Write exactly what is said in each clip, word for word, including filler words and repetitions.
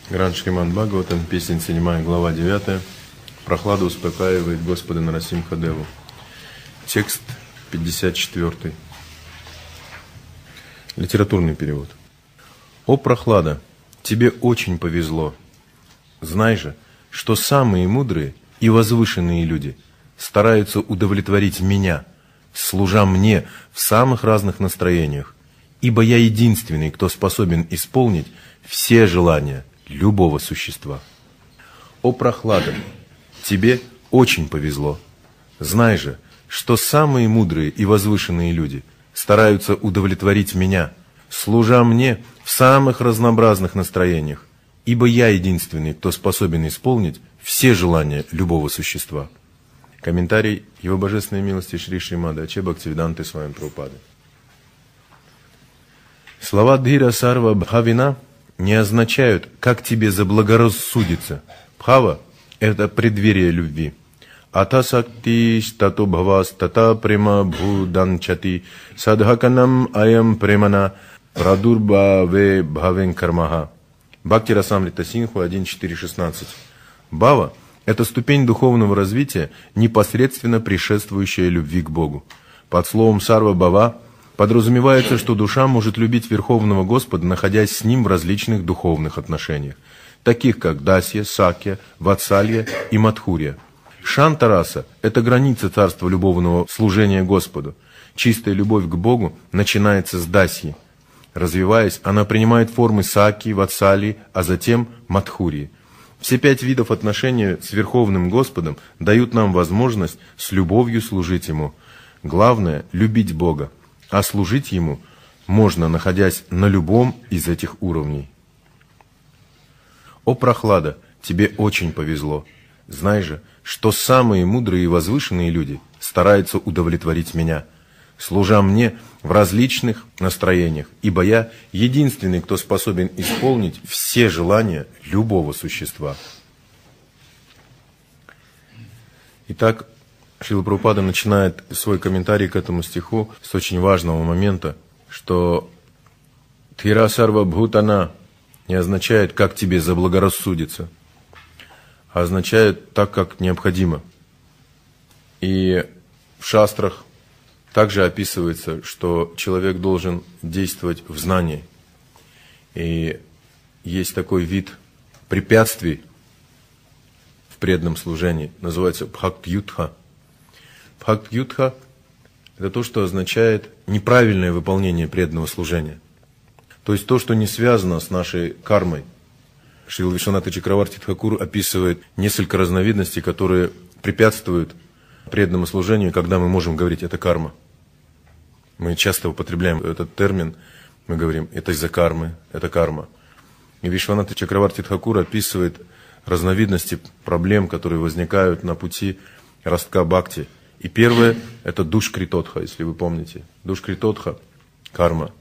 Гранд Шримад Бхагаватам, песня седьмая, глава девятая. Прохлада успокаивает Господа Нарасимха Деву. Текст пятьдесят четвёртый. Литературный перевод. «О прохлада, тебе очень повезло. Знай же, что самые мудрые и возвышенные люди стараются удовлетворить меня, служа мне в самых разных настроениях, ибо я единственный, кто способен исполнить все желания любого существа. О прохлада, тебе очень повезло. Знай же, что самые мудрые и возвышенные люди стараются удовлетворить меня, служа мне в самых разнообразных настроениях, ибо я единственный, кто способен исполнить все желания любого существа». Комментарий Его Божественной милости Шри Шримада Аче Бхактивиданты Свами Прабхупады. Слова Дхира Сарва Бхавина не означают «как тебе заблагорассудится». Бхава – это преддверие любви. Ата сакти стато бхавас тата према бхуданчати садхаканам аям премана прадурбаве бхавен кармаха. Бхакти Расамрита Синху один четыре шестнадцать. Бхава – это ступень духовного развития, непосредственно предшествующая любви к Богу. Под словом «сарва бхава» подразумевается, что душа может любить Верховного Господа, находясь с Ним в различных духовных отношениях, таких как дасья, сакья, ватсалья и мадхурья. Шантараса – это граница царства любовного служения Господу. Чистая любовь к Богу начинается с дасьи. Развиваясь, она принимает формы саки, ватсалии, а затем мадхурии. Все пять видов отношения с Верховным Господом дают нам возможность с любовью служить Ему. Главное – любить Бога, а служить Ему можно, находясь на любом из этих уровней. О прохлада, тебе очень повезло. Знай же, что самые мудрые и возвышенные люди стараются удовлетворить меня, служа мне в различных настроениях, ибо я единственный, кто способен исполнить все желания любого существа. Итак, Шрила Прабхупада начинает свой комментарий к этому стиху с очень важного момента, что «Дхира сарва бхутана» не означает «как тебе заблагорассудится», а означает «так, как необходимо». И в шастрах также описывается, что человек должен действовать в знании. И есть такой вид препятствий в преданном служении, называется бхакти-ютха. Бхакти-ютха – это то, что означает неправильное выполнение преданного служения. То есть то, что не связано с нашей кармой. Шрила Вишванатха Чакраварти Тхакур описывает несколько разновидностей, которые препятствуют преданному служению, когда мы можем говорить «это карма». Мы часто употребляем этот термин, мы говорим «это из-за кармы», «это карма». И Вишванатха Чакраварти Тхакур описывает разновидности проблем, которые возникают на пути ростка бхакти. И первое – это душкритотха, если вы помните. Душкритотха – карма.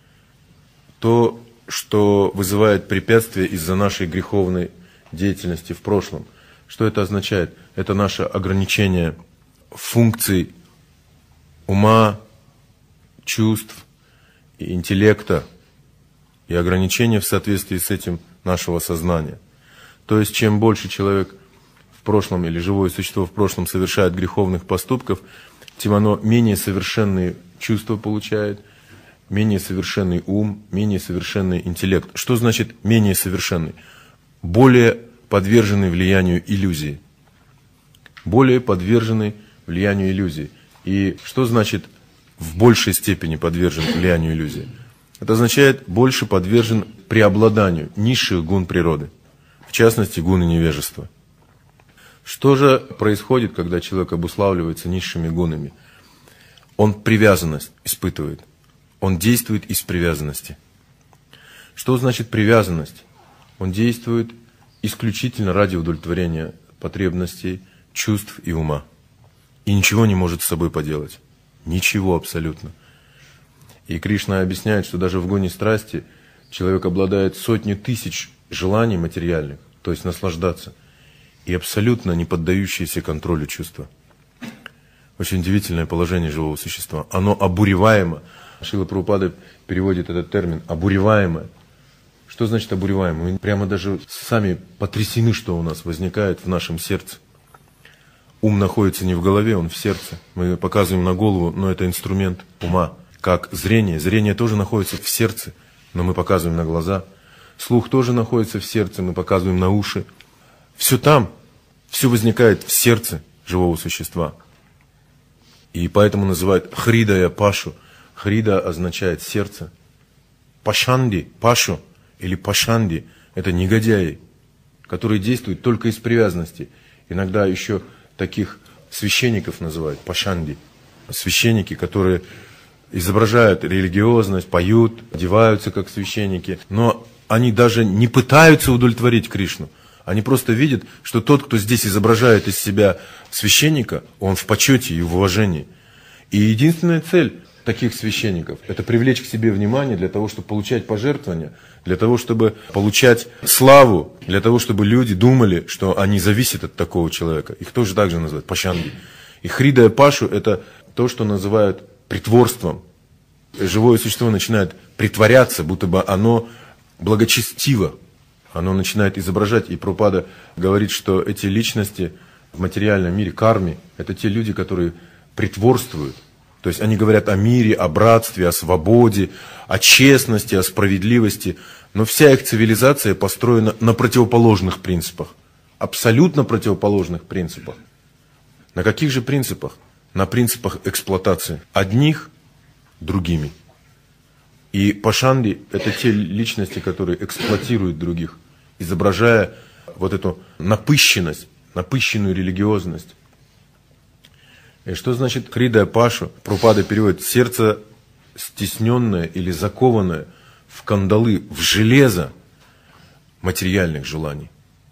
То, что вызывает препятствия из-за нашей греховной деятельности в прошлом. Что это означает? Это наше ограничение функций ума, чувств и интеллекта, и ограничение в соответствии с этим нашего сознания. То есть, чем больше человек в прошлом или живое существо в прошлом совершает греховных поступков, тем оно менее совершенные чувства получает, менее совершенный ум, менее совершенный интеллект. Что значит менее совершенный? Более подверженный влиянию иллюзии. Более подверженный влиянию иллюзии. И что значит в большей степени подвержен влиянию иллюзии? Это означает больше подвержен преобладанию низших гун природы, в частности гуны невежества. Что же происходит, когда человек обуславливается низшими гунами? Он привязанность испытывает. Он действует из привязанности. Что значит привязанность? Он действует исключительно ради удовлетворения потребностей, чувств и ума. И ничего не может с собой поделать. Ничего абсолютно. И Кришна объясняет, что даже в гуне страсти человек обладает сотней тысяч желаний материальных, то есть наслаждаться, и абсолютно не поддающиеся контролю чувства. Очень удивительное положение живого существа. Оно обуреваемо. Шрила Прабхупада переводит этот термин «обуреваемое». Что значит обуреваем? Мы прямо даже сами потрясены, что у нас возникает в нашем сердце. Ум находится не в голове, он в сердце. Мы показываем на голову, но это инструмент ума. Как зрение. Зрение тоже находится в сердце, но мы показываем на глаза. Слух тоже находится в сердце, мы показываем на уши. Все там, все возникает в сердце живого существа. И поэтому называют хридая пашу. Хрида означает сердце. Пашанди, пашу или пашанди – это негодяи, которые действуют только из привязанности. Иногда еще таких священников называют пашанди. Священники, которые изображают религиозность, поют, одеваются как священники, но они даже не пытаются удовлетворить Кришну. Они просто видят, что тот, кто здесь изображает из себя священника, он в почете и в уважении. И единственная цель таких священников – это привлечь к себе внимание для того, чтобы получать пожертвования, для того, чтобы получать славу, для того, чтобы люди думали, что они зависят от такого человека. Их тоже так же называют пашанги. И хридая пашу – это то, что называют притворством. Живое существо начинает притворяться, будто бы оно благочестиво. Оно начинает изображать, и Прабхупада говорит, что эти личности в материальном мире, карме, это те люди, которые притворствуют. То есть они говорят о мире, о братстве, о свободе, о честности, о справедливости. Но вся их цивилизация построена на противоположных принципах. Абсолютно противоположных принципах. На каких же принципах? На принципах эксплуатации. Одних другими. И пашанди – это те личности, которые эксплуатируют других, изображая вот эту напыщенность, напыщенную религиозность. И что значит хридая пашу? Прабхупада переводит сердце стесненное или закованное в кандалы, в железо материальных желаний.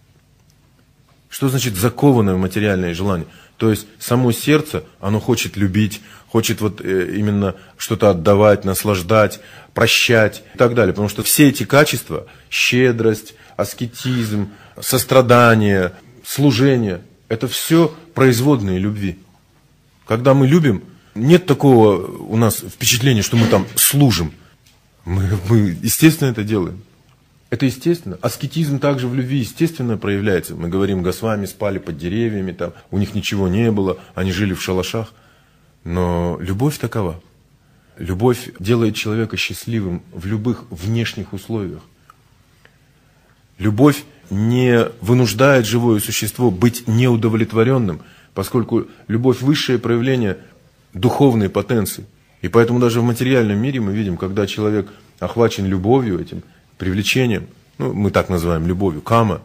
Что значит закованное в материальные желания? То есть само сердце, оно хочет любить, хочет вот именно что-то отдавать, наслаждать, прощать и так далее. Потому что все эти качества, щедрость, аскетизм, сострадание, служение, это все производные любви. Когда мы любим, нет такого у нас впечатления, что мы там служим. Мы, мы естественно это делаем. Это естественно. Аскетизм также в любви естественно проявляется. Мы говорим, Госвами спали под деревьями, там, у них ничего не было, они жили в шалашах. Но любовь такова. Любовь делает человека счастливым в любых внешних условиях. Любовь не вынуждает живое существо быть неудовлетворенным, поскольку любовь – высшее проявление духовной потенции. И поэтому даже в материальном мире мы видим, когда человек охвачен любовью этим, привлечением, ну, мы так называем любовью, кама,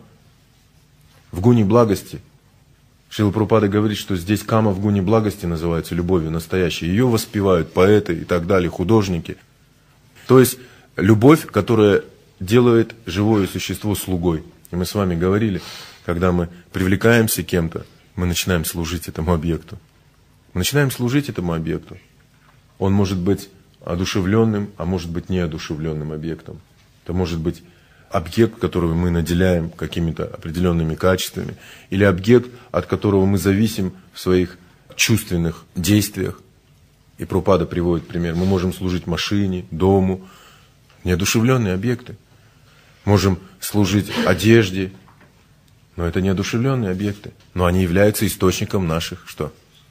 в гуне благости. Шрила Прабхупада говорит, что здесь кама в гуне благости называется любовью настоящей. Ее воспевают поэты и так далее, художники. То есть любовь, которая делает живое существо слугой. И мы с вами говорили, когда мы привлекаемся кем-то, мы начинаем служить этому объекту. Мы начинаем служить этому объекту. Он может быть одушевленным, а может быть неодушевленным объектом. Это может быть объект, которого мы наделяем какими-то определенными качествами, или объект, от которого мы зависим в своих чувственных действиях. И Прабхупада приводит пример. Мы можем служить машине, дому, неодушевленные объекты. Можем служить одежде, но это неодушевленные объекты. Но они являются источником наших что?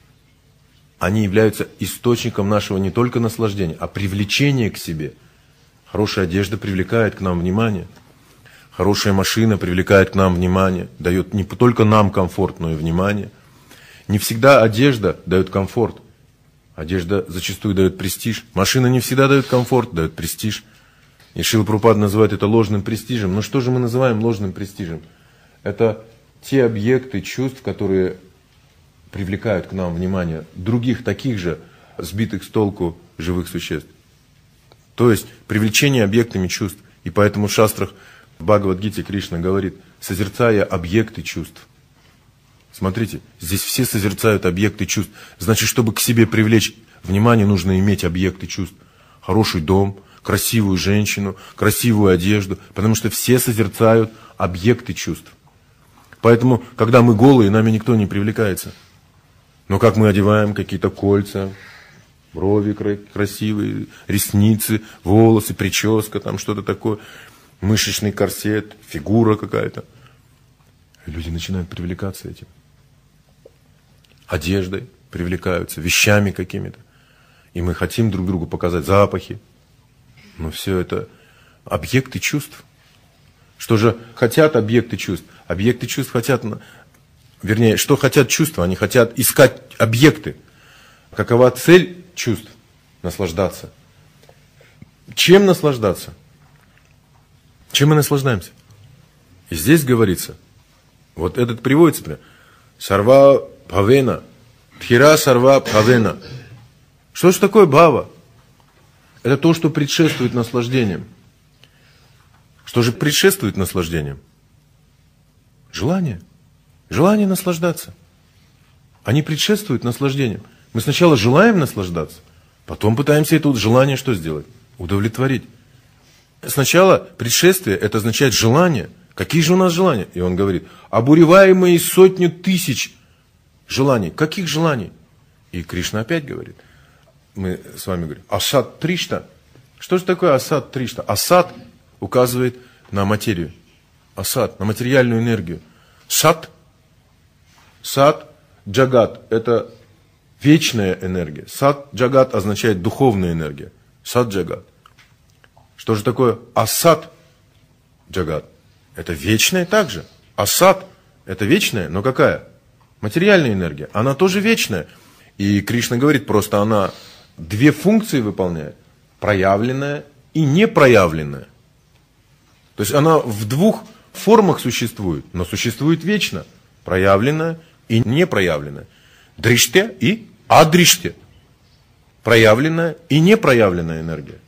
Они являются источником нашего не только наслаждения, а привлечения к себе. Хорошая одежда привлекает к нам внимание. Хорошая машина привлекает к нам внимание. Дает не только нам комфорт, но и внимание. Не всегда одежда дает комфорт. Одежда зачастую дает престиж. Машина не всегда дает комфорт, дает престиж. И Шрила Прабхупада называет это ложным престижем. Но что же мы называем ложным престижем? Это те объекты чувств, которые привлекают к нам внимание других таких же сбитых с толку живых существ. То есть привлечение объектами чувств. И поэтому в шастрах в Бхагавад-гите Кришна говорит, созерцая объекты чувств. Смотрите, здесь все созерцают объекты чувств. Значит, чтобы к себе привлечь внимание, нужно иметь объекты чувств. Хороший дом, красивую женщину, красивую одежду. Потому что все созерцают объекты чувств. Поэтому, когда мы голые, нами никто не привлекается. Но как мы одеваем какие-то кольца, брови красивые, ресницы, волосы, прическа, там что-то такое. мышечный корсет, фигура какая-то. И люди начинают привлекаться этим. Одеждой привлекаются, вещами какими-то. И мы хотим друг другу показать запахи. Но все это объекты чувств. Что же хотят объекты чувств? Объекты чувств хотят, вернее, что хотят чувства? Они хотят искать объекты. Какова цель чувств? Наслаждаться. Чем наслаждаться? Чем мы наслаждаемся? И здесь говорится, вот этот приводится, например, сарва бхавена, тхира сарва бхавена. Что же такое бхава? Это то, что предшествует наслаждениям. Что же предшествует наслаждениям? Желание. Желание наслаждаться. Они предшествуют наслаждениям. Мы сначала желаем наслаждаться, потом пытаемся это желание что сделать? Удовлетворить. Сначала предшествие, это означает желание. Какие же у нас желания? И он говорит, обуреваемые сотню тысяч желаний. Каких желаний? И Кришна опять говорит, мы с вами говорим, асад тришта. Что же такое асад тришта? Асад указывает на материю. Асад, на материальную энергию. Сат, сат, джагат, это вечная энергия. Сат, джагат означает духовная энергия. Сат, джагат. Что же такое асад, джагат? Это вечная также. Асад, это вечная, но какая? Материальная энергия. Она тоже вечная. И Кришна говорит, просто она две функции выполняет. Проявленная и непроявленная. То есть она в двух формах существует, но существует вечно. Проявленная и непроявленная. Дриште и адриште. Проявленная и непроявленная энергия.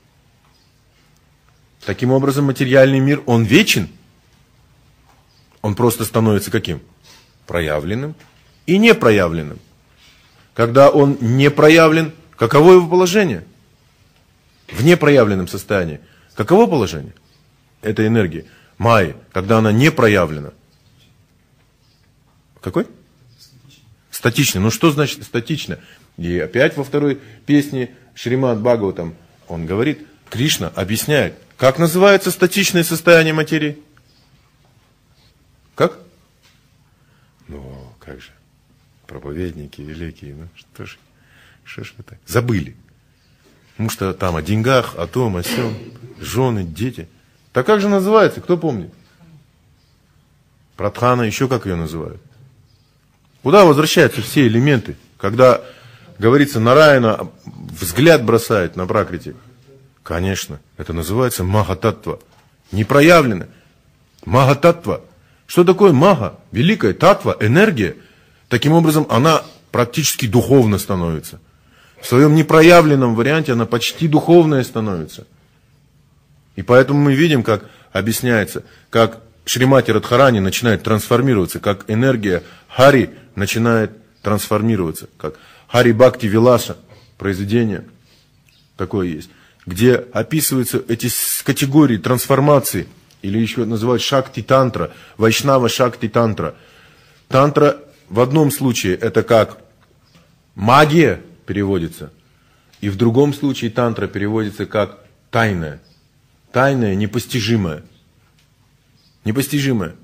Таким образом, материальный мир, он вечен. Он просто становится каким? Проявленным и непроявленным. Когда он не проявлен, каково его положение? В непроявленном состоянии. Каково положение этой энергии? Майи, когда она не проявлена. Какой? Статичный. Ну что значит статично? И опять во второй песне Шримад Бхагаватам он говорит, Кришна объясняет, как называется статичное состояние материи? Как? Ну, как же? Проповедники великие, ну что ж, что ж это? Забыли. Потому что там о деньгах, о том, о сём, жены, дети. Так как же называется, кто помнит? Прадхана, еще как ее называют? Куда возвращаются все элементы, когда, говорится, Нараяна взгляд бросает на пракрити? Конечно, это называется махататтва. Непроявлено. Махататтва. Что такое мага? Великая татва, энергия. Таким образом, она практически духовно становится. В своем непроявленном варианте она почти духовная становится. И поэтому мы видим, как объясняется, как Шримати Радхарани начинает трансформироваться, как энергия Хари начинает трансформироваться, как Хари Бхакти Виласа, произведение такое есть, где описываются эти категории трансформации, или еще называют Шакти Тантра, Вайшнава Шакти Тантра. Тантра в одном случае это как магия переводится, и в другом случае тантра переводится как тайная. Тайная, непостижимая. Непостижимая.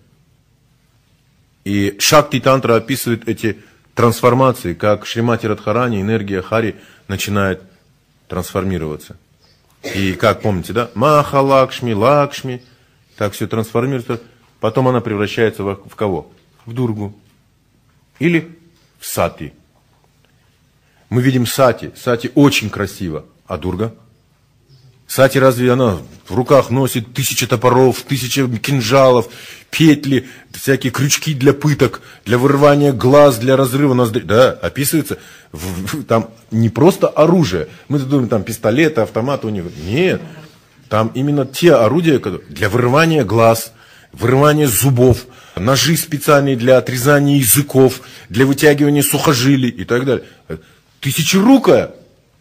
И Шакти Тантра описывает эти трансформации, как Шримати Радхарани, энергия Хари начинает трансформироваться. И как помните, да? Маха Лакшми, Лакшми, так все трансформируется. Потом она превращается в, в кого? В Дургу. Или в Сати. Мы видим Сати. Сати очень красиво. А Дурга? Сати разве она в руках носит тысячи топоров, тысячи кинжалов, петли, всякие крючки для пыток, для вырывания глаз, для разрыва ноздрей? Да, описывается. В, в, там не просто оружие. Мы думаем, там пистолеты, автоматы у них. Нет. Там именно те орудия, которые для вырывания глаз, вырывания зубов, ножи специальные для отрезания языков, для вытягивания сухожилий и так далее. Тысячерукая.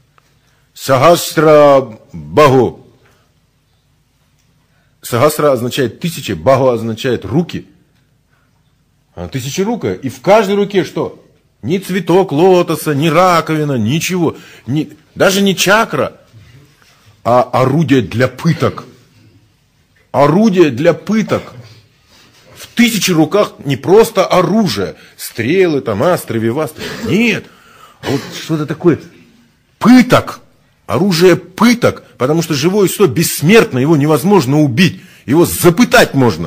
Сахасра Баху. Сахасра означает тысяча, Баху означает руки. Она тысячерукая. И в каждой руке что? Ни цветок лотоса, ни раковина, ничего. Ни, даже не чакра, а орудие для пыток. орудие для пыток. В тысячи руках не просто оружие, стрелы, там, астры, вивастры. Нет, а вот что-то такое пыток. Оружие пыток, потому что живое существо бессмертно, его невозможно убить, его запытать можно.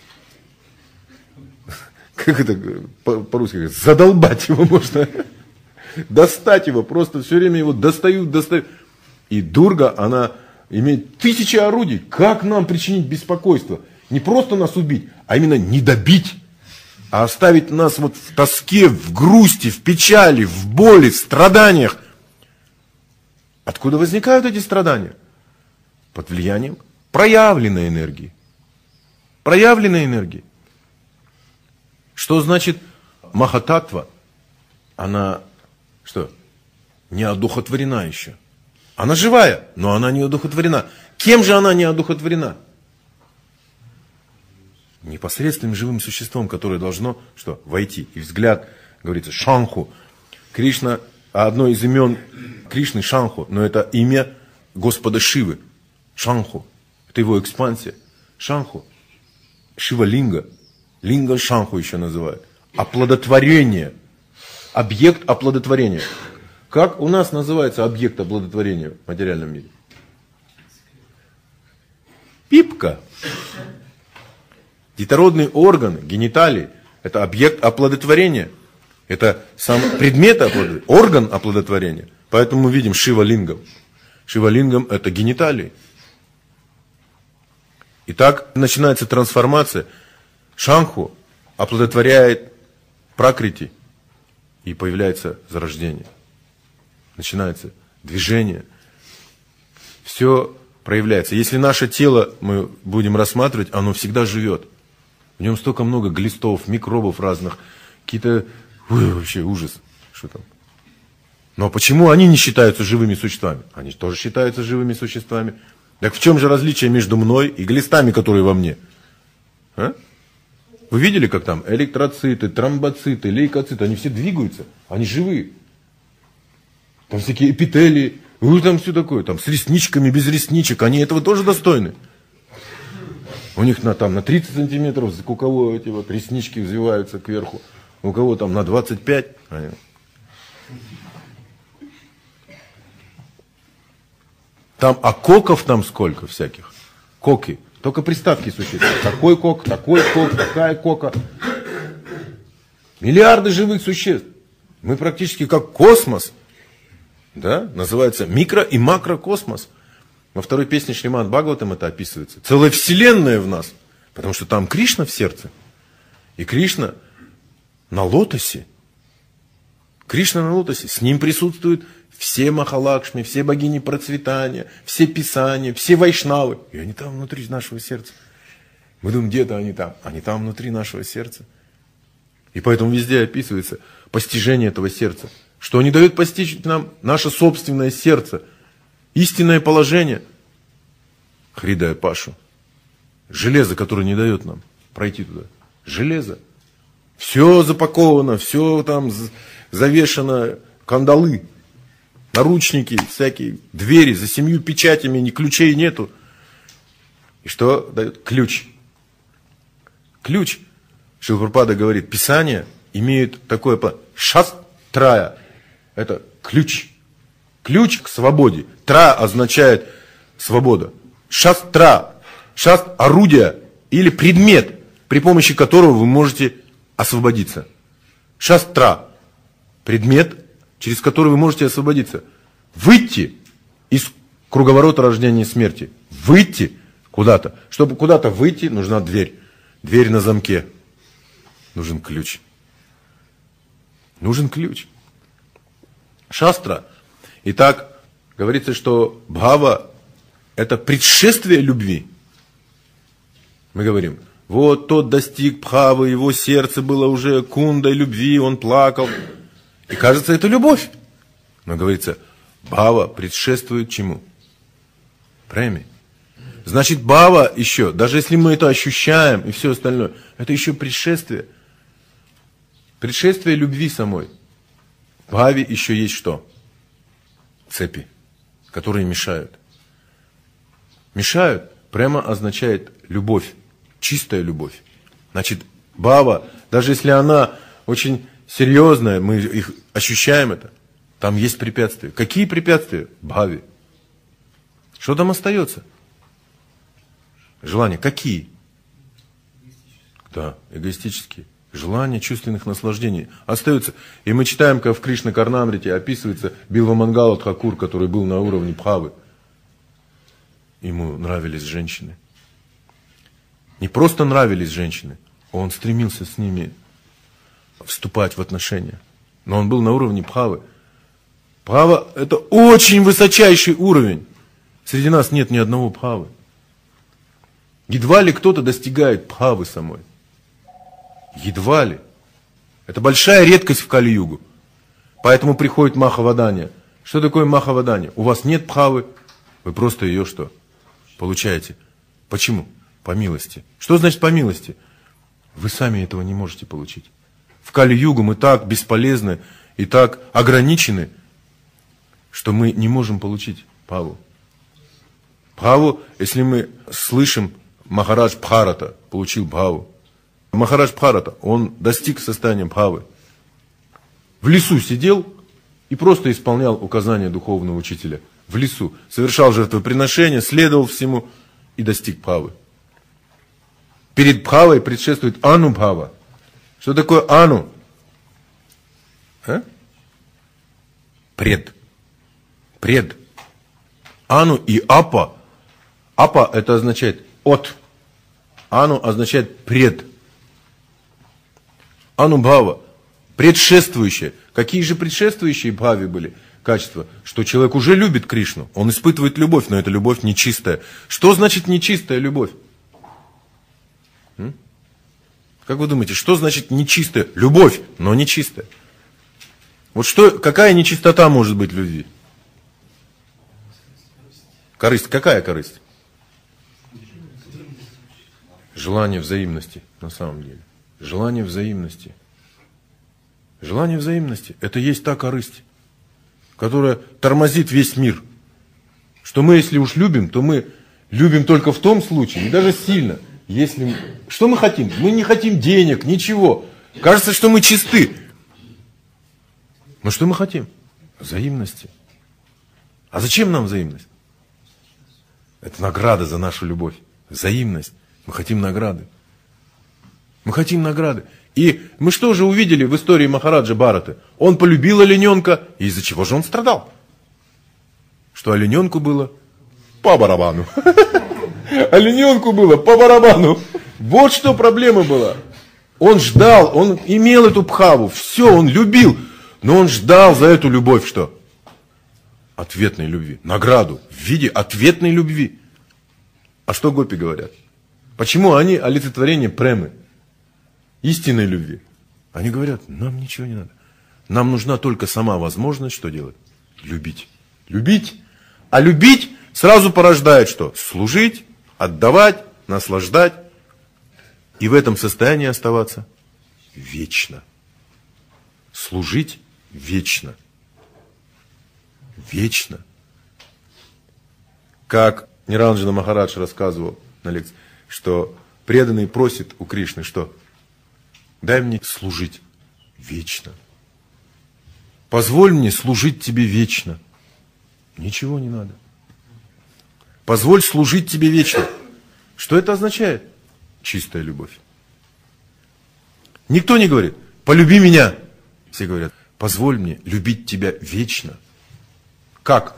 Как это по-русски говорят? Задолбать его можно. Достать его, просто все время его достают, достают. И Дурга, она имеет тысячи орудий. Как нам причинить беспокойство? Не просто нас убить, а именно не добить, а оставить нас вот в тоске, в грусти, в печали, в боли, в страданиях. Откуда возникают эти страдания? Под влиянием проявленной энергии. Проявленной энергии. Что значит Махататтва? Она что? Не одухотворена еще. Она живая, но она не одухотворена. Кем же она не одухотворена? Непосредственным живым существом, которое должно что? Войти. И взгляд, говорится, Шанху. Кришна, одно из имен Кришны Шанху, но это имя Господа Шивы. Шанху. Это его экспансия. Шанху. Шива-линга. Линга Шанху еще называют. Оплодотворение. Объект оплодотворения. Как у нас называется объект оплодотворения в материальном мире? Пипка. Детородные органы, гениталии – это объект оплодотворения. Это сам предмет оплодотворения, орган оплодотворения. Поэтому мы видим Шива-лингам. Шива-лингам – это гениталии. И так начинается трансформация. Шанху оплодотворяет пракрити, и появляется зарождение. Начинается движение. Все проявляется. Если наше тело мы будем рассматривать, оно всегда живет. В нем столько много глистов, микробов разных, какие-то... Ой, вообще ужас. Что там? Но почему они не считаются живыми существами? Они тоже считаются живыми существами. Так в чем же различие между мной и глистами, которые во мне? А? Вы видели, как там электроциты, тромбоциты, лейкоциты, они все двигаются, они живые. Там всякие эпителии, ну там все такое, там с ресничками, без ресничек, они этого тоже достойны. У них на, там, на тридцать сантиметров, у кого эти вот реснички взвиваются кверху, у кого там на двадцать пять. Там, а коков там сколько всяких? Коки. Только приставки существуют. Такой кок, такой кок, такая кока. Миллиарды живых существ. Мы практически как космос. Да? Называется микро- и макрокосмос. Во второй песне Шримад Бхагаватам это описывается. Целая вселенная в нас. Потому что там Кришна в сердце. И Кришна на лотосе. Кришна на лотосе. С ним присутствуют все Махалакшми, все богини процветания, все писания, все вайшнавы. И они там внутри нашего сердца. Мы думаем, где-то они там. Они там внутри нашего сердца. И поэтому везде описывается постижение этого сердца. Что не дает постичь нам наше собственное сердце. Истинное положение. Хридая Пашу. Железо, которое не дает нам пройти туда. Железо. Все запаковано, все там завешено, кандалы. Наручники, всякие двери за семью печатями, ни ключей нету. И что дает? Ключ. Ключ. Шрила Прабхупада говорит, Писания имеют такое шастрая. Это ключ. Ключ к свободе. Тра означает свобода. Шастра. Шаст – орудие или предмет, при помощи которого вы можете освободиться. Шастра. Предмет, через который вы можете освободиться. Выйти из круговорота рождения и смерти. Выйти куда-то. Чтобы куда-то выйти, нужна дверь. Дверь на замке. Нужен ключ. Нужен ключ. Шастра. Итак, говорится, что бхава – это предшествие любви. Мы говорим, вот тот достиг бхавы, его сердце было уже кундой любви, он плакал. И кажется, это любовь. Но говорится, бхава предшествует чему? Преми. Значит, бхава еще, даже если мы это ощущаем и все остальное, это еще предшествие. Предшествие любви самой. В бхаве еще есть что? Цепи, которые мешают. Мешают прямо означает любовь, чистая любовь. Значит, бхава, даже если она очень серьезная, мы их ощущаем это, там есть препятствия. Какие препятствия? Бхаве. Что там остается? Желания. Какие? Да, эгоистические. Желания чувственных наслаждений остаются. И мы читаем, как в Кришна Карнамрите описывается Билва Мангала Тхакур, который был на уровне бхавы. Ему нравились женщины. Не просто нравились женщины, он стремился с ними вступать в отношения. Но он был на уровне бхавы. Бхава – это очень высочайший уровень. Среди нас нет ни одного бхавы. Едва ли кто-то достигает бхавы самой. Едва ли. Это большая редкость в Кали-югу. Поэтому приходит махавадания. Что такое махавадания? У вас нет бхавы, вы просто ее что? Получаете. Почему? По милости. Что значит по милости? Вы сами этого не можете получить. В Кали-югу мы так бесполезны и так ограничены, что мы не можем получить бхаву. Бхаву, если мы слышим, Махарадж Бхарата получил бхаву. Махарадж Бхарата, он достиг состояния бхавы. В лесу сидел и просто исполнял указания духовного учителя. В лесу. Совершал жертвоприношения, следовал всему и достиг бхавы. Перед бхавой предшествует анубхава. Что такое ану? А? Пред. Пред. Ану и апа. Апа это означает от. Ану означает пред. Анубхава. Предшествующее. Какие же предшествующие бхави были качества? Что человек уже любит Кришну. Он испытывает любовь, но эта любовь нечистая. Что значит нечистая любовь? М? Как вы думаете, что значит нечистая? Любовь, но нечистая. Вот что, какая нечистота может быть в любви? Корысть. Какая корысть? Желание взаимности, на самом деле. Желание взаимности. Желание взаимности. Это есть та корысть, которая тормозит весь мир. Что мы, если уж любим, то мы любим только в том случае, и даже сильно, если... Что мы хотим? Мы не хотим денег, ничего. Кажется, что мы чисты. Но что мы хотим? Взаимности. А зачем нам взаимность? Это награда за нашу любовь. Взаимность. Мы хотим награды. Мы хотим награды. И мы что же увидели в истории Махараджа Бхараты? Он полюбил олененка, и из-за чего же он страдал? Что олененку было по барабану. Олененку было по барабану. Вот что проблема была. Он ждал, он имел эту бхаву, все, он любил. Но он ждал за эту любовь что? Ответной любви. Награду в виде ответной любви. А что гопи говорят? Почему они олицетворение премы? Истинной любви. Они говорят, нам ничего не надо. Нам нужна только сама возможность, что делать? Любить. Любить. А любить сразу порождает что? Служить, отдавать, наслаждать. И в этом состоянии оставаться вечно. Служить вечно. Вечно. Как Ниранджана Махарадж рассказывал на лекции, что преданный просит у Кришны, что дай мне служить вечно. Позволь мне служить тебе вечно. Ничего не надо. Позволь служить тебе вечно. Что это означает? Чистая любовь. Никто не говорит, полюби меня. Все говорят, позволь мне любить тебя вечно. Как?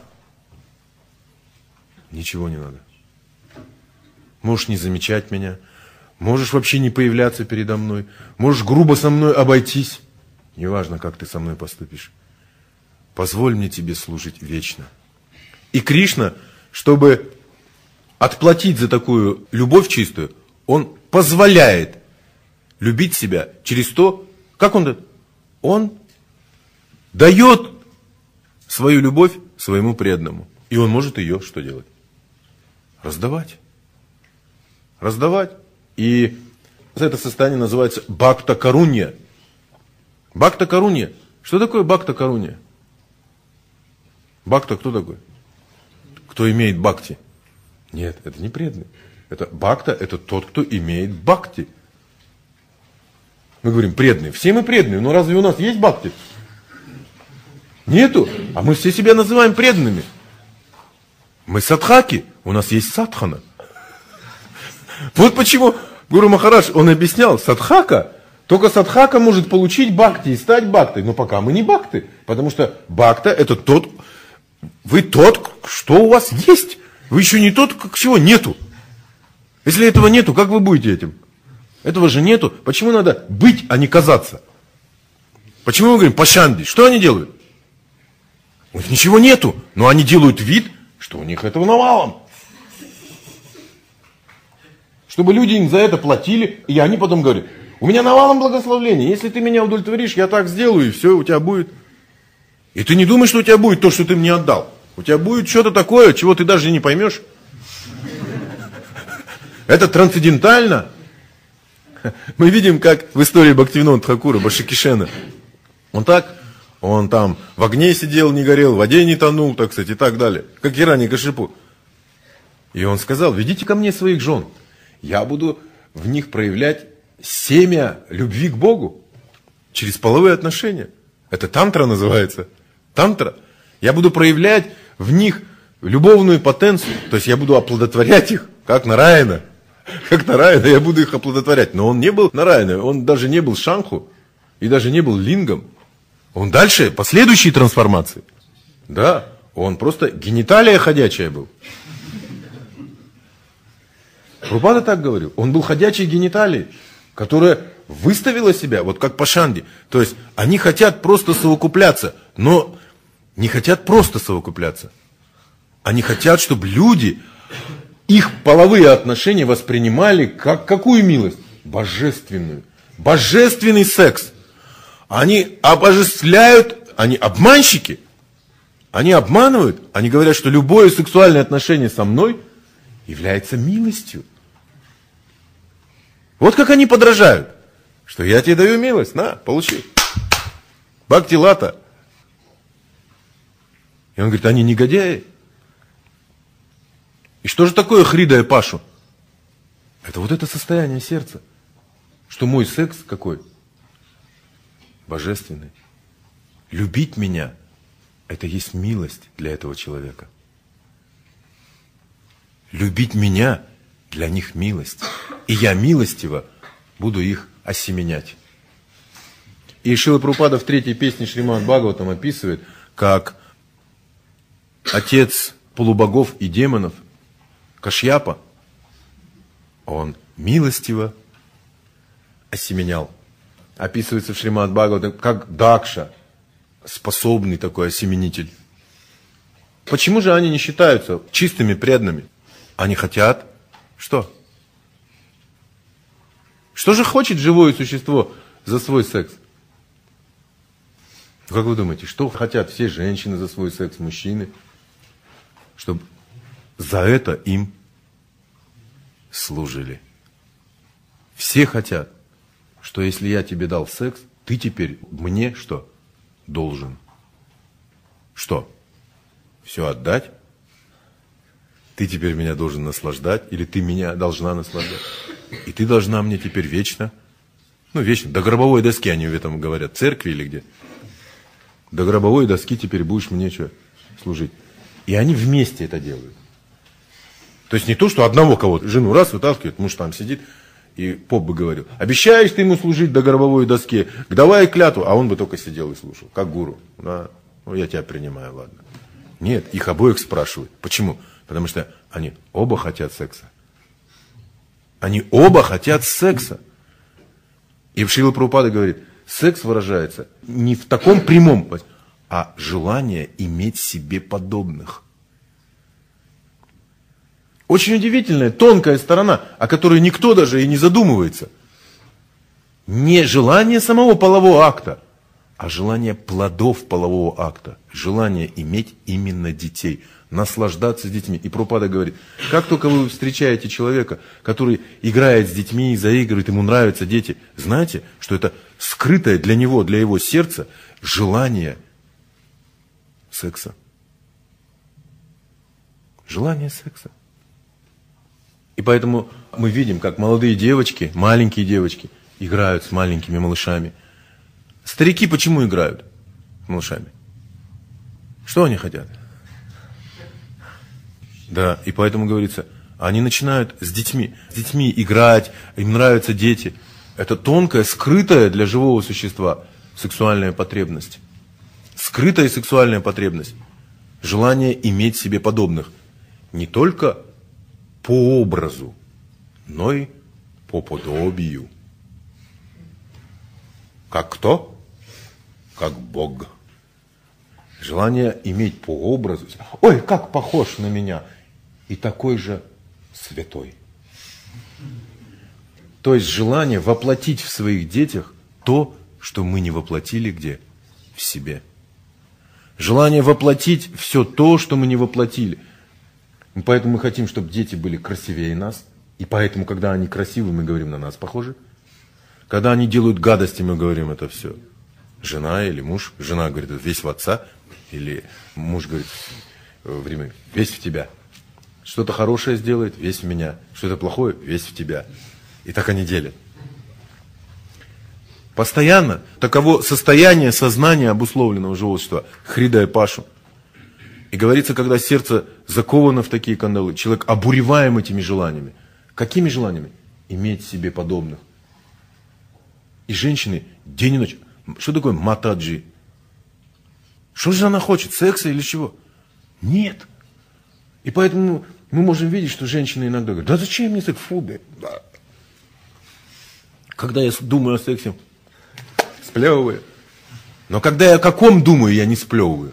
Ничего не надо. Можешь не замечать меня. Можешь вообще не появляться передо мной. Можешь грубо со мной обойтись. Неважно, как ты со мной поступишь. Позволь мне тебе служить вечно. И Кришна, чтобы отплатить за такую любовь чистую, он позволяет любить себя через то, как он дает? Он дает свою любовь своему преданному. И он может ее что делать? Раздавать. Раздавать. И это состояние называется бхакта-карунья. Бхакта-карунья. Что такое бхакта-карунья? Бхакта кто такой? Кто имеет бхакти? Нет, это не преданный. Это бхакта, это тот, кто имеет бхакти. Мы говорим преданные. Все мы преданные, но разве у нас есть бхакти? Нету. А мы все себя называем преданными. Мы садхаки, у нас есть садхана. Вот почему Гуру Махарадж, он объяснял, садхака, только садхака может получить бхакти и стать бхактой. Но пока мы не бхакты, потому что бхакта это тот, вы тот, что у вас есть. Вы еще не тот, как чего нету. Если этого нету, как вы будете этим? Этого же нету. Почему надо быть, а не казаться? Почему мы говорим пашанди? Что они делают? У них ничего нету, но они делают вид, что у них этого навалом. Чтобы люди им за это платили, и они потом говорят, у меня навалом благословление, если ты меня удовлетворишь, я так сделаю, и все, у тебя будет. И ты не думаешь, что у тебя будет то, что ты мне отдал. У тебя будет что-то такое, чего ты даже не поймешь. Это трансцендентально. Мы видим, как в истории Бхактивинода Тхакура, Башикишена, он так, он там в огне сидел, не горел, в воде не тонул, так сказать, и так далее. Как Хираньякашипу. И он сказал, ведите ко мне своих жен. Я буду в них проявлять семя любви к Богу. Через половые отношения. Это тантра называется. Тантра. Я буду проявлять в них любовную потенцию. То есть я буду оплодотворять их, как Нараяна. Как Нараяна, я буду их оплодотворять. Но он не был Нараяна, он даже не был Шанху. И даже не был Лингом. Он дальше, последующие трансформации. Да, он просто гениталия ходячая был. Прабхупада так говорил. Он был ходячей гениталией, которая выставила себя, вот как пашанди. То есть они хотят просто совокупляться, но не хотят просто совокупляться. Они хотят, чтобы люди их половые отношения воспринимали как какую милость? Божественную. Божественный секс. Они обожествляют, они обманщики. Они обманывают, они говорят, что любое сексуальное отношение со мной является милостью. Вот как они подражают. Что я тебе даю милость, на, получи. Бхакти лата. И он говорит, они негодяи. И что же такое хридая пашу? Это вот это состояние сердца. Что мой секс какой? Божественный. Любить меня – это есть милость для этого человека. Любить меня – для них милость. И я милостиво буду их осеменять. И Шрила Прабхупада в третьей песне Шримад Бхагаватам описывает, как отец полубогов и демонов, Кашьяпа, он милостиво осеменял. Описывается в Шримад Бхагаватам как Дакша, способный такой осеменитель. Почему же они не считаются чистыми преданными? Они хотят что? Что же хочет живое существо за свой секс? Как вы думаете, что хотят все женщины за свой секс, мужчины? Чтобы за это им служили. Все хотят, что если я тебе дал секс, ты теперь мне что? Должен. Что? Все отдать? Ты теперь меня должен наслаждать, или ты меня должна наслаждать. И ты должна мне теперь вечно, ну вечно, до гробовой доски они в этом говорят, в церкви или где. До гробовой доски теперь будешь мне что, служить. И они вместе это делают. То есть не то, что одного кого-то, жену раз вытаскивает, муж там сидит, и поп бы говорил, обещаешь ты ему служить до гробовой доски, давай клятву, а он бы только сидел и слушал, как гуру. Да, ну я тебя принимаю, ладно. Нет, их обоих спрашивают. Почему? Потому что они оба хотят секса. Они оба хотят секса. И Шрила Прабхупада говорит, секс выражается не в таком прямом, а желание иметь себе подобных. Очень удивительная, тонкая сторона, о которой никто даже и не задумывается. Не желание самого полового акта, а желание плодов полового акта. Желание иметь именно детей. Наслаждаться с детьми. И Прабхупада говорит, как только вы встречаете человека, который играет с детьми, заигрывает, ему нравятся дети, знаете, что это скрытое для него, для его сердца желание секса. Желание секса. И поэтому мы видим, как молодые девочки, маленькие девочки играют с маленькими малышами. Старики почему играют с малышами? Что они хотят? Да, и поэтому говорится, они начинают с детьми, с детьми играть, им нравятся дети. Это тонкая, скрытая для живого существа сексуальная потребность. Скрытая сексуальная потребность. Желание иметь себе подобных. Не только по образу, но и по подобию. Как кто? Как Бог. Желание иметь по образу. Ой, как похож на меня. И такой же святой. То есть желание воплотить в своих детях то, что мы не воплотили где? В себе. Желание воплотить все то, что мы не воплотили. И поэтому мы хотим, чтобы дети были красивее нас. И поэтому, когда они красивые, мы говорим, на нас похожи. Когда они делают гадости, мы говорим, это все жена или муж. Жена говорит, весь в отца. Или муж говорит, время, весь в тебя. Что-то хорошее сделает, весь в меня. Что-то плохое, весь в тебя. И так они делят. Постоянно. Таково состояние сознания обусловленного живого существа. Хрида и Пашу. И говорится, когда сердце заковано в такие кандалы, человек обуреваем этими желаниями. Какими желаниями? Иметь себе подобных. И женщины день и ночь. Что такое матаджи? Что же она хочет? Секса или чего? Нет. И поэтому мы можем видеть, что женщины иногда говорят, да зачем мне секс? Фу, да. Когда я думаю о сексе, сплевываю. Но когда я о каком думаю, я не сплевываю.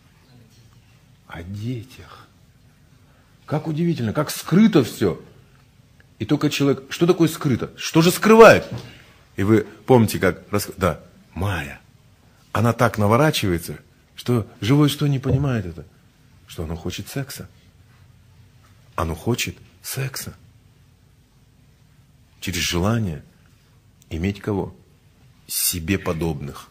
О детях. Как удивительно, как скрыто все. И только человек... Что такое скрыто? Что же скрывает? И вы помните, как... Да, Майя. Она так наворачивается, что живое что не понимает это. Что оно хочет секса. Оно хочет секса. Через желание иметь кого? Себе подобных.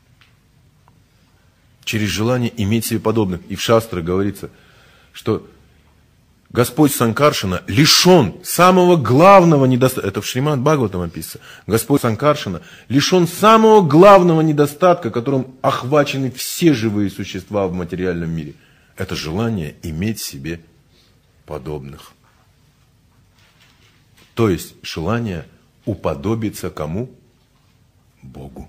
Через желание иметь себе подобных. И в Шастре говорится, что Господь Санкаршана лишен самого главного недостатка. Это в Шримад Бхагаватам описано. Господь Санкаршана лишен самого главного недостатка, которым охвачены все живые существа в материальном мире. Это желание иметь себе подобных. То есть желание уподобиться кому? Богу.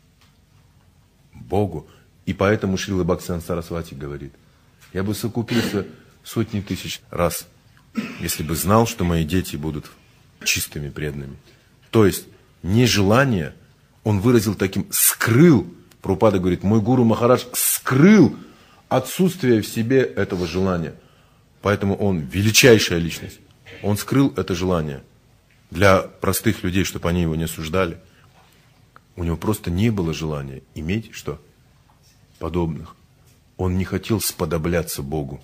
Богу. И поэтому Шрила Бхактисиданта Сарасвати говорит, я бы совокупился сотни тысяч раз, если бы знал, что мои дети будут чистыми, преданными. То есть нежелание он выразил таким, скрыл, Прабхупада говорит, мой гуру Махарадж скрыл отсутствие в себе этого желания. Поэтому он величайшая личность. Он скрыл это желание для простых людей, чтобы они его не осуждали. У него просто не было желания иметь что? Подобных. Он не хотел сподобляться Богу.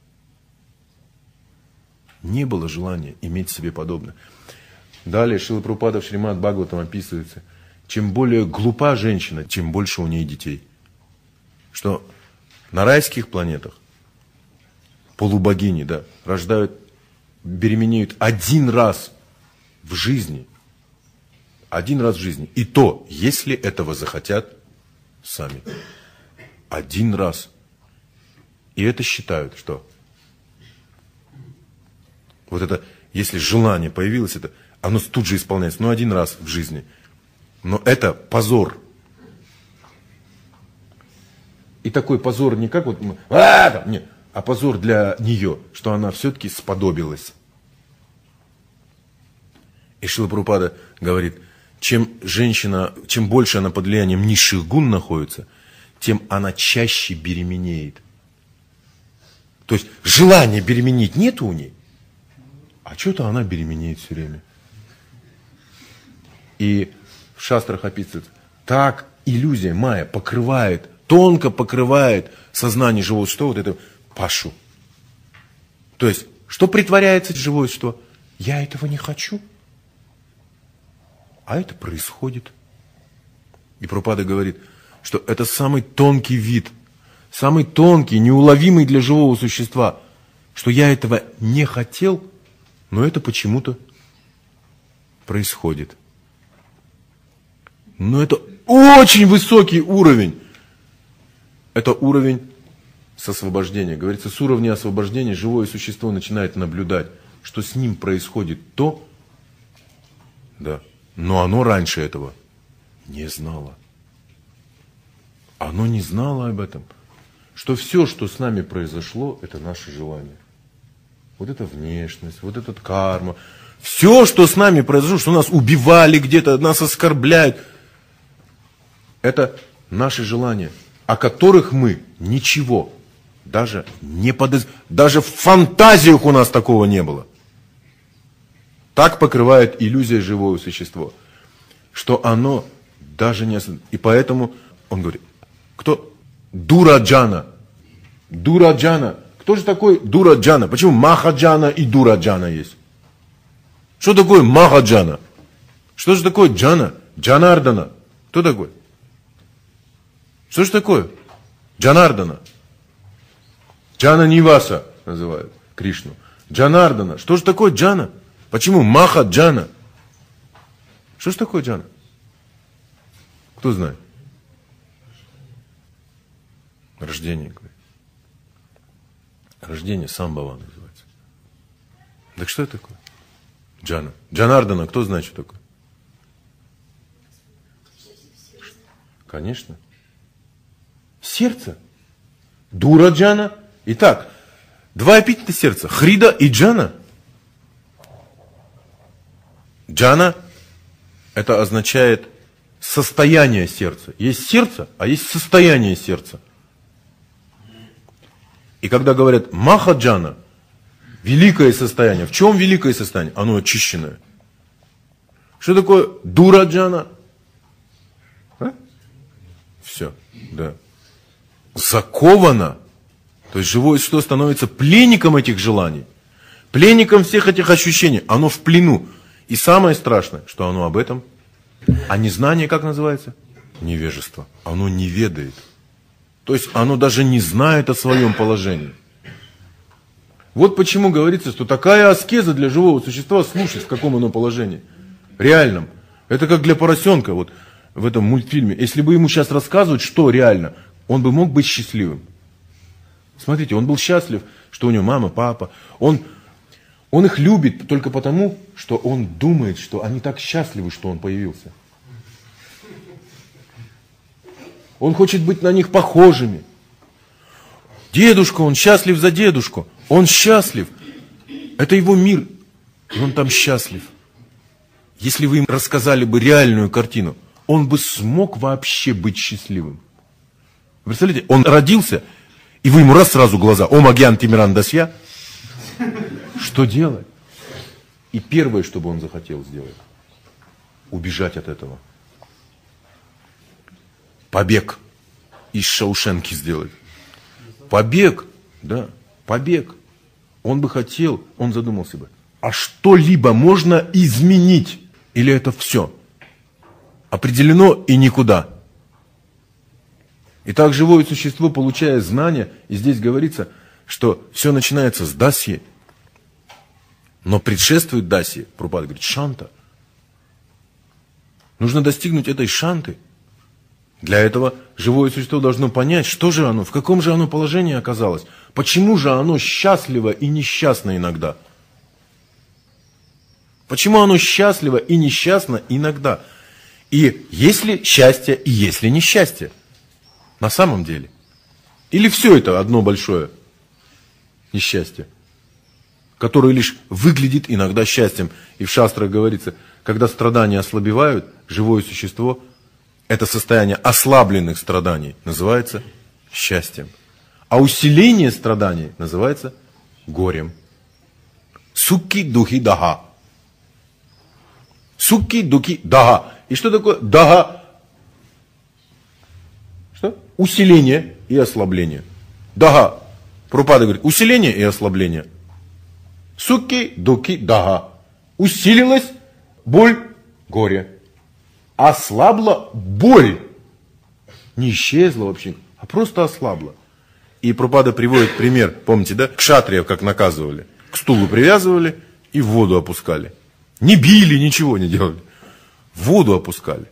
Не было желания иметь себе подобных. Далее Шрила Прабхупада в Шримад Бхагаватам описывается, чем более глупа женщина, тем больше у нее детей. Что на райских планетах полубогини, да, рождают, беременеют один раз в жизни. Один раз в жизни. И то, если этого захотят сами. Один раз. И это считают, что вот это, если желание появилось, это, оно тут же исполняется. Ну, один раз в жизни. Но это позор. И такой позор не как вот... А, нет, а позор для нее, что она все-таки сподобилась. И Шрила Прабхупада говорит, чем женщина, чем больше она под влиянием низших гун находится, тем она чаще беременеет. То есть желания беременеть нет у ней, а что-то она беременеет все время. И в шастрах описывается, так иллюзия майя покрывает, тонко покрывает сознание живого существа, вот это пашу. То есть, что притворяется живое существо? Я этого не хочу. А это происходит. И Прабхупада говорит, что это самый тонкий вид, самый тонкий, неуловимый для живого существа, что я этого не хотел, Но это почему-то происходит. Но это очень высокий уровень. Это уровень с освобождения. Говорится, с уровня освобождения живое существо начинает наблюдать, что с ним происходит то, да, но оно раньше этого не знало. Оно не знало об этом, что все, что с нами произошло, это наше желание. Вот эта внешность, вот этот карма. Все, что с нами произошло, что нас убивали где-то, нас оскорбляют, это наши желания, о которых мы ничего даже не подозреваем. Даже в фантазиях у нас такого не было. Так покрывает иллюзия живое существо, что оно даже не осознает. И поэтому он говорит, кто? Дураджана. Дураджана. Кто же такой Дураджана? Почему Махаджана и Дураджана есть? Что такое Махаджана? Что же такое Джана? Джанардана. Кто такой? Что же такое Джанардана? Джана Ниваса называют Кришну. Джанардана. Что же такое Джана? Почему Махаджана? Что же такое Джана? Кто знает? Рождение, говорит. Рождение Самбхава называется. Так что это такое? Джана. Джанардана, кто знает, что такое? Конечно. Сердце. Дура Джана. Итак, два эпитета сердца. Хрида и Джана. Джана это означает состояние сердца. Есть сердце, а есть состояние сердца. И когда говорят Махаджана, великое состояние. В чем великое состояние? Оно очищенное. Что такое Дураджана? А? Все, да. Заковано. То есть живое существо становится пленником этих желаний. Пленником всех этих ощущений. Оно в плену. И самое страшное, что оно об этом. А незнание как называется? Невежество. Оно не ведает. То есть оно даже не знает о своем положении. Вот почему говорится, что такая аскеза для живого существа, слушать, в каком оно положении. Реальном. Это как для поросенка вот в этом мультфильме. Если бы ему сейчас рассказывать, что реально, он бы мог быть счастливым. Смотрите, он был счастлив, что у него мама, папа. Он, он их любит только потому, что он думает, что они так счастливы, что он появился. Он хочет быть на них похожими. Дедушка, он счастлив за дедушку. Он счастлив. Это его мир. И он там счастлив. Если вы им рассказали бы реальную картину, он бы смог вообще быть счастливым. Вы представляете, он родился, и вы ему раз сразу глаза. О, Магьян Тимиран Дасья. Что делать? И первое, что бы он захотел сделать, убежать от этого. Побег из Шаушенки сделать. Побег, да, побег. Он бы хотел, он задумался бы, а что-либо можно изменить? Или это все? Определено и никуда. Итак, живое существо, получая знания, и здесь говорится, что все начинается с дасьи, но предшествует дасьи, Прабхупада говорит, шанта. Нужно достигнуть этой шанты. Для этого живое существо должно понять, что же оно, в каком же оно положении оказалось, почему же оно счастливо и несчастно иногда. Почему оно счастливо и несчастно иногда. И есть ли счастье, и есть ли несчастье. На самом деле. Или все это одно большое несчастье, которое лишь выглядит иногда счастьем. И в шастрах говорится, когда страдания ослабевают, живое существо, это состояние ослабленных страданий называется счастьем. А усиление страданий называется горем. Сукки духи даха. Сукки духи даха. И что такое даха? Что? Усиление и ослабление. Даха. Прабхупада говорит, усиление и ослабление. Сукки духи даха. Усилилась боль, горе. Ослабла боль. Не исчезла вообще, а просто ослабла. И Прабхупада приводит пример, помните, да? Кшатриев как наказывали. К стулу привязывали и в воду опускали. Не били, ничего не делали. В воду опускали.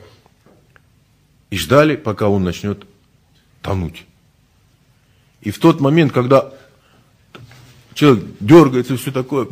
И ждали, пока он начнет тонуть. И в тот момент, когда человек дергается и все такое,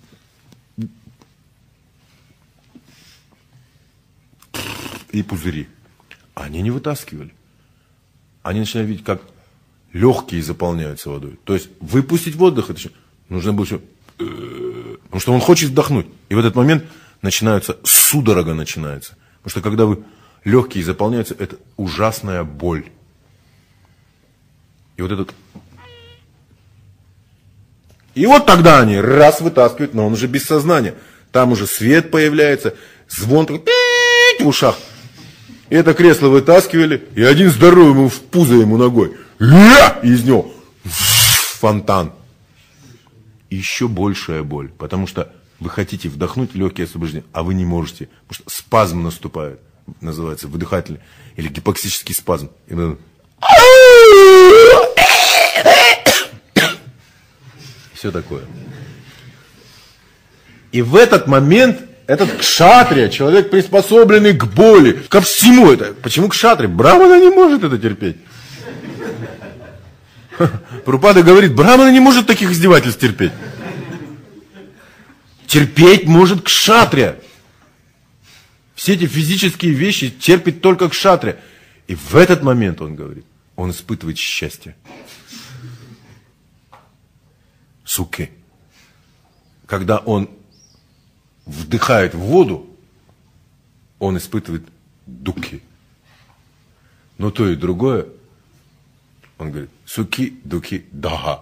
и пузыри, они не вытаскивали. Они начинали видеть, как легкие заполняются водой. То есть выпустить воздух, это нужно было еще... Потому что он хочет вдохнуть. И в этот момент начинается, судорога начинается. Потому что когда вы легкие заполняются, это ужасная боль. И вот этот... И вот тогда они раз вытаскивают, но он уже без сознания. Там уже свет появляется, звон такой в ушах. И это кресло вытаскивали, и один здоровый ему в пузо ему ногой. И из него фонтан. И еще большая боль, потому что вы хотите вдохнуть легкие освобождения, а вы не можете, потому что спазм наступает, называется выдыхательный, или гипоксический спазм. И все такое. И в этот момент этот кшатрия, человек, приспособленный к боли, ко всему это. Почему кшатрия? Брамана не может это терпеть. Прабхупада говорит, брамана не может таких издевательств терпеть. Терпеть может кшатрия. Все эти физические вещи терпит только кшатрия. И в этот момент, он говорит, он испытывает счастье. Суки. Когда он вдыхает в воду, он испытывает дуки. Но то и другое, он говорит, суки, дуки, дага.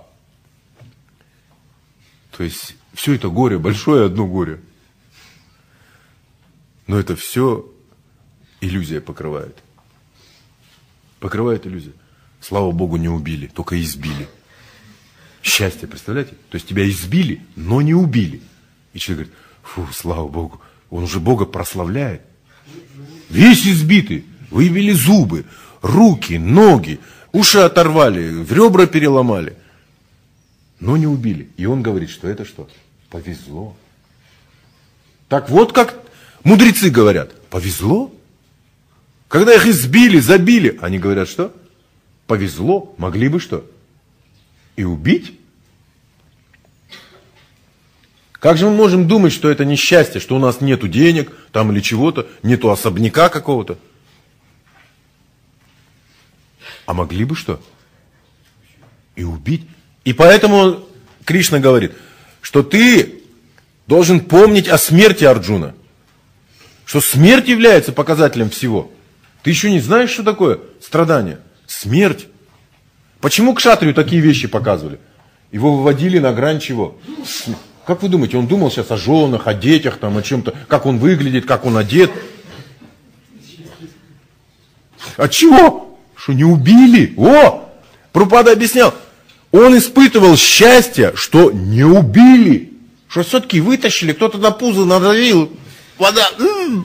То есть, все это горе, большое одно горе. Но это все иллюзия покрывает. Покрывает иллюзия. Слава Богу, не убили, только избили. Счастье, представляете? То есть тебя избили, но не убили. И человек говорит, фу, слава Богу, он уже Бога прославляет. Весь избитый, выбили зубы, руки, ноги, уши оторвали, в ребра переломали. Но не убили. И он говорит, что это что? Повезло. Так вот как мудрецы говорят, повезло. Когда их избили, забили, они говорят, что? Повезло, могли бы что? И убить? Как же мы можем думать, что это несчастье, что у нас нету денег, там или чего-то, нету особняка какого-то? А могли бы что? И убить? И поэтому Кришна говорит, что ты должен помнить о смерти Арджуна. Что смерть является показателем всего. Ты еще не знаешь, что такое страдание? Смерть. Почему кшатрию такие вещи показывали? Его выводили на грань чего? Как вы думаете, он думал сейчас о женах, о детях, там, о чем-то, как он выглядит, как он одет? От чего? Что не убили? О! Прабхупада объяснял. Он испытывал счастье, что не убили. Что все-таки вытащили, кто-то на пузо надавил. Вода. М-м.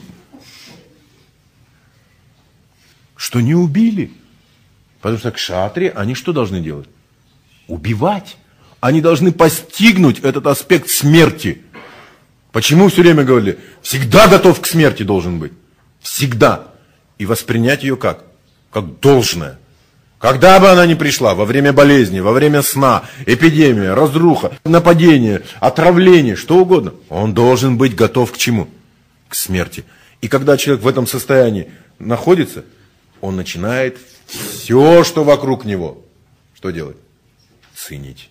Что не убили. Потому что кшатри, они что должны делать? Убивать. Они должны постигнуть этот аспект смерти. Почему все время говорили, всегда готов к смерти должен быть. Всегда. И воспринять ее как? Как должное. Когда бы она ни пришла, во время болезни, во время сна, эпидемия, разруха, нападение, отравление, что угодно, он должен быть готов к чему? К смерти. И когда человек в этом состоянии находится, он начинает все, что вокруг него, что делать? Ценить.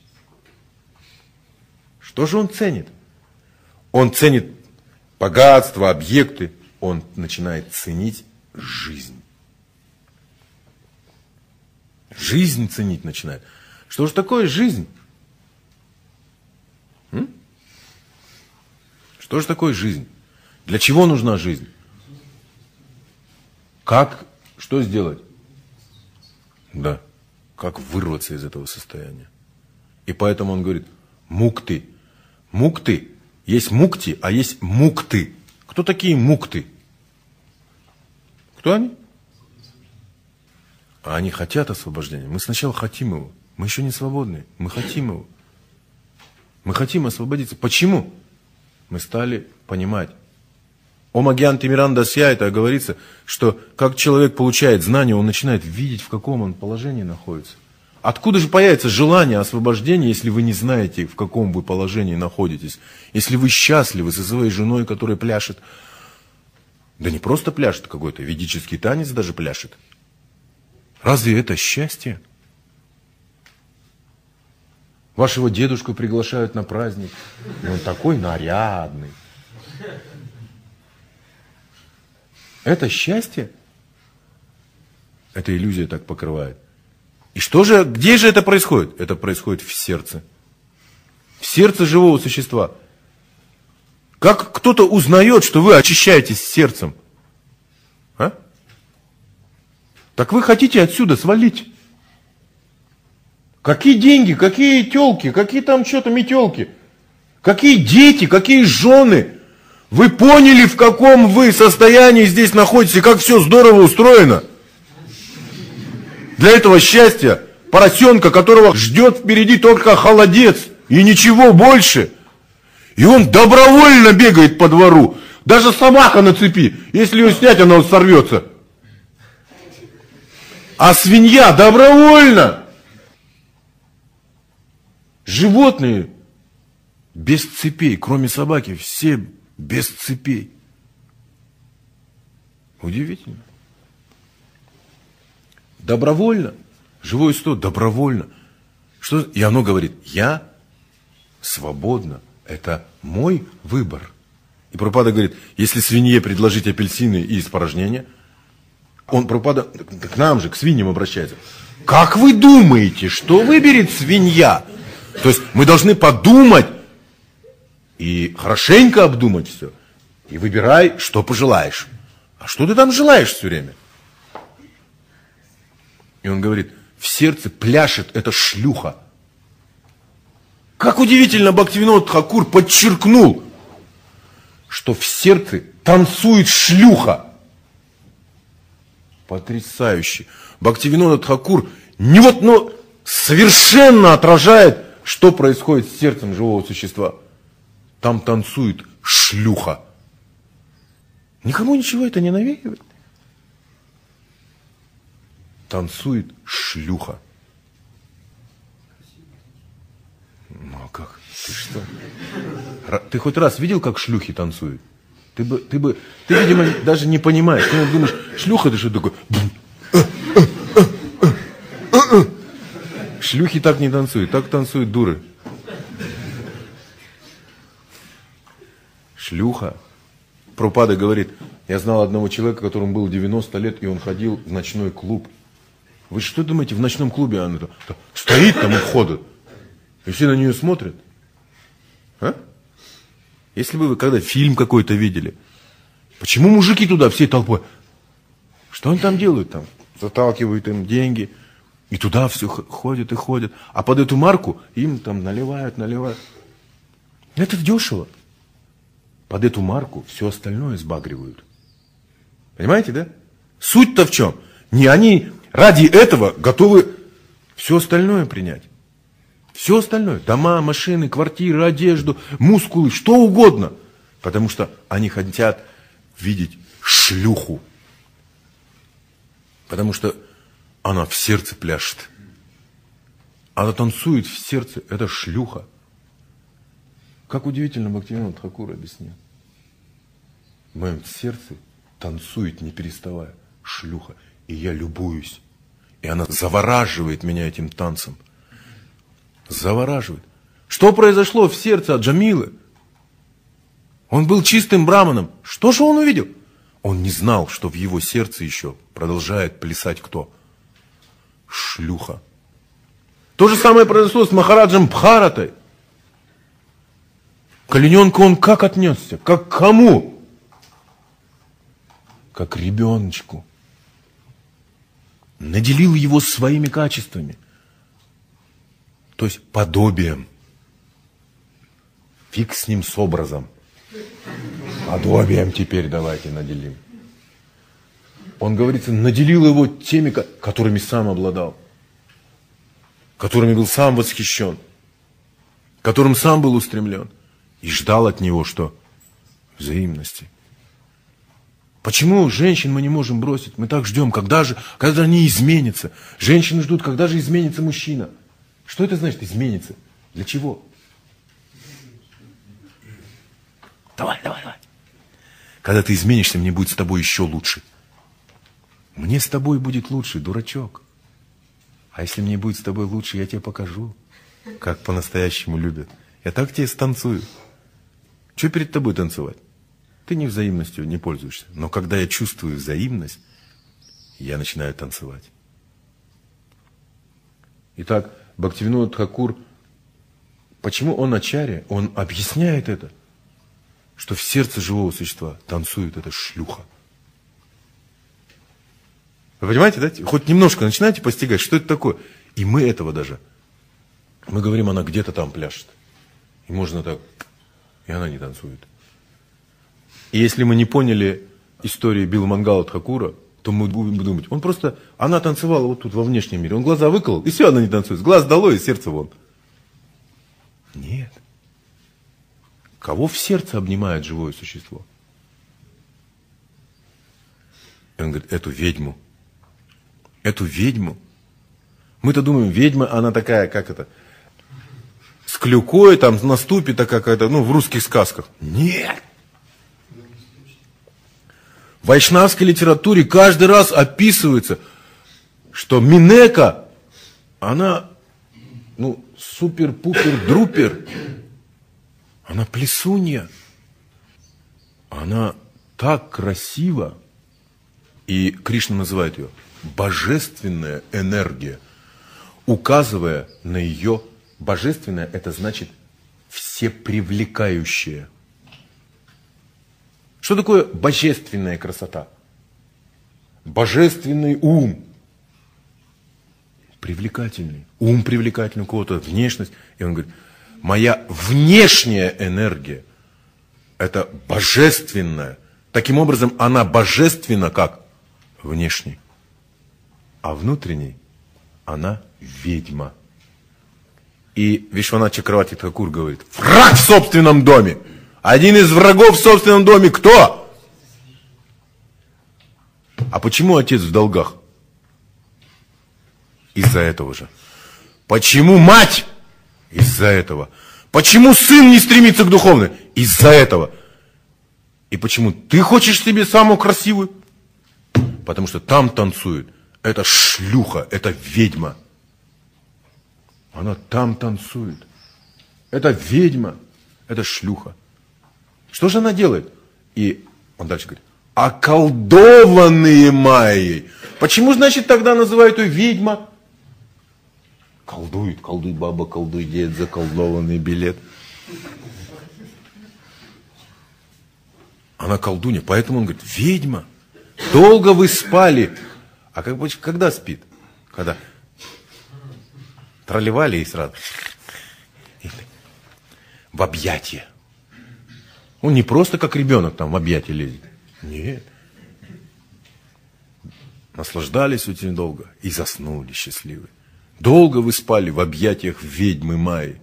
Что же он ценит? Он ценит богатство, объекты, он начинает ценить жизнь. Жизнь ценить начинает. Что же такое жизнь? М? Что же такое жизнь? Для чего нужна жизнь? Как, что сделать? Да, как вырваться из этого состояния. И поэтому он говорит, мукты. Мукты. Есть мукти, а есть мукты. Кто такие мукты? Кто они? А они хотят освобождения. Мы сначала хотим его. Мы еще не свободны. Мы хотим его. Мы хотим освободиться. Почему? мы стали понимать. Ома Гьянти Мирандасья, это говорится, что как человек получает знания, он начинает видеть, в каком он положении находится. Откуда же появится желание освобождения, если вы не знаете, в каком вы положении находитесь? Если вы счастливы со своей женой, которая пляшет. Да не просто пляшет какой-то, ведический танец даже пляшет. Разве это счастье? Вашего дедушку приглашают на праздник, и он такой нарядный. Это счастье? Эта иллюзия так покрывает. И что же, где же это происходит? Это происходит в сердце. В сердце живого существа. Как кто-то узнает, что вы очищаетесь сердцем? А? Так вы хотите отсюда свалить? Какие деньги, какие телки, какие там что-то метелки? Какие дети, какие жены? Вы поняли, в каком вы состоянии здесь находитесь, и как все здорово устроено? Для этого счастья поросенка, которого ждет впереди только холодец и ничего больше. И он добровольно бегает по двору. Даже собака на цепи. Если ее снять, она сорвется. А свинья добровольно. Животные без цепей, кроме собаки, все без цепей. Удивительно. Добровольно. Живое существо добровольно. Что? И оно говорит, я свободна. Это мой выбор. И Прабхупада говорит, если свинье предложить апельсины и испражнения, он, Прабхупада, к нам же, к свиньям обращается. Как вы думаете, что выберет свинья? То есть мы должны подумать и хорошенько обдумать все. И выбирай, что пожелаешь. А что ты там желаешь все время? И он говорит, в сердце пляшет эта шлюха. Как удивительно Бхактивинода Тхакур подчеркнул, что в сердце танцует шлюха. Потрясающе. Бхактивинода Тхакур не вот, но совершенно отражает, что происходит с сердцем живого существа. Там танцует шлюха. Никому ничего это не навеивает. Танцует шлюха. Ну а как? Ты что? Ты хоть раз видел, как шлюхи танцуют? Ты бы, ты бы, ты, видимо, даже не понимаешь. Ты думаешь, шлюха, ты что такое? Шлюхи так не танцуют, так танцуют дуры. Шлюха. Прабхупада говорит, я знал одного человека, которому было девяносто лет, и он ходил в ночной клуб. Вы что думаете, в ночном клубе она стоит там у входа, и все на нее смотрят? А? Если бы вы когда фильм какой-то видели, почему мужики туда всей толпой? Что они там делают там? Заталкивают им деньги, и туда все ходят и ходят. А под эту марку им там наливают, наливают. Это дешево. Под эту марку все остальное сбагривают. Понимаете, да? Суть-то в чем? Не они ради этого готовы все остальное принять. Все остальное. Дома, машины, квартиры, одежду, мускулы, что угодно. Потому что они хотят видеть шлюху. Потому что она в сердце пляшет. Она танцует в сердце. Это шлюха. Как удивительно Бхактивинода Тхакур объяснил. В моем сердце танцует, не переставая, шлюха. И я любуюсь. И она завораживает меня этим танцем. Завораживает. Что произошло в сердце от Джамилы? Он был чистым браманом. Что же он увидел? Он не знал, что в его сердце еще продолжает плясать кто? Шлюха. То же самое произошло с Махараджем Бхаратой. К олененку он как отнесся? Как к кому? Как к ребеночку. Наделил его своими качествами. То есть подобием. Фиг с ним с образом. Подобием теперь давайте наделим. Он, говорится, наделил его теми, которыми сам обладал. Которыми был сам восхищен. Которым сам был устремлен. И ждал от него что? взаимности. Почему женщин мы не можем бросить? Мы так ждем, когда же, когда они изменятся. Женщины ждут, когда же изменится мужчина. Что это значит изменится? Для чего? Давай, давай, давай. Когда ты изменишься, мне будет с тобой еще лучше. Мне с тобой будет лучше, дурачок. А если мне будет с тобой лучше, я тебе покажу, как по-настоящему любят. Я так тебе станцую. Что перед тобой танцевать? Ты не взаимностью не пользуешься. Но когда я чувствую взаимность, я начинаю танцевать. Итак, Бхактивинода Тхакур, почему он ачарья? Он объясняет это, что в сердце живого существа танцует эта шлюха. Вы понимаете, да? Хоть немножко начинаете постигать, что это такое. И мы этого даже. Мы говорим, она где-то там пляшет. И можно так, и она не танцует. И если мы не поняли истории Билмангала Тхакура, то мы будем думать, он просто, она танцевала вот тут во внешнем мире. Он глаза выколол, и все, она не танцует. Глаз долой, и сердце вон. Нет. Кого в сердце обнимает живое существо? И он говорит, эту ведьму. Эту ведьму. Мы-то думаем, ведьма, она такая, как это, с клюкой, там, на ступе, такая какая-то, ну, в русских сказках. Нет. В вайшнавской литературе каждый раз описывается, что Минека, она, ну, супер-пупер-друпер, она плесунья, она так красива, и Кришна называет ее божественная энергия, указывая на ее божественное, это значит всепривлекающее. Что такое божественная красота? Божественный ум. Привлекательный. Ум привлекательный, у кого-то внешность. И он говорит, моя внешняя энергия, это божественная. Таким образом, она божественна как внешний. А внутренний, она ведьма. И Вишванат Чакраварти Тхакур говорит, враг в собственном доме. Один из врагов в собственном доме кто? А почему отец в долгах? Из-за этого же. Почему мать? Из-за этого. Почему сын не стремится к духовной? Из-за этого. И почему ты хочешь себе самую красивую? Потому что там танцует. Это шлюха, это ведьма. Она там танцует. Это ведьма, это шлюха. Что же она делает? И он дальше говорит, околдованные Майей. Почему, значит, тогда называют ее ведьма? Колдует, колдует баба, колдует дед, заколдованный билет. Она колдунья, поэтому он говорит, ведьма. Долго вы спали. А как, когда спит? Когда тролливали и сразу в объятия. Он не просто как ребенок там в объятия лезет. Нет. Наслаждались очень долго и заснули счастливы. Долго вы спали в объятиях ведьмы Майи.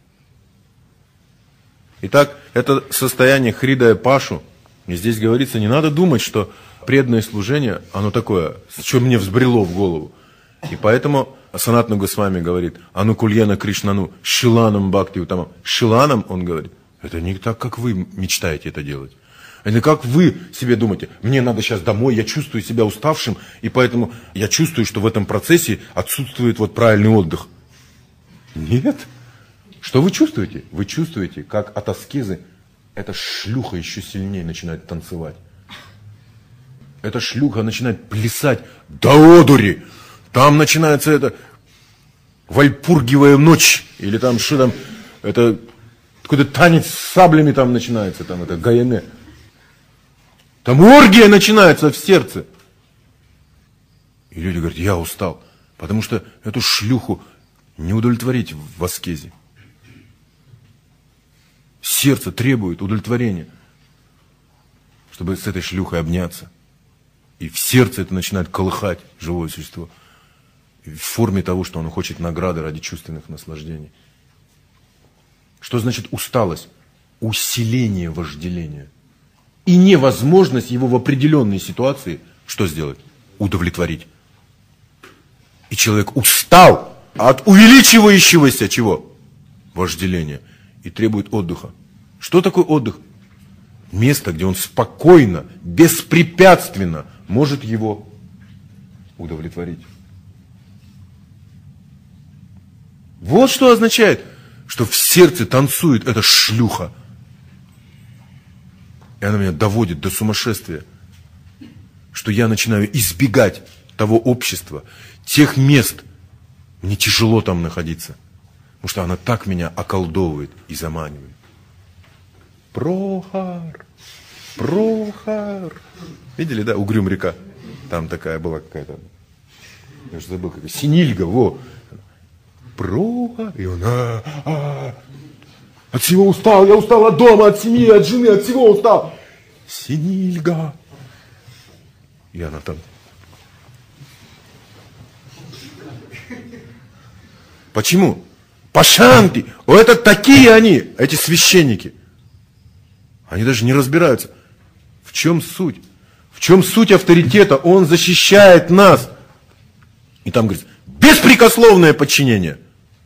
Итак, это состояние Хридая Пашу. И здесь говорится, не надо думать, что преданное служение, оно такое, что мне взбрело в голову. И поэтому Санатана Госвами говорит, анукульяна Кришнану шиланам бхакти утамам. Шиланам, он говорит, это не так, как вы мечтаете это делать. Это как вы себе думаете, мне надо сейчас домой, я чувствую себя уставшим, и поэтому я чувствую, что в этом процессе отсутствует вот правильный отдых. Нет. Что вы чувствуете? Вы чувствуете, как от аскезы эта шлюха еще сильнее начинает танцевать. Эта шлюха начинает плясать до одури. Там начинается это вальпургиевая ночь. Или там что там, это какой-то танец с саблями там начинается, там это гаяне. Там оргия начинается в сердце. И люди говорят, я устал. Потому что эту шлюху не удовлетворить в аскезе. Сердце требует удовлетворения, чтобы с этой шлюхой обняться. И в сердце это начинает колыхать живое существо. В форме того, что оно хочет награды ради чувственных наслаждений. Что значит усталость? Усиление вожделения. и невозможность его в определенной ситуации что сделать? Удовлетворить. И человек устал от увеличивающегося чего? Вожделения. И требует отдыха. Что такое отдых? Место, где он спокойно, беспрепятственно может его удовлетворить. Вот что означает, что в сердце танцует эта шлюха. И она меня доводит до сумасшествия, что я начинаю избегать того общества, тех мест. Мне тяжело там находиться, потому что она так меня околдовывает и заманивает. Прохор, Прохор. Видели, да, Угрюм река? Там такая была какая-то, я уже забыл, какая, Синильга, во. Прохор, и он, а, а, от всего устал, я устал от дома, от семьи, от жены, от всего устал. Синильга. И она там. Почему? Пашанти. О, это такие они, эти священники. Они даже не разбираются. В чем суть? В чем суть авторитета? Он защищает нас. И там говорится, беспрекословное подчинение.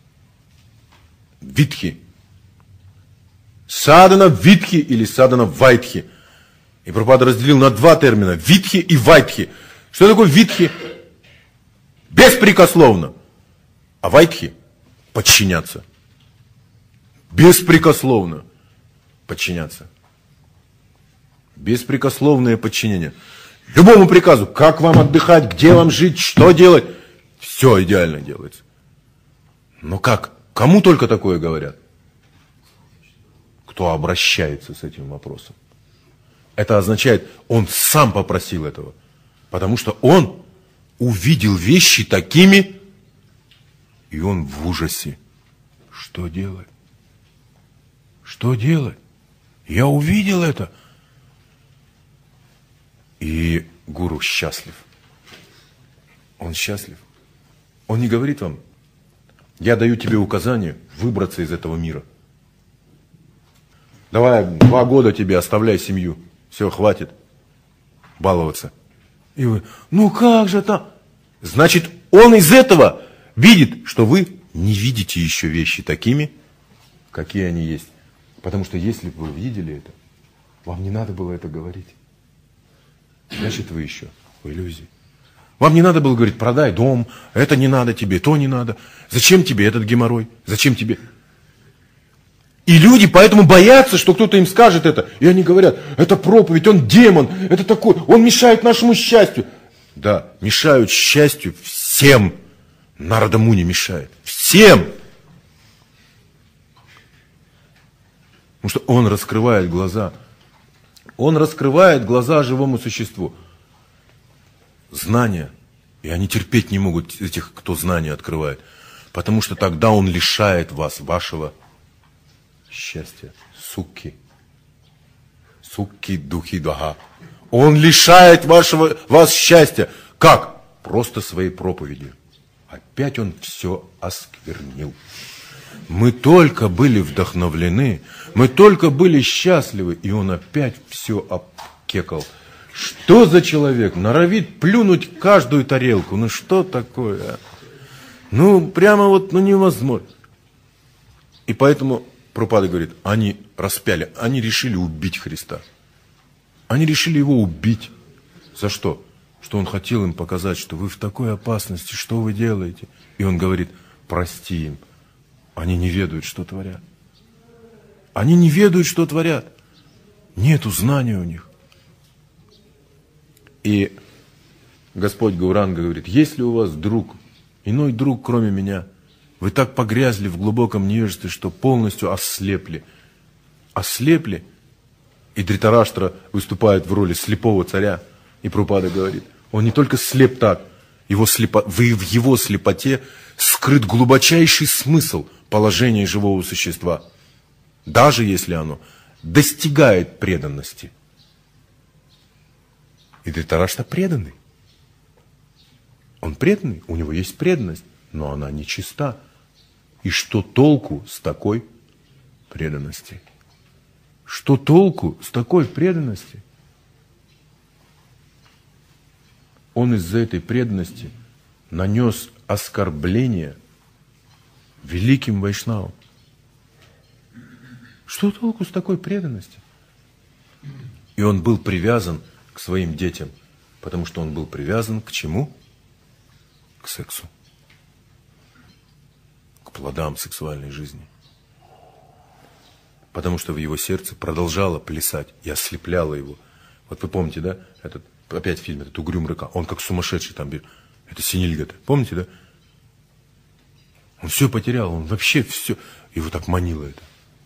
Витхи. Садана витхи или садана вайтхи. И Прабхупада разделил на два термина. Витхи и вайтхи. Что такое витхи? Беспрекословно. А вайтхи подчиняться. Беспрекословно подчиняться. Беспрекословное подчинение. Любому приказу, как вам отдыхать, где вам жить, что делать. Все идеально делается. Но как? Кому только такое говорят? Кто обращается с этим вопросом. Это означает, он сам попросил этого. Потому что он увидел вещи такими, и он в ужасе. Что делать? Что делать? Я увидел это. И гуру счастлив. Он счастлив. Он не говорит вам, я даю тебе указание выбраться из этого мира. Давай два года тебе оставляй семью. Все, хватит баловаться. И вы, ну как же там? Значит, он из этого видит, что вы не видите еще вещи такими, какие они есть. Потому что если бы вы видели это, вам не надо было это говорить. Значит, вы еще в иллюзии. Вам не надо было говорить, продай дом, это не надо тебе, то не надо. Зачем тебе этот геморрой? Зачем тебе? И люди поэтому боятся, что кто-то им скажет это. И они говорят, это проповедь, он демон, это такой, он мешает нашему счастью. Да, мешают счастью всем. Нарада Муни мешает. Всем. Потому что он раскрывает глаза. Он раскрывает глаза живому существу. Знания. И они терпеть не могут этих, кто знания открывает. Потому что тогда он лишает вас вашего счастья. Сукки. Сукки духи дага. Он лишает вашего, вас счастья. Как? Просто своей проповедью. Опять он все осквернил. Мы только были вдохновлены, мы только были счастливы, и он опять все обкекал. Что за человек? Норовит плюнуть каждую тарелку. Ну что такое? А? Ну прямо вот ну, невозможно. И поэтому Прабхупада говорит, они распяли, они решили убить Христа. Они решили его убить. За что? Что он хотел им показать, что вы в такой опасности, что вы делаете? И он говорит, прости им. Они не ведают, что творят. Они не ведают, что творят. Нету знания у них. И Господь Гауранга говорит, если у вас друг, иной друг, кроме меня, вы так погрязли в глубоком невежестве, что полностью ослепли. Ослепли. И Дритараштра выступает в роли слепого царя. И Прабхупада говорит, он не только слеп так, его слепо... в его слепоте скрыт глубочайший смысл положения живого существа, даже если оно достигает преданности. И Дритараштра преданный. Он преданный, у него есть преданность, но она нечиста. И что толку с такой преданности? Что толку с такой преданности? он из-за этой преданности нанес оскорбление великим вайшнавам. Что толку с такой преданности? И он был привязан к своим детям, потому что он был привязан к чему? К сексу. К плодам сексуальной жизни. Потому что в его сердце продолжало плясать и ослепляло его. Вот вы помните, да? Этот, опять фильм, этот «Угрюм река». Он как сумасшедший там. Это Синильгата. Помните, да? Он все потерял, он вообще все. Его так манило это.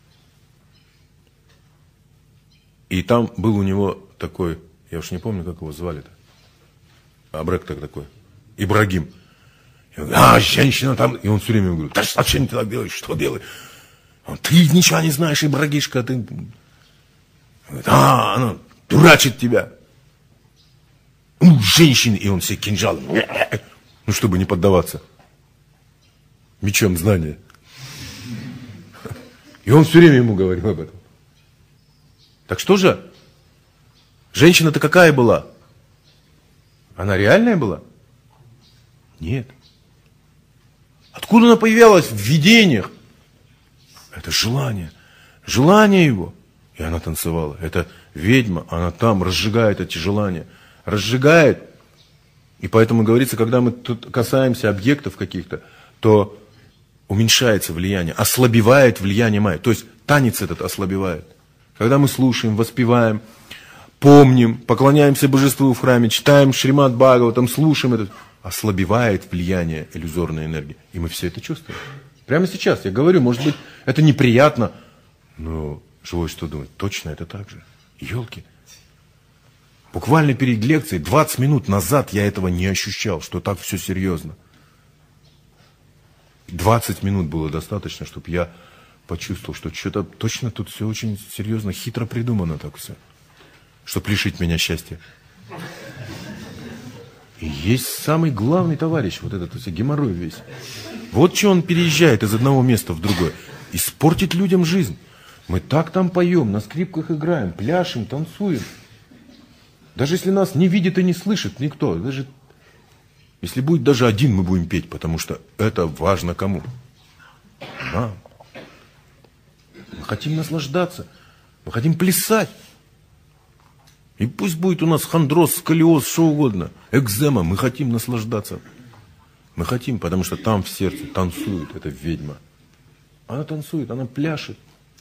И там был у него такой, я уж не помню, как его звали-то. Абрек такой. Ибрагим. И он, а, женщина там. И он все время говорит, да зачем ты так делаешь, что делаешь? Он, ты ничего не знаешь, Ибрагишка, ты... Говорит, а, она дурачит тебя. Ну, женщины. И он все кинжалом. Ну, чтобы не поддаваться. Мечом знания. И он все время ему говорил об этом. Так что же? Женщина-то какая была? Она реальная была? Нет. Откуда она появилась в видениях? Это желание. Желание его. И она танцевала. Это ведьма, она там разжигает эти желания. Разжигает. И поэтому говорится, когда мы тут касаемся объектов каких-то, то уменьшается влияние, ослабевает влияние майя. То есть танец этот ослабевает. Когда мы слушаем, воспеваем, помним, поклоняемся божеству в храме, читаем Шримад Бхагаватам, слушаем это, ослабевает влияние иллюзорной энергии. И мы все это чувствуем. Прямо сейчас, я говорю, может быть, это неприятно, но живое что думает, точно это так же. Елки. Буквально перед лекцией, двадцать минут назад я этого не ощущал, что так все серьезно. двадцать минут было достаточно, чтобы я почувствовал, что что-то точно тут все очень серьезно, хитро придумано так все, чтобы лишить меня счастья. И есть самый главный товарищ, вот этот вот геморрой весь. Вот что он переезжает из одного места в другое. Испортить людям жизнь. Мы так там поем, на скрипках играем, пляшем, танцуем. Даже если нас не видит и не слышит никто, даже если будет даже один, мы будем петь, потому что это важно кому? Нам. Мы хотим наслаждаться, мы хотим плясать. И пусть будет у нас хондроз, сколиоз, что угодно, экзема, мы хотим наслаждаться. Мы хотим, потому что там в сердце танцует эта ведьма. Она танцует, она пляшет.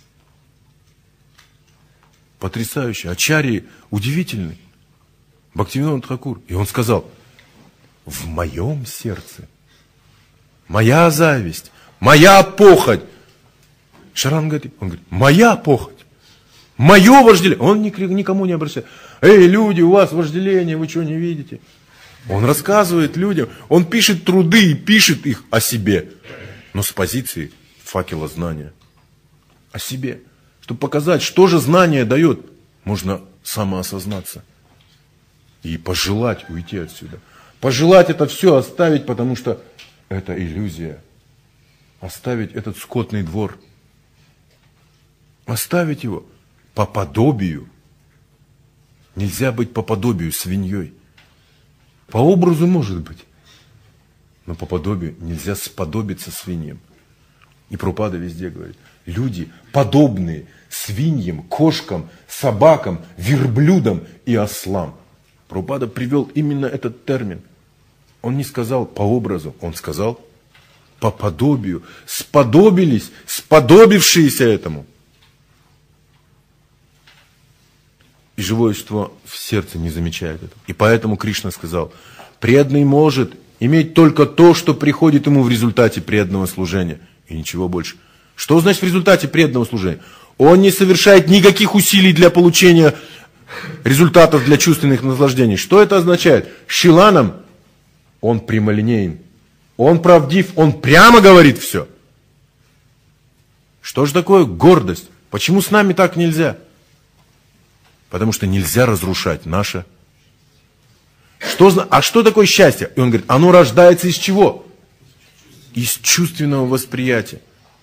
Потрясающе. Ачарьи удивительный. Бхактивинода Тхакур. И он сказал, в моем сердце моя зависть, моя похоть. Шаран говорит, он говорит, моя похоть, мое вожделение. Он никому не обращается. Эй, люди, у вас вожделение, вы что, не видите? Он рассказывает людям, он пишет труды и пишет их о себе, но с позиции факела знания. О себе. Чтобы показать, что же знание дает, можно самоосознаться и пожелать уйти отсюда. Пожелать это все оставить, потому что это иллюзия. Оставить этот скотный двор. Оставить его по подобию. Нельзя быть по подобию свиньей. По образу может быть. Но по подобию нельзя сподобиться свиньям. И Прабхупада везде говорит. Люди, подобные свиньям, кошкам, собакам, верблюдам и ослам. Прабхупада привел именно этот термин. Он не сказал по образу, он сказал по подобию. Сподобились, сподобившиеся этому. И живое существо в сердце не замечает этого. И поэтому Кришна сказал, преданный может иметь только то, что приходит ему в результате преданного служения. И ничего больше. Что значит в результате преданного служения? Он не совершает никаких усилий для получения результатов для чувственных наслаждений. Что это означает? Шиланам он прямолинеен. Он правдив, он прямо говорит все. Что же такое гордость? Почему с нами так нельзя? Потому что нельзя разрушать наше. Что, а что такое счастье? И он говорит, оно рождается из чего? Из чувственного восприятия.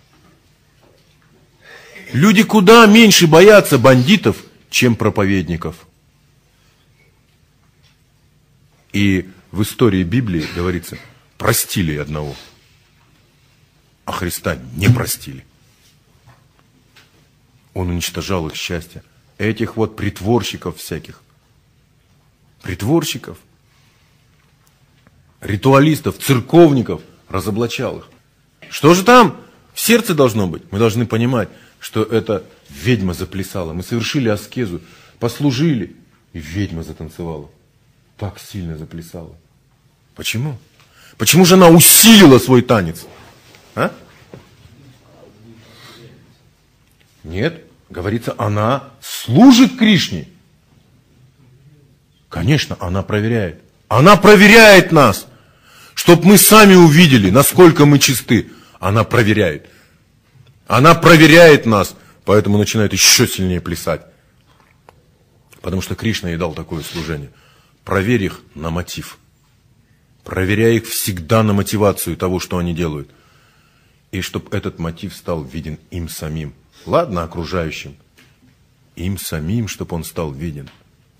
Люди куда меньше боятся бандитов, чем проповедников. И в истории Библии говорится, простили одного, а Христа не простили. Он уничтожал их счастье. Этих вот притворщиков всяких, притворщиков, ритуалистов, церковников разоблачал их. Что же там в сердце должно быть? Мы должны понимать, что это ведьма заплясала. Мы совершили аскезу, послужили, и ведьма затанцевала. Так сильно заплясала. Почему? Почему же она усилила свой танец? А? Нет, говорится, она служит Кришне. Конечно, она проверяет. Она проверяет нас, чтобы мы сами увидели, насколько мы чисты. Она проверяет. Она проверяет нас, поэтому начинает еще сильнее плясать. Потому что Кришна ей дал такое служение. Проверь их на мотив. Проверяй их всегда на мотивацию того, что они делают. И чтобы этот мотив стал виден им самим. Ладно, окружающим. Им самим, чтобы он стал виден.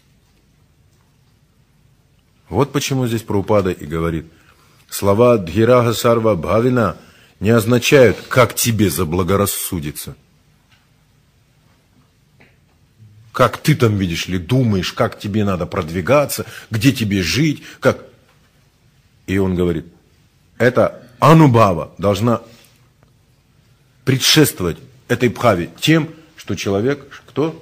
Вот почему здесь Прабхупада и говорит, слова Дхирага Сарва Бхавина не означают, как тебе заблагорассудится. Как ты там, видишь ли, думаешь, как тебе надо продвигаться, где тебе жить, как... И он говорит, эта анубхава должна предшествовать этой бхаве тем, что человек, кто?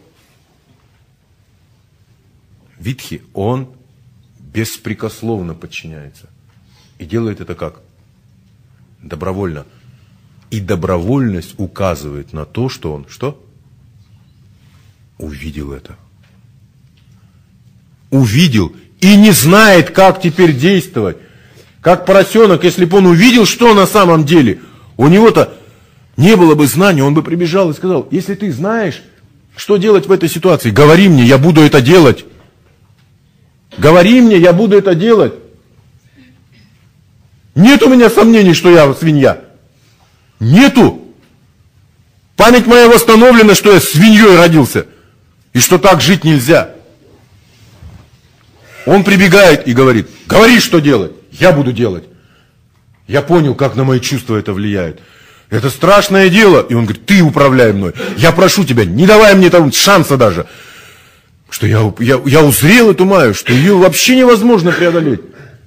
Витхи, он беспрекословно подчиняется. И делает это как? Добровольно. И добровольность указывает на то, что он, что? Увидел это. Увидел и не знает, как теперь действовать. Как поросенок, если бы он увидел, что на самом деле, у него-то не было бы знания, он бы прибежал и сказал, если ты знаешь, что делать в этой ситуации, говори мне, я буду это делать. Говори мне, я буду это делать. Нет у меня сомнений, что я свинья. Нету. Память моя восстановлена, что я свиньей родился. И что так жить нельзя. Он прибегает и говорит, говори, что делать. Я буду делать. Я понял, как на мои чувства это влияет. Это страшное дело. И он говорит, ты управляй мной. Я прошу тебя, не давай мне там шанса даже. Что я, я, я узрел эту Майю, что ее вообще невозможно преодолеть.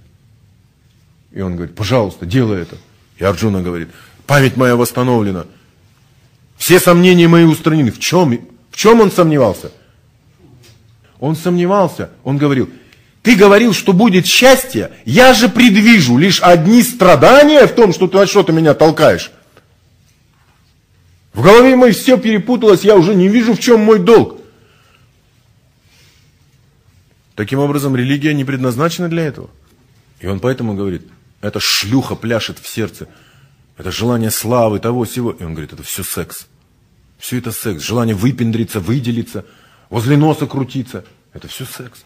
И он говорит, пожалуйста, делай это. И Арджуна говорит, память моя восстановлена. Все сомнения мои устранены. В чем, в чем он сомневался? Он сомневался. Он говорил, ты говорил, что будет счастье. Я же предвижу лишь одни страдания в том, что ты что-то меня толкаешь. В голове моей все перепуталось. Я уже не вижу, в чем мой долг. Таким образом, религия не предназначена для этого. И он поэтому говорит, эта шлюха пляшет в сердце. Это желание славы, того, сего. И он говорит, это все секс. Все это секс. Желание выпендриться, выделиться, возле носа крутиться. Это все секс.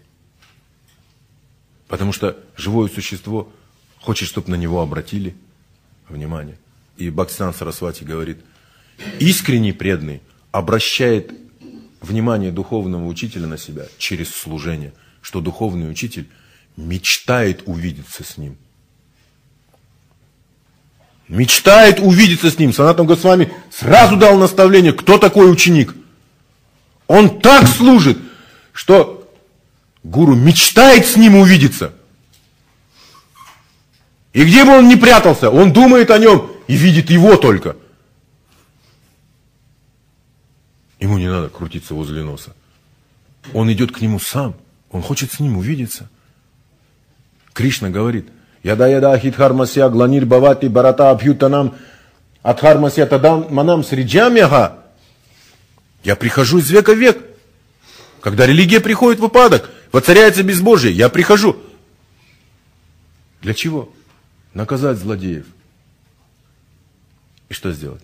Потому что живое существо хочет, чтобы на него обратили внимание. И Бхактисиданта Сарасвати говорит, искренний преданный обращает внимание духовного учителя на себя через служение, что духовный учитель мечтает увидеться с ним. Мечтает увидеться с ним. Санатана Госвами сразу дал наставление, кто такой ученик. Он так служит, что гуру мечтает с ним увидеться. И где бы он ни прятался, он думает о нем и видит его только. Ему не надо крутиться возле носа. Он идет к нему сам. Он хочет с ним увидеться. Кришна говорит, яда яда ахидхармасья гланир бавати барата абхютанам адхармасья тадам манам сриджамяха. Я прихожу из века в век. Когда религия приходит в упадок, воцаряется безбожие, я прихожу. Для чего? Наказать злодеев. И что сделать?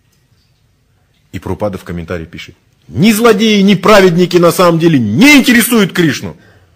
И Прабхупада в комментарии пишет, ни злодеи, ни праведники на самом деле не интересуют Кришну.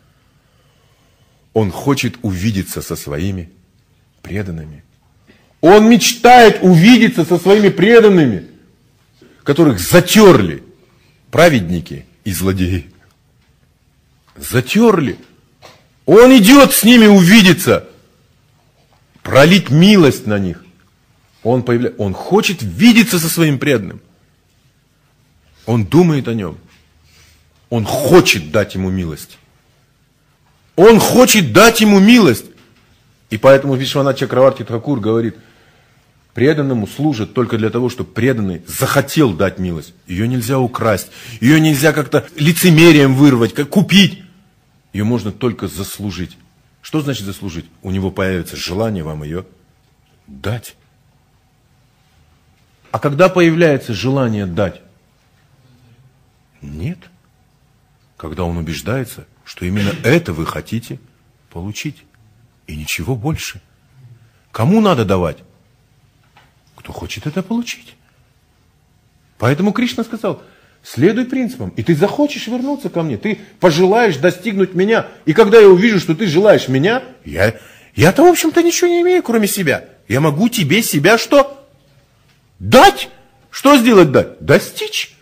Он хочет увидеться со своими преданными. Он мечтает увидеться со своими преданными, которых затерли праведники и злодеи. Затерли. Он идет с ними увидеться, пролить милость на них. Он, появля... он хочет видеться со своим преданным. Он думает о нем. Он хочет дать ему милость. Он хочет дать ему милость. И поэтому Вишванат Чакраварти Тхакур говорит, преданному служат только для того, чтобы преданный захотел дать милость. Ее нельзя украсть, ее нельзя как-то лицемерием вырвать, как купить. Ее можно только заслужить. Что значит заслужить? У него появится желание вам ее дать. А когда появляется желание дать? Нет. Когда он убеждается, что именно это вы хотите получить. И ничего больше. Кому надо давать? Кто хочет это получить. Поэтому Кришна сказал, следуй принципам, и ты захочешь вернуться ко мне, ты пожелаешь достигнуть меня, и когда я увижу, что ты желаешь меня, я, я-то, в общем-то, ничего не имею, кроме себя. Я могу тебе себя что? Дать? Что сделать дать? Достичь.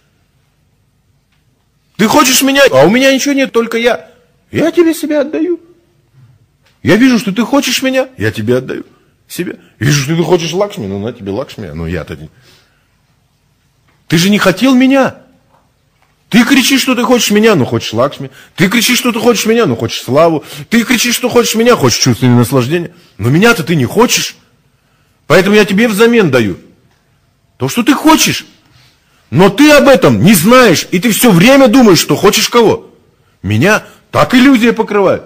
Ты хочешь меня, а у меня ничего нет, только я. Я тебе себя отдаю. Я вижу, что ты хочешь меня, я тебе отдаю себя. Вижу, что ты хочешь Лакшми, ну на тебе Лакшми, ну я-то не. Ты же не хотел меня. Ты кричишь, что ты хочешь меня, но хочешь Лакшми. Ты кричишь, что ты хочешь меня, но хочешь славу. Ты кричишь, что хочешь меня, хочешь чувственное наслаждение. Но меня-то ты не хочешь. Поэтому я тебе взамен даю то, что ты хочешь. Но ты об этом не знаешь, и ты все время думаешь, что хочешь кого. Меня так иллюзия покрывает.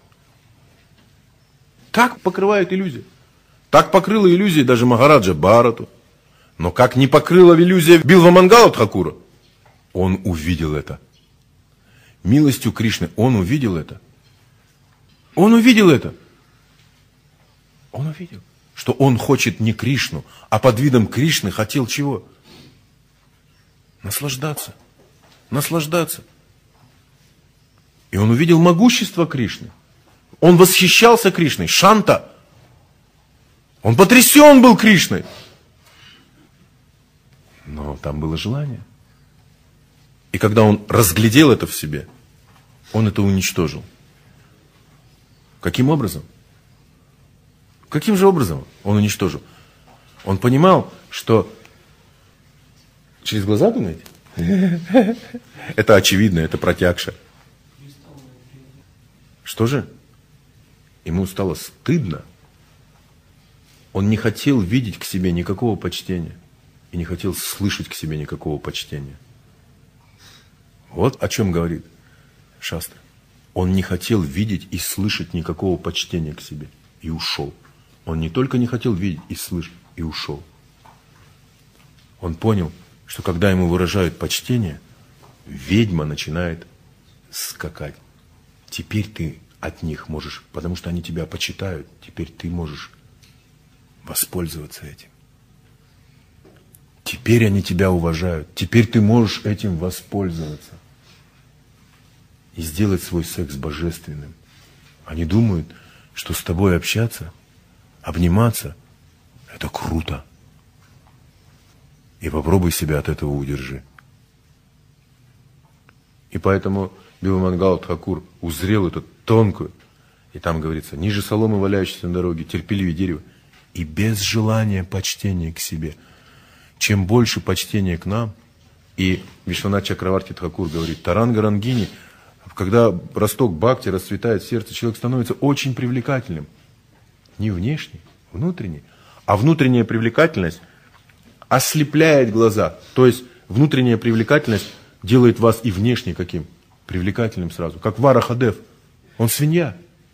Так покрывает иллюзия. Так покрыла иллюзия даже Махараджа Бхарату. Но как не покрыла иллюзия Билва Мангала Тхакура, он увидел это. Милостью Кришны он увидел это. Он увидел это. Он увидел, что он хочет не Кришну, а под видом Кришны хотел чего? Наслаждаться. Наслаждаться. И он увидел могущество Кришны. Он восхищался Кришной. Шанта. Он потрясен был Кришной. Но там было желание. И когда он разглядел это в себе, он это уничтожил. Каким образом? Каким же образом он уничтожил? Он понимал, что... Через глаза, думаете? Это очевидно, это протягша. Что же? Ему стало стыдно. Он не хотел видеть к себе никакого почтения. И не хотел слышать к себе никакого почтения. Вот о чем говорит Шастра. Он не хотел видеть и слышать никакого почтения к себе. И ушел. Он не только не хотел видеть и слышать, и ушел. Он понял, что когда ему выражают почтение, ведьма начинает скакать. Теперь ты от них можешь, потому что они тебя почитают, теперь ты можешь воспользоваться этим. Теперь они тебя уважают, теперь ты можешь этим воспользоваться. И сделать свой секс божественным. Они думают, что с тобой общаться, обниматься, это круто. И попробуй себя от этого удержи. И поэтому Билва Мангала Тхакур узрел эту тонкую, и там говорится, ниже соломы, валяющейся на дороге, терпеливее дерева, и без желания почтения к себе. Чем больше почтения к нам, и Вишванат Чакраварти Тхакур говорит, Таранга Рангини, когда росток бхакти расцветает в сердце, человек становится очень привлекательным. Не внешний, внутренний. А внутренняя привлекательность ослепляет глаза. То есть внутренняя привлекательность делает вас и внешне каким? Привлекательным сразу. Как Варахадев. Он свинья.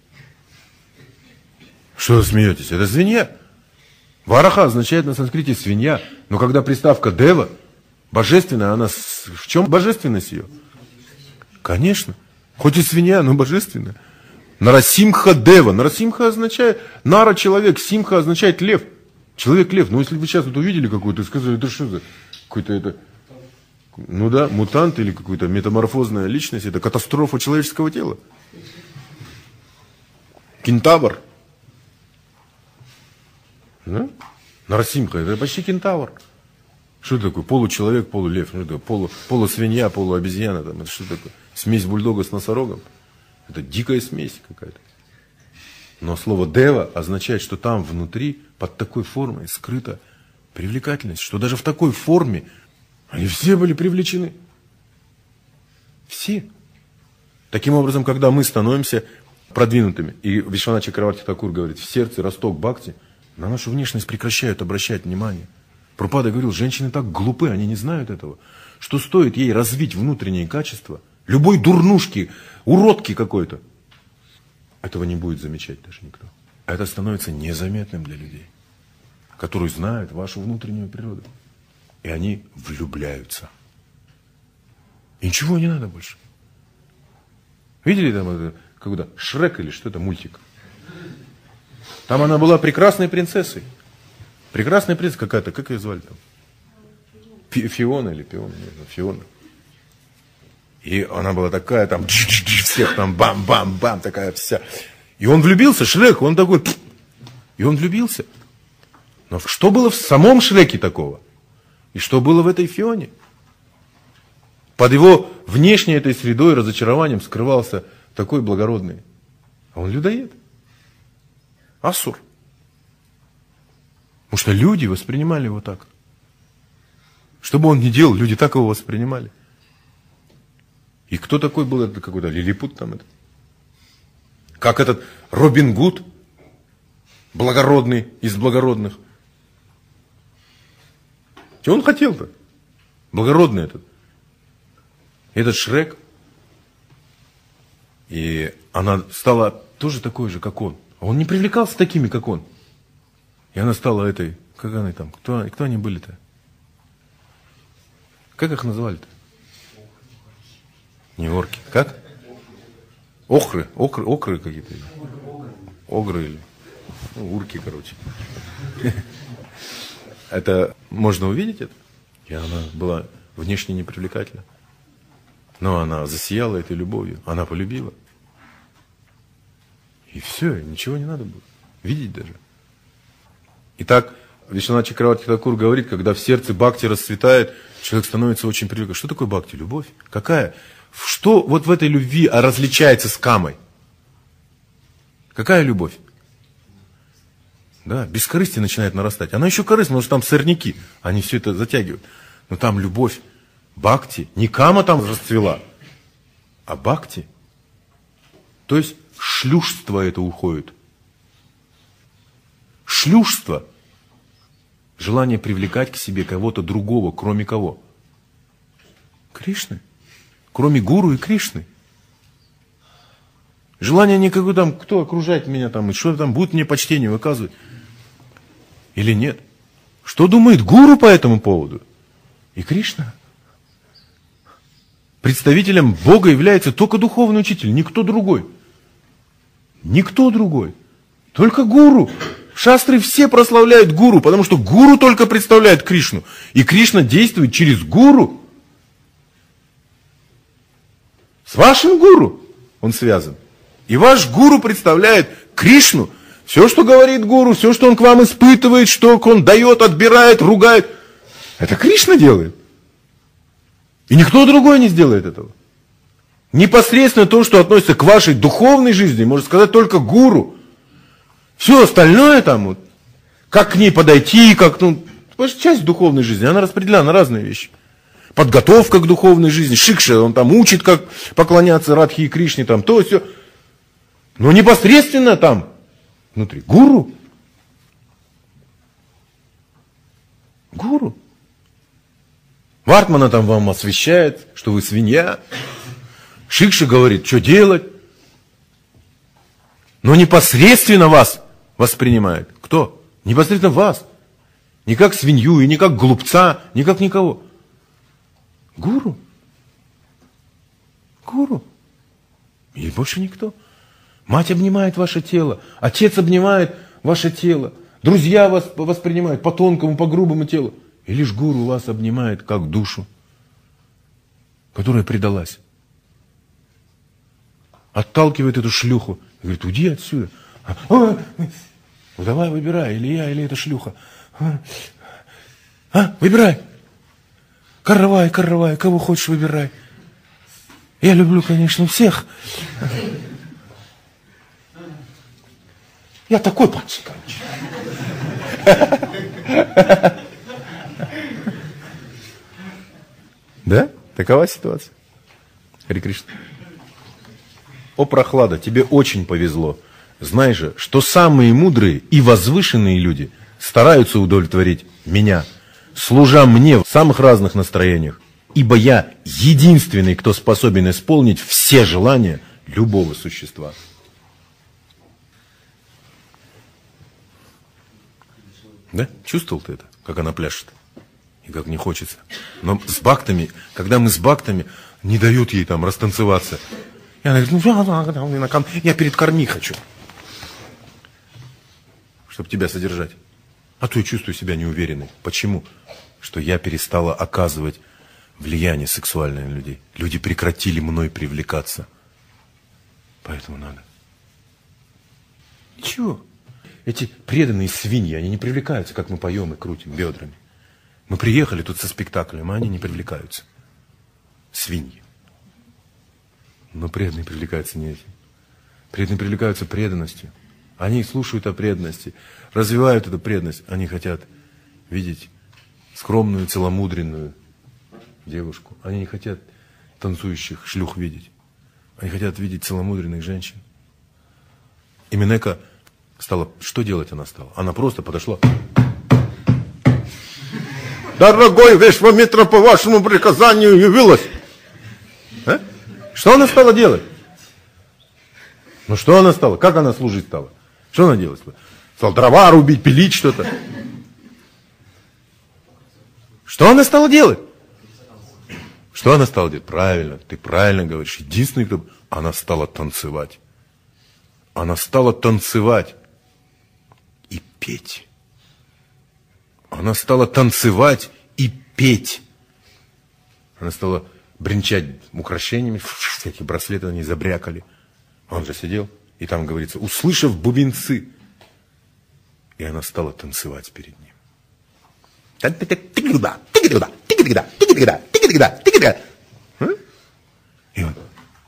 Что вы смеетесь? Это свинья. Вараха означает на санскрите свинья. Но когда приставка дева, божественная, она... В чем божественность ее? Конечно. Хоть и свинья, но божественная. Нарасимха дева. Нарасимха означает... Нара человек, симха означает лев. Человек-лев. Ну, если вы сейчас вот увидели какую-то, сказали, это что за какой-то это... Ну да, мутант или какая-то метаморфозная личность, это катастрофа человеческого тела. Кентавр. Да? Нарасимха, это почти кентавр. Что это такое? Получеловек, полулев. Что это такое? Полу, полусвинья, полуобезьяна. Там. Это что такое? Смесь бульдога с носорогом. Это дикая смесь какая-то. Но слово дева означает, что там внутри, под такой формой, скрыта привлекательность, что даже в такой форме они все были привлечены. Все. Таким образом, когда мы становимся продвинутыми, и Вишванат Чакраварти Такур говорит, в сердце росток бхакти, на нашу внешность прекращают обращать внимание. Прабхупада говорил, женщины так глупы, они не знают этого, что стоит ей развить внутренние качества, любой дурнушки, уродки какой-то, этого не будет замечать даже никто. Это становится незаметным для людей, которые знают вашу внутреннюю природу. И они влюбляются. И ничего не надо больше. Видели там это, когда Шрек или что это, мультик? Там она была прекрасной принцессой. Прекрасная принцесса какая-то, как ее звали там? Фиона или Пиона, не знаю, Фиона. И она была такая там, всех там бам-бам-бам, такая вся. И он влюбился, Шрек, он такой, и он влюбился. Но что было в самом Шреке такого? И что было в этой Фионе? Под его внешней этой средой, разочарованием скрывался такой благородный. А он людоед. Асур. Потому что люди воспринимали его так. Что бы он ни делал, люди так его воспринимали. И кто такой был этот какой-то лилипут там? Это? Как этот Робин Гуд, благородный из благородных. Чего он хотел-то? Благородный этот. Этот Шрек. И она стала тоже такой же, как он. А он не привлекался такими, как он. И она стала этой, как она там, кто, кто они были-то? Как их называли-то? Не орки. Как? Охры. Окры, окры какие-то. Огры или. Ну, урки, короче. Это можно увидеть это? И она была внешне непривлекательна. Но она засияла этой любовью. Она полюбила. И все, ничего не надо было. Видеть даже. Итак, Вишванат Чакраварти Такур говорит, когда в сердце бхакти расцветает, человек становится очень привлекательным. Что такое бхакти? Любовь? Какая? Что вот в этой любви различается с камой? Какая любовь? Да, без корысти начинает нарастать. Она еще корысть, потому что там сорняки, они все это затягивают. Но там любовь, бхакти, не кама там расцвела, а бхакти. То есть шлюшство это уходит. Шлюшство. Желание привлекать к себе кого-то другого, кроме кого? Кришны. Кроме гуру и Кришны. Желание никакое там, кто окружает меня там, и что там, будут мне почтение выказывать. Или нет? Что думает гуру по этому поводу? И Кришна. Представителем Бога является только духовный учитель, никто другой. Никто другой. Только гуру. Шастры все прославляют гуру, потому что гуру только представляет Кришну. И Кришна действует через гуру. С вашим гуру он связан. И ваш гуру представляет Кришну. Все, что говорит гуру, все, что он к вам испытывает, что он дает, отбирает, ругает, это Кришна делает. И никто другой не сделает этого. Непосредственно то, что относится к вашей духовной жизни, может сказать только гуру. Все остальное там, вот, как к ней подойти, как, ну, часть духовной жизни, она распределена на разные вещи. Подготовка к духовной жизни, Шикша, он там учит, как поклоняться Радхи и Кришне, там, то, все. Но непосредственно там, внутри, гуру. Гуру. Вартмана там вам освещает, что вы свинья. Шикша говорит, что делать. Но непосредственно вас воспринимает. Кто? Непосредственно вас. Не как свинью, и не как глупца, не как никого. Гуру. Гуру. И больше никто. Мать обнимает ваше тело, отец обнимает ваше тело, друзья вас воспринимают по тонкому, по грубому телу. И лишь гуру вас обнимает как душу, которая предалась. Отталкивает эту шлюху. Говорит, уйди отсюда. Ну, давай выбирай, или я, или эта шлюха. А, выбирай. Каравай, каравай, кого хочешь выбирай. Я люблю, конечно, всех. Я такой панчи, короче. Да? Такова ситуация. Харе Кришна. О, прохлада, тебе очень повезло. Знай же, что самые мудрые и возвышенные люди стараются удовлетворить меня, служа мне в самых разных настроениях, ибо я единственный, кто способен исполнить все желания любого существа. Да? Чувствовал ты это, как она пляшет? И как не хочется. Но с бхактами, когда мы с бхактами, не дают ей там растанцеваться. И она говорит, ну, я перед корми хочу. Чтобы тебя содержать. А то я чувствую себя неуверенной. Почему? Что я перестала оказывать влияние сексуальное на людей. Люди прекратили мной привлекаться. Поэтому надо. Ничего. Эти преданные свиньи, они не привлекаются, как мы поем и крутим бедрами. Мы приехали тут со спектаклем, а они не привлекаются. Свиньи. Но преданные привлекаются не этим. Преданные привлекаются преданностью. Они слушают о преданности, развивают эту преданность. Они хотят видеть скромную, целомудренную девушку. Они не хотят танцующих шлюх видеть. Они хотят видеть целомудренных женщин. И Минека стала... Что делать она стала? Она просто подошла. Дорогой Вишвамитра, по вашему приказанию явилась. А? Что она стала делать? Ну что она стала? Как она служить стала? Что она делать? Стала дрова рубить, пилить что-то. Что она стала делать? Что она стала делать? Правильно, ты правильно говоришь. Единственный, кто... Она стала танцевать. Она стала танцевать и петь. Она стала танцевать и петь. Она стала бренчать украшениями, всякие браслеты они забрякали. Он же сидел, и там говорится, услышав бубенцы. И она стала танцевать перед ним. И он...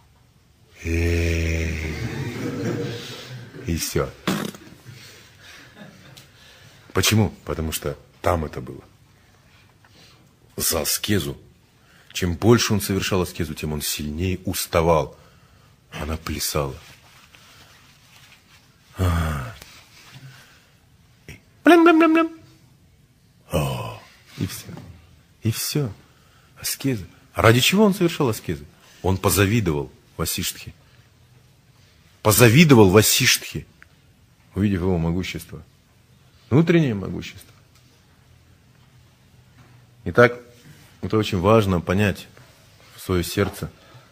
И все. Почему? Потому что там это было. За аскезу. Чем больше он совершал аскезу, тем он сильнее уставал. Она плясала. А. Блям-блям-блям-блям. О. И все. И все. Аскеза. А ради чего он совершал аскезы? Он позавидовал Васиштхе. Позавидовал Васиштхе, увидев его могущество. Внутреннее могущество. Итак, это очень важно понять в свое сердце.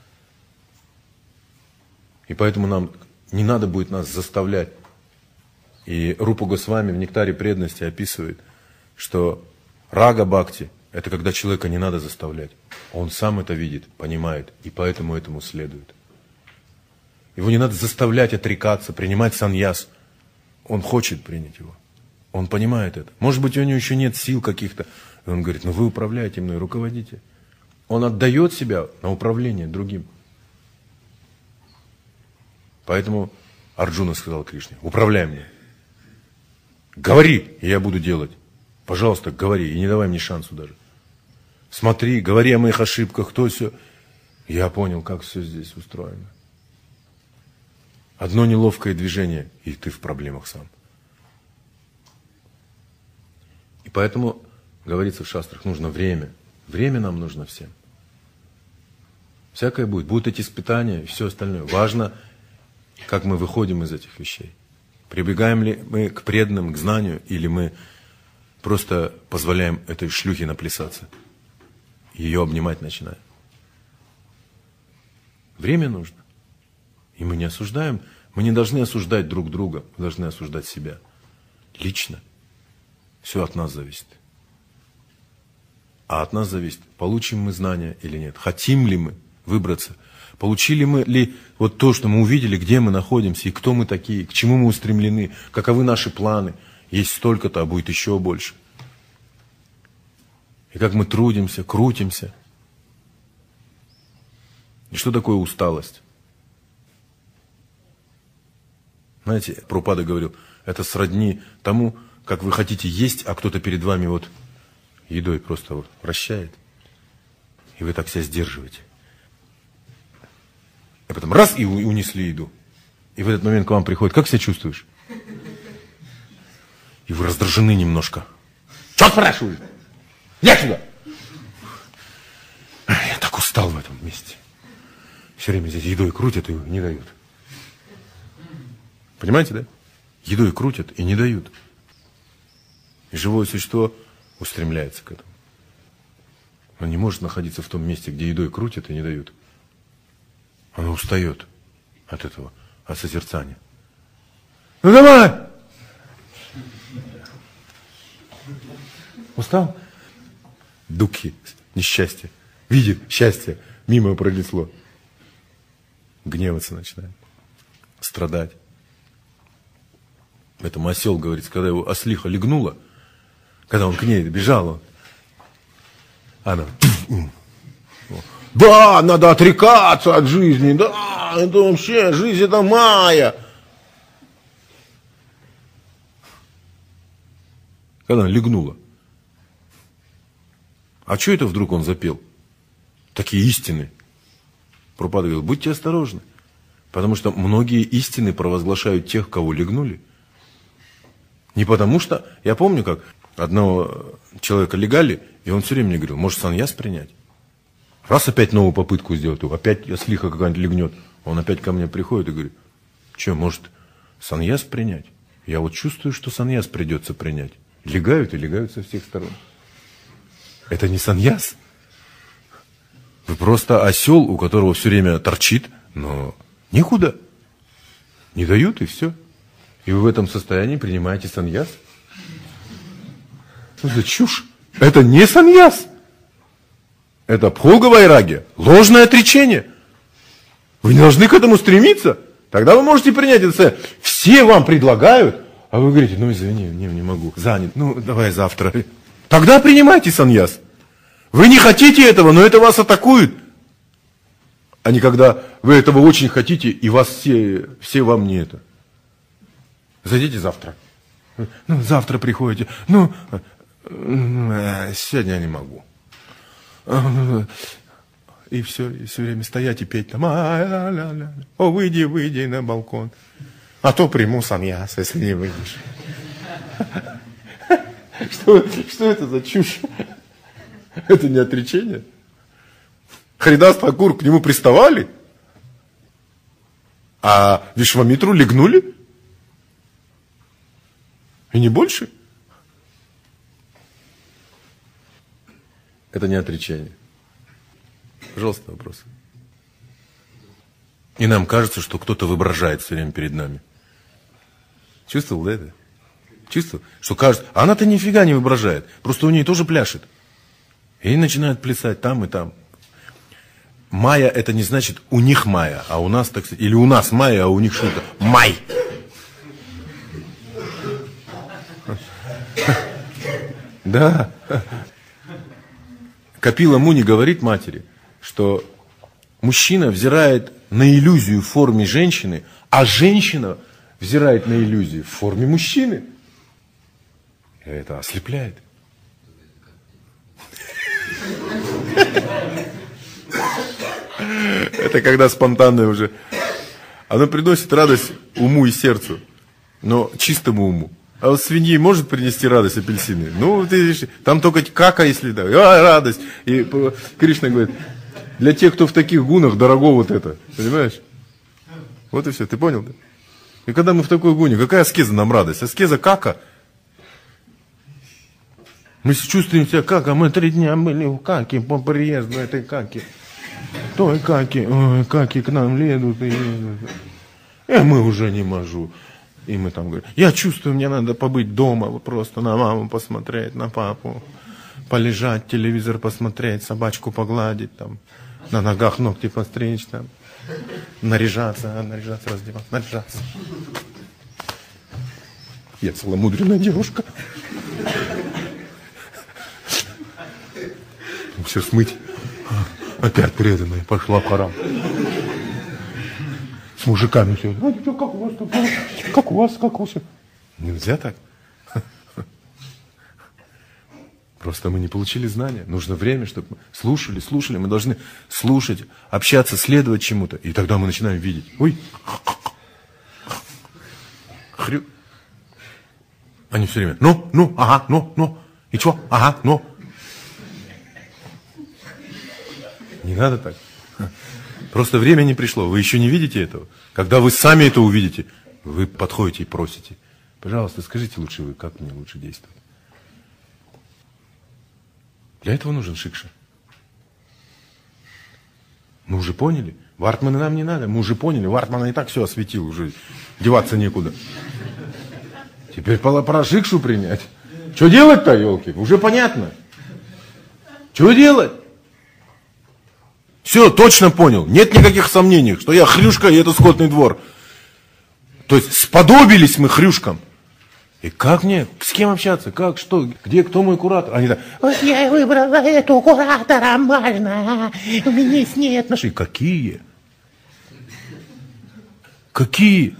И поэтому нам не надо будет нас заставлять. И Рупа Госвами в «Нектаре преданности» описывает, что рага бхакти – это когда человека не надо заставлять. Он сам это видит, понимает, и поэтому этому следует. Его не надо заставлять отрекаться, принимать саньяс. Он хочет принять его. Он понимает это. Может быть, у него еще нет сил каких-то. И он говорит, ну вы управляете мной, руководите. Он отдает себя на управление другим. Поэтому Арджуна сказал Кришне, управляй мной. Говори, и я буду делать. Пожалуйста, говори, и не давай мне шансу даже. Смотри, говори о моих ошибках, то все. Я понял, как все здесь устроено. Одно неловкое движение, и ты в проблемах сам. И поэтому, говорится в шастрах, нужно время. Время нам нужно всем. Всякое будет. Будут эти испытания и все остальное. Важно, как мы выходим из этих вещей. Прибегаем ли мы к преданным, к знанию, или мы просто позволяем этой шлюхе наплясаться. Ее обнимать начинаем. Время нужно. И мы не осуждаем, мы не должны осуждать друг друга, мы должны осуждать себя. Лично. Все от нас зависит. А от нас зависит, получим мы знания или нет. Хотим ли мы выбраться. Получили мы ли вот то, что мы увидели, где мы находимся, и кто мы такие, к чему мы устремлены, каковы наши планы. Есть столько-то, а будет еще больше. И как мы трудимся, крутимся. И что такое усталость? Знаете, Прабхупада говорил, это сродни тому, как вы хотите есть, а кто-то перед вами вот едой просто вот вращает. И вы так себя сдерживаете. А потом раз и унесли еду. И в этот момент к вам приходит, как себя чувствуешь? И вы раздражены немножко. Что спрашиваешь? Я сюда! Я так устал в этом месте. Все время здесь едой крутят и не дают. Понимаете, да? Едой крутят и не дают. И живое существо устремляется к этому. Он не может находиться в том месте, где едой крутят и не дают. Оно устает от этого, от созерцания. Ну давай! Устал? Духи, несчастье. Видит счастье, мимо пролесло. Гневаться начинает. Страдать. Поэтому осел говорит, когда его ослиха легнула, когда он к ней бежал, она... Да, надо отрекаться от жизни, да, это вообще, жизнь это майя. Когда она легнула. А что это вдруг он запел? Такие истины. Прабхупада говорил, будьте осторожны, потому что многие истины провозглашают тех, кого легнули. Не потому что, я помню, как одного человека легали, и он все время мне говорил, может саньяс принять? Раз опять новую попытку сделать, опять ослиха какая-нибудь легнет, он опять ко мне приходит и говорит, что, может саньяс принять? Я вот чувствую, что саньяс придется принять. Легают и легают со всех сторон. Это не саньяс. Вы просто осел, у которого все время торчит, но никуда. Не дают и все. И вы в этом состоянии принимаете саньяс? Что за чушь? Это не саньяс. Это бхога вайрагья, ложное отречение. Вы не должны к этому стремиться. Тогда вы можете принять это. Все вам предлагают, а вы говорите, ну извини, не, не могу, занят, ну давай завтра. Тогда принимайте саньяс. Вы не хотите этого, но это вас атакует. А не когда вы этого очень хотите, и вас все, все вам не это. Зайдите завтра. Ну, завтра приходите. Ну, сегодня я не могу. И все, и все время стоять и петь там. О, выйди, выйди на балкон. А то приму саньяс, если не выйдешь. Что, что это за чушь? Это не отречение? Харидас Тхакур, к нему приставали, а Вишвамитру легнули? И не больше? Это не отречение. Пожалуйста, вопрос. И нам кажется, что кто-то воображает все время перед нами. Чувствовал, да, это? Чувствовал? Что кажется, а она-то нифига не воображает. Просто у нее тоже пляшет. И они начинают плясать там и там. Майя это не значит у них майя, а у нас, так сказать, или у нас майя, а у них что-то. Май. Да. Капила Муни говорит матери, что мужчина взирает на иллюзию в форме женщины, а женщина взирает на иллюзию в форме мужчины. И это ослепляет. Это когда спонтанное уже. Оно приносит радость уму и сердцу, но чистому уму. А вот свиньи может принести радость апельсины? Ну, ты видишь, там только кака, если да, а, радость. И Кришна говорит, для тех, кто в таких гунах, дорого вот это. Понимаешь? Вот и все, ты понял, да? И когда мы в такой гуне, какая аскеза нам радость? Аскеза кака. Мы чувствуем себя как, а мы три дня были в каке по приезду этой каки. Той каки, ой, каки к нам ледут и едут. И мы уже не можу. И мы там говорим, я чувствую, мне надо побыть дома, просто на маму посмотреть, на папу, полежать, телевизор посмотреть, собачку погладить, там, на ногах ногти постричь, там, наряжаться, наряжаться, раздеваться, наряжаться. Я целомудренная девушка. Все смыть. Опять преданная, пошла в харам. с мужиками все. Ну, что, как у вас там? Как у вас, как у вас? Нельзя так. Просто мы не получили знания. Нужно время, чтобы мы слушали, слушали. Мы должны слушать, общаться, следовать чему-то. И тогда мы начинаем видеть. Ой. Хрю. Они все время. Ну, ну, ага, ну, ну. И что? Ага, ну. Не надо так. Просто время не пришло. Вы еще не видите этого. Когда вы сами это увидите, вы подходите и просите. Пожалуйста, скажите лучше вы, как мне лучше действовать. Для этого нужен шикша. Мы уже поняли. Вартмана нам не надо. Мы уже поняли. Вартмана и так все осветил. Уже деваться некуда. Теперь пора шикшу принять. Что делать-то, елки? Уже понятно. Что делать? Все, точно понял. Нет никаких сомнений, что я хрюшка, и это скотный двор. То есть сподобились мы хрюшкам. И как мне? С кем общаться? Как? Что? Где? Кто мой куратор? Они так, вот я выбрала эту куратора, можно. У меня с ней отношения. Какие? Какие?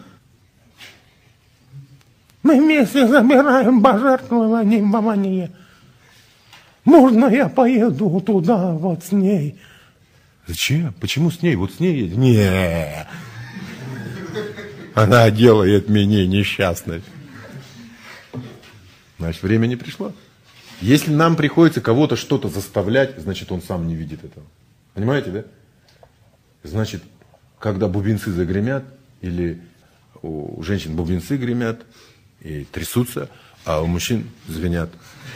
Мы вместе забираем пожертвования в Амане. Можно я поеду туда вот с ней? Зачем? Почему с ней? Вот с ней едет? Не. Она делает меня несчастной. Значит, время не пришло. Если нам приходится кого-то что-то заставлять, значит, он сам не видит этого. Понимаете, да? Значит, когда бубенцы загремят, или у женщин бубенцы гремят и трясутся, а у мужчин звенят.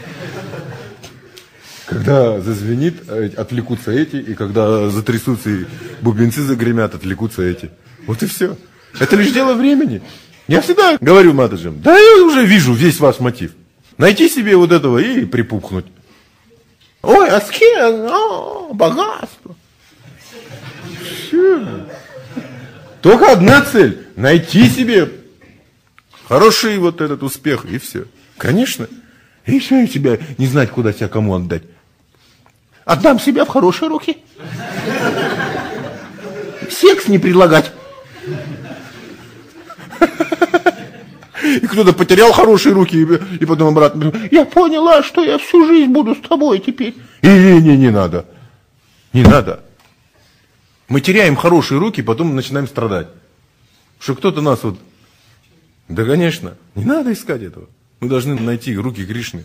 Когда зазвенит, отвлекутся эти, и когда затрясутся и бубенцы загремят, отвлекутся эти. Вот и все. Это лишь дело времени. Я всегда говорю матаджам, да я уже вижу весь ваш мотив. Найти себе вот этого и припухнуть. Ой, аскез, о, богатство. Все. Только одна цель. Найти себе хороший вот этот успех, и все. Конечно. И все, и тебя не знать, куда себя кому отдать. Отдам себя в хорошие руки. Секс не предлагать. И кто-то потерял хорошие руки, и, и потом обратно. Я поняла, что я всю жизнь буду с тобой теперь. И не, не, не надо. Не надо. Мы теряем хорошие руки, потом начинаем страдать. Что кто-то нас вот... Да, конечно, не надо искать этого. Мы должны найти руки Кришны.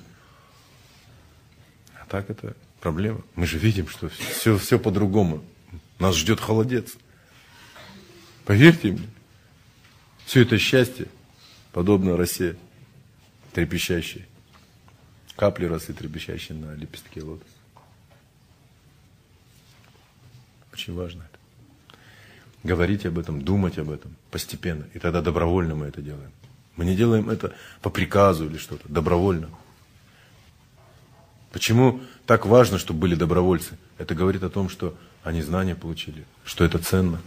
А так это проблема. Мы же видим, что все, все по-другому. Нас ждет холодец. Поверьте мне. Все это счастье подобно росе трепещащей. Капли росы, трепещащей на лепестке лотоса. Очень важно это. Говорить об этом, думать об этом постепенно. И тогда добровольно мы это делаем. Мы не делаем это по приказу или что-то. Добровольно. Почему так важно, чтобы были добровольцы? Это говорит о том, что они знания получили, что это ценно,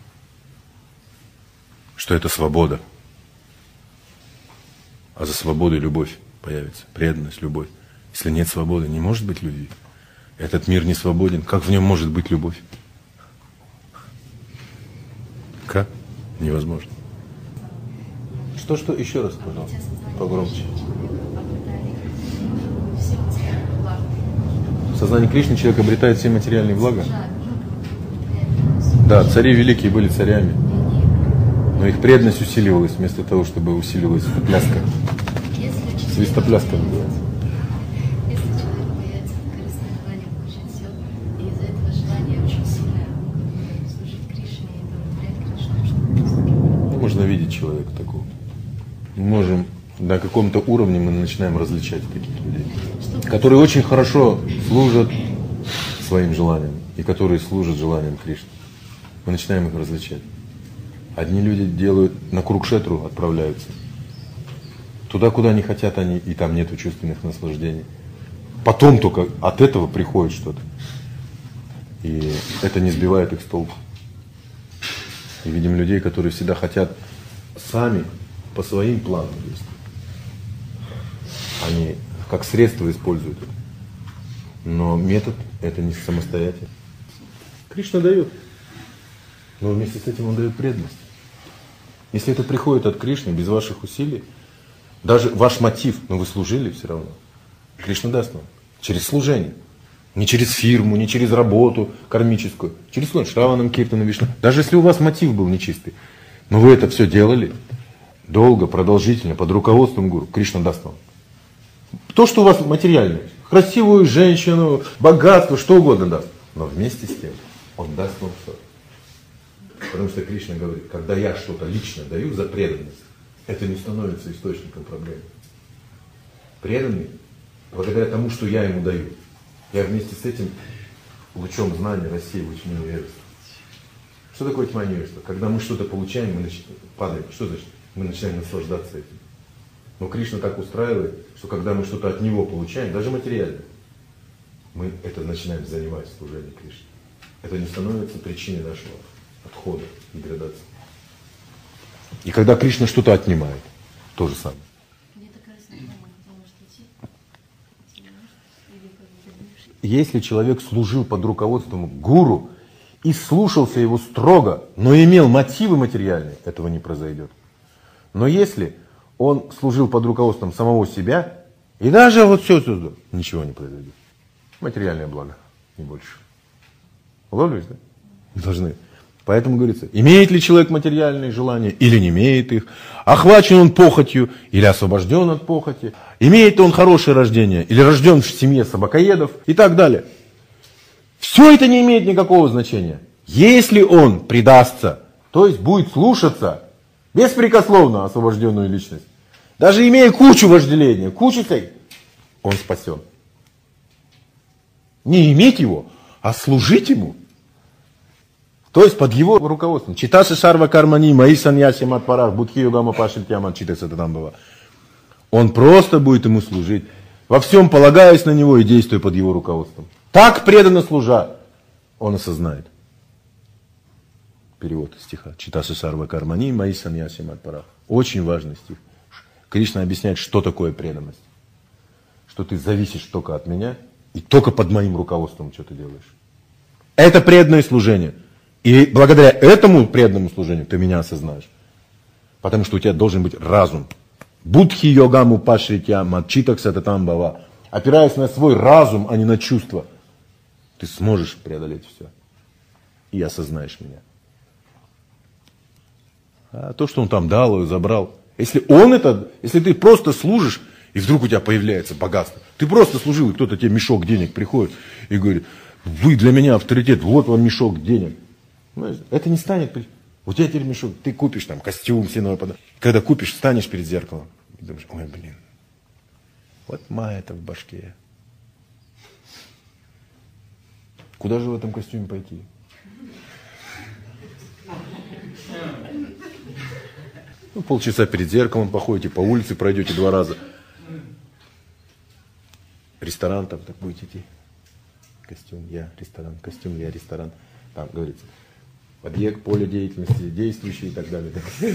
что это свобода. А за свободой любовь появится, преданность, любовь. Если нет свободы, не может быть любви. Этот мир не свободен. Как в нем может быть любовь? Как? Невозможно. Что-что? Еще раз, пожалуйста. Погромче. В сознании Кришны человек обретает все материальные блага. Да, цари великие были царями. Но их преданность усиливалась вместо того, чтобы усиливалась пляска. Свистопляска называется. Если человек появится корыстное желание получить все, и из-за этого желания очень сильно служить Кришне и удовлетворять Кришну, что можно видеть человека такого. Мы можем на каком-то уровне мы начинаем различать таких людей, которые очень хорошо служат своим желаниям и которые служат желаниям Кришны. Мы начинаем их различать. Одни люди делают, на Курукшетру отправляются. Туда, куда они хотят, они, и там нету чувственных наслаждений. Потом только от этого приходит что-то. И это не сбивает их с толку. И видим людей, которые всегда хотят сами по своим планам действовать. Они как средство используют это. Но метод это не самостоятельно. Кришна дает. Но вместе с этим он дает преданность. Если это приходит от Кришны без ваших усилий, даже ваш мотив, но вы служили все равно, Кришна даст вам через служение. Не через фирму, не через работу кармическую, через служение, Шраванам, Киртанам, Вишну. Даже если у вас мотив был нечистый, но вы это все делали долго, продолжительно, под руководством гуру, Кришна даст вам. То, что у вас материальное, красивую женщину, богатство, что угодно даст. Но вместе с тем он даст вам все. Потому что Кришна говорит, когда я что-то лично даю за преданность, это не становится источником проблем. Преданный, благодаря тому, что я ему даю, я вместе с этим лучом знания рассеиваю тьму невежества. Что такое тьма невежества? Когда мы что-то получаем, мы нач... падаем. Что значит? Мы начинаем наслаждаться этим. Но Кришна так устраивает, что когда мы что-то от Него получаем, даже материально, мы это начинаем занимать в служении Кришне. Это не становится причиной нашего отхода, деградации. И когда Кришна что-то отнимает, то же самое. Если человек служил под руководством гуру и слушался его строго, но имел мотивы материальные, этого не произойдет. Но если он служил под руководством самого себя, и даже вот все, все, все ничего не произойдет. Материальное благо, не больше. Улавливаешь, да? Должны. Поэтому говорится, имеет ли человек материальные желания или не имеет их, охвачен он похотью или освобожден от похоти, имеет он хорошее рождение или рожден в семье собакоедов и так далее. Все это не имеет никакого значения. Если он предастся, то есть будет слушаться беспрекословно освобожденную личность, даже имея кучу вожделения, кучу всяких, он спасен. Не иметь его, а служить ему. То есть под его руководством. Читаши шарва кармани, маи саньяси матпарах, будхи йогама пашильтяма, читается это там было. Он просто будет ему служить, во всем полагаясь на него и действуя под его руководством. Так преданно служа, он осознает. Перевод стиха. Читаши шарва кармани, маи саньяси матпарах. Очень важный стих. Кришна объясняет, что такое преданность. Что ты зависишь только от меня и только под моим руководством что ты делаешь. Это преданное служение. И благодаря этому преданному служению ты меня осознаешь. Потому что у тебя должен быть разум. Будхи йогаму пашритя матчитак сататам бава. Опираясь на свой разум, а не на чувства, ты сможешь преодолеть все. И осознаешь меня. А то, что он там дал и забрал. Если он это, если ты просто служишь, и вдруг у тебя появляется богатство. Ты просто служил, и кто-то тебе мешок денег приходит и говорит, вы для меня авторитет, вот вам мешок денег. Это не станет. У тебя теперь мешок, ты купишь там костюм, сеной подарок. Когда купишь, встанешь перед зеркалом и думаешь, ой, блин, вот мая-то в башке. Куда же в этом костюме пойти? Ну, полчаса перед зеркалом походите, по улице пройдете два раза. Ресторан там так будете идти. Костюм, я, ресторан, костюм, я, ресторан. Там говорится. Объект, поле деятельности, действующий и так далее.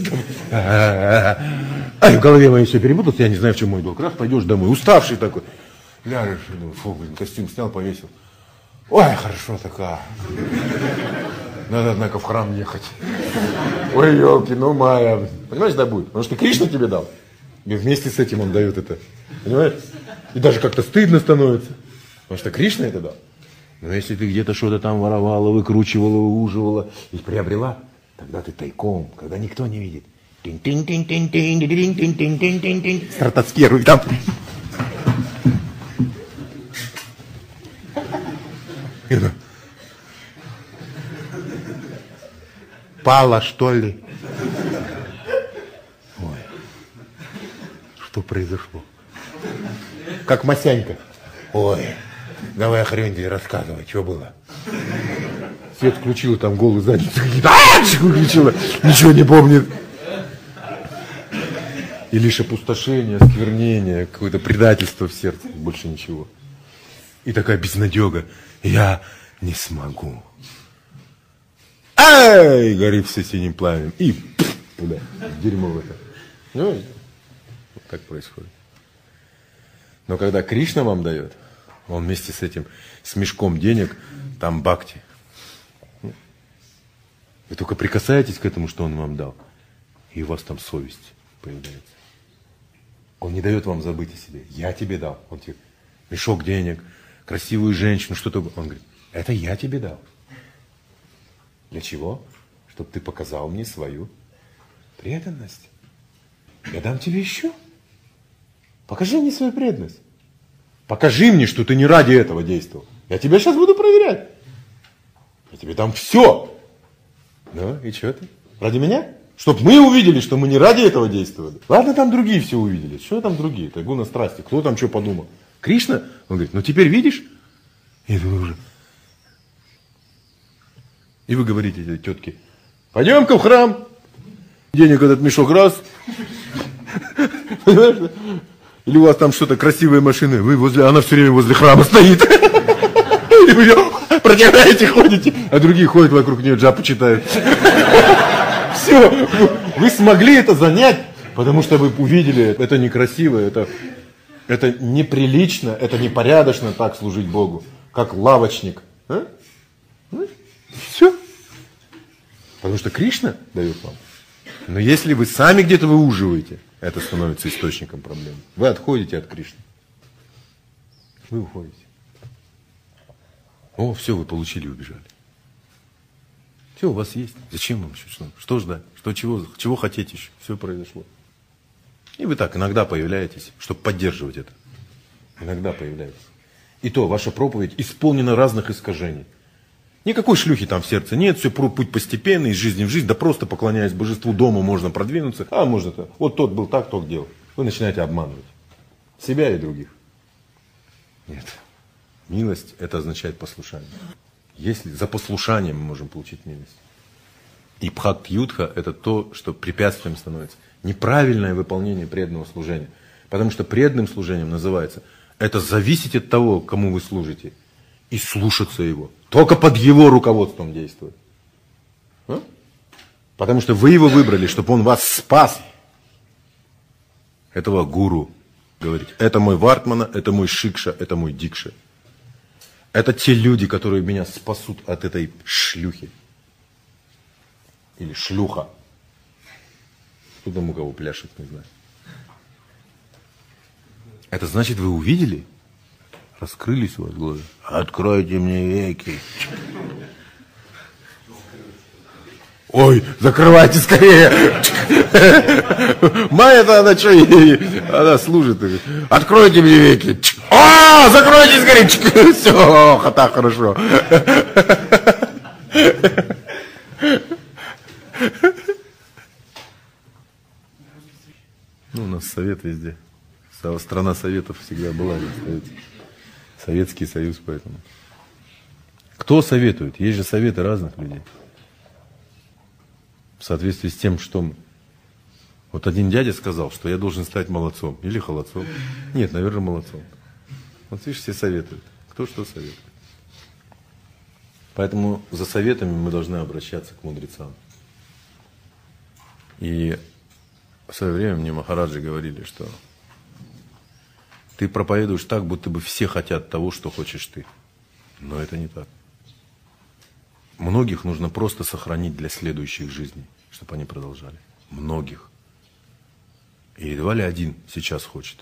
А в голове моей все перепуталось, я не знаю, в чем мой долг. Раз пойдешь домой, уставший такой. Ляжешь, фу, блин, костюм снял, повесил. Ой, хорошо такая. Надо, однако, в храм ехать. Ой, елки, ну моя. Понимаешь, да будет? Потому что Кришна тебе дал. И вместе с этим он дает это. Понимаешь? И даже как-то стыдно становится. Потому что Кришна это дал. Но если ты где-то что-то там воровала, выкручивала, выуживала и приобрела, тогда ты тайком, когда никто не видит. Стратосферу там. Пала, что ли? Ой, что произошло? Как Масянька. Ой, давай хрень рассказывай, что было. Свет включила, там голую задницу. Включила, ничего не помнит. И лишь опустошение, осквернение, какое-то предательство в сердце, больше ничего. И такая безнадега. Я не смогу. Ай, горит все синим пламенем. И пфф, туда, дерьмо в это. Ну, вот так происходит. Но когда Кришна вам дает, он вместе с этим, с мешком денег, там бхакти. Вы только прикасаетесь к этому, что он вам дал. И у вас там совесть появляется. Он не дает вам забыть о себе. Я тебе дал. Он тебе мешок денег, красивую женщину, что-то. Он говорит, это я тебе дал. Для чего? Чтобы ты показал мне свою преданность. Я дам тебе еще. Покажи мне свою преданность. Покажи мне, что ты не ради этого действовал. Я тебя сейчас буду проверять. Я тебе дам все. Ну, и что ты? Ради меня? Чтоб мы увидели, что мы не ради этого действовали. Ладно, там другие все увидели. Что там другие? Это гуна страсти. Кто там что подумал? Кришна? Он говорит, ну теперь видишь? И вы уже... И вы говорите этой тетке, пойдем-ка в храм. Денег этот мешок раз. Понимаешь? Или у вас там что-то, красивые машины. Вы возле, она все время возле храма стоит. И вы ее протираете, ходите. А другие ходят вокруг нее, джапу читают. Все, вы смогли это занять, потому что вы увидели, это некрасиво, это, это неприлично, это непорядочно так служить Богу, как лавочник. А? Все. Потому что Кришна дает вам. Но если вы сами где-то выуживаете, это становится источником проблем. Вы отходите от Кришны. Вы уходите. О, все, вы получили и убежали. Все у вас есть. Зачем вам еще? Что, что ждать? Что, чего, чего хотите еще? Все произошло. И вы так иногда появляетесь, чтобы поддерживать это. Иногда появляетесь. И то, ваша проповедь исполнена разных искажений. Никакой шлюхи там в сердце нет, все путь постепенный, из жизни в жизнь, да просто поклоняясь божеству дома можно продвинуться. А может, вот тот был так, тот делал. Вы начинаете обманывать себя и других. Нет. Милость, это означает послушание. Если за послушанием мы можем получить милость. И бхакти-юдха – это то, что препятствием становится. Неправильное выполнение преданного служения. Потому что преданным служением называется это зависеть от того, кому вы служите, и слушаться его. Только под его руководством действовать. А? Потому что вы его выбрали, чтобы он вас спас. Этого гуру, говорите. Это мой вартмана, это мой шикша, это мой дикша. Это те люди, которые меня спасут от этой шлюхи. Или шлюха. Кто там у кого пляшет, не знаю. Это значит, вы увидели? Раскрылись у вас глаза. Откройте мне веки. Ой, закрывайте скорее. Майя-то она что, она служит. Откройте мне веки. О, закройте скорее. Все, хата, хорошо. Ну, у нас совет везде. Страна советов всегда была. Советский Союз, поэтому. Кто советует? Есть же советы разных людей. В соответствии с тем, что... Вот один дядя сказал, что я должен стать молодцом. Или холодцом. Нет, наверное, молодцом. Вот видишь, все советуют. Кто что советует. Поэтому за советами мы должны обращаться к мудрецам. И в свое время мне махараджи говорили, что ты проповедуешь так, будто бы все хотят того, что хочешь ты. Но это не так. Многих нужно просто сохранить для следующих жизней, чтобы они продолжали. Многих. И едва ли один сейчас хочет.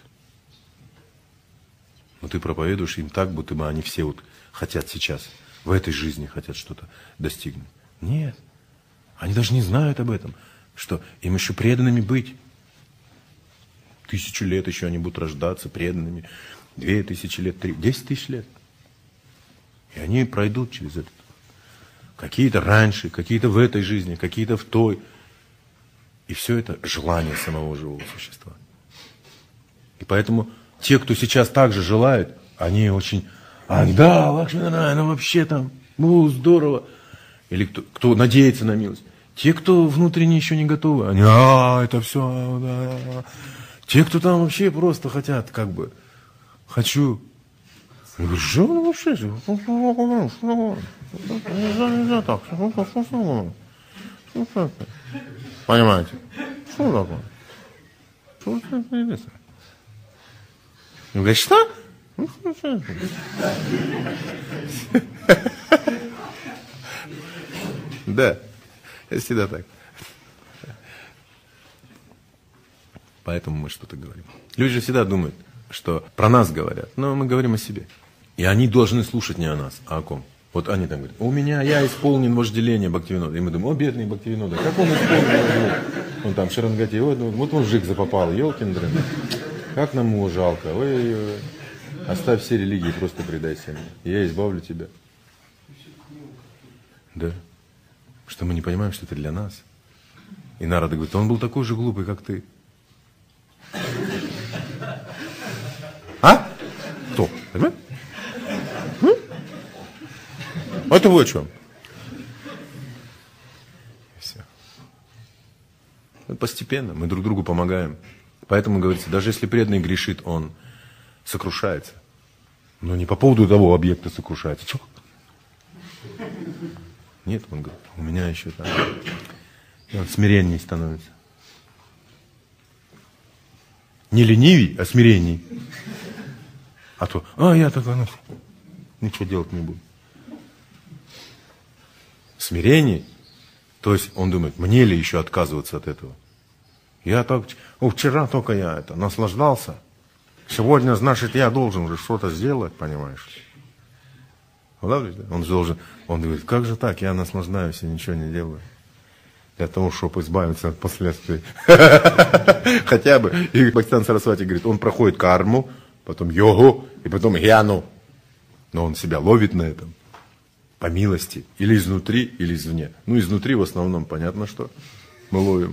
Но ты проповедуешь им так, будто бы они все вот хотят сейчас, в этой жизни хотят что-то достигнуть. Нет. Они даже не знают об этом, что им еще преданными быть. Тысячу лет еще они будут рождаться преданными. Две тысячи лет, три, десять тысяч лет. И они пройдут через это. Какие-то раньше, какие-то в этой жизни, какие-то в той. И все это желание самого живого существа. И поэтому те, кто сейчас также желает, они очень, а да, Лакшминарайана, ну вообще там, ну здорово. Или кто, кто надеется на милость. Те, кто внутренне еще не готовы, они, а, это все, да. Те, кто там вообще просто хотят, как бы, хочу. Я говорю, что вы вообще? Нельзя так. Понимаете? Что такое? Что такое? Он говорит, что? Да, это всегда так. Поэтому мы что-то говорим. Люди же всегда думают, что про нас говорят, но мы говорим о себе. И они должны слушать не о нас, а о ком. Вот они там говорят, у меня, я исполнен вожделение Бхактивинода. И мы думаем, о, бедный Бхактивинода, как он исполнен вожделение? Он там в Шарангате, вот, вот он в жик запопал, елкин дрын. Как нам его жалко, ой-ой-ой. Оставь все религии, просто предайся мне. И я избавлю тебя. Да. Что мы не понимаем, что это для нас. И Нарада говорит, он был такой же глупый, как ты. А? Кто? Понимаешь? Это вы о чем? Все. Постепенно мы друг другу помогаем. Поэтому говорится, даже если преданный грешит, он сокрушается. Но не по поводу того объекта сокрушается. Чё? Нет, он говорит, у меня еще там. И он смиренней становится. Не ленивей, а смиренней. А то, а я такой, ну, ничего делать не буду. Смирение, то есть он думает, мне ли еще отказываться от этого? Я так, о, вчера только я это наслаждался, сегодня, значит, я должен уже что-то сделать, понимаешь? Он должен, он говорит, как же так, я наслаждаюсь и ничего не делаю. Для того, чтобы избавиться от последствий. Хотя бы, и Бхактисиданта Сарасвати говорит, он проходит карму, потом йогу, и потом гьяну. Но он себя ловит на этом. По милости. Или изнутри, или извне. Ну, изнутри в основном понятно, что мы ловим.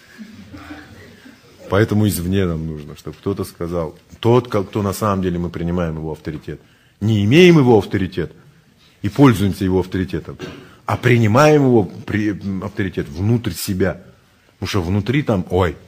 Поэтому извне нам нужно, чтобы кто-то сказал. Тот, кто на самом деле мы принимаем его авторитет. Не имеем его авторитет и пользуемся его авторитетом, а принимаем его при, авторитет внутрь себя. Потому что внутри там, ой.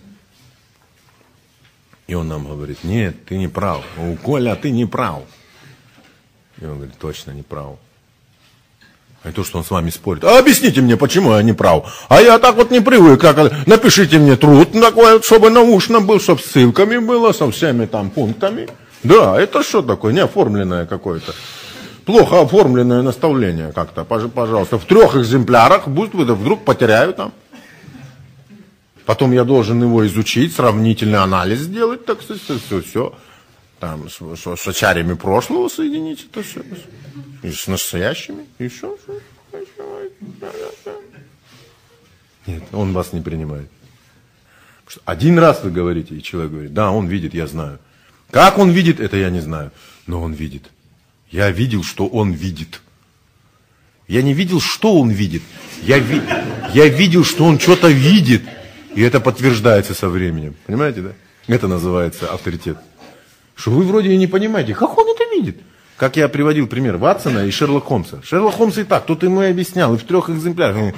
И он нам говорит, нет, ты не прав. О, Коля, ты не прав. И он говорит, точно не прав. А не то, что он с вами спорит. А объясните мне, почему я не прав. А я так вот не привык. Как... Напишите мне труд такой, чтобы научно был, чтобы с ссылками было, со всеми там пунктами. Да, это что такое? Неоформленное какое-то. Плохо оформленное наставление как-то. Пожалуйста, в трех экземплярах, будь вдруг потеряю там. Потом я должен его изучить, сравнительный анализ сделать, так все, все, все. Там с, с, с ачарьями прошлого соединить это все. И с настоящими. И все. Нет, он вас не принимает. Один раз вы говорите, и человек говорит, да, он видит, я знаю. Как он видит, это я не знаю. Но он видит. Я видел, что он видит. Я не видел, что он видит. Я, ви... я видел, что он что-то видит. И это подтверждается со временем. Понимаете, да? Это называется авторитет. Что вы вроде и не понимаете, как он это видит. Как я приводил пример Ватсона и Шерлока Холмса. Шерлок Холмс и так, тут ему и объяснял, и в трех экземплярах.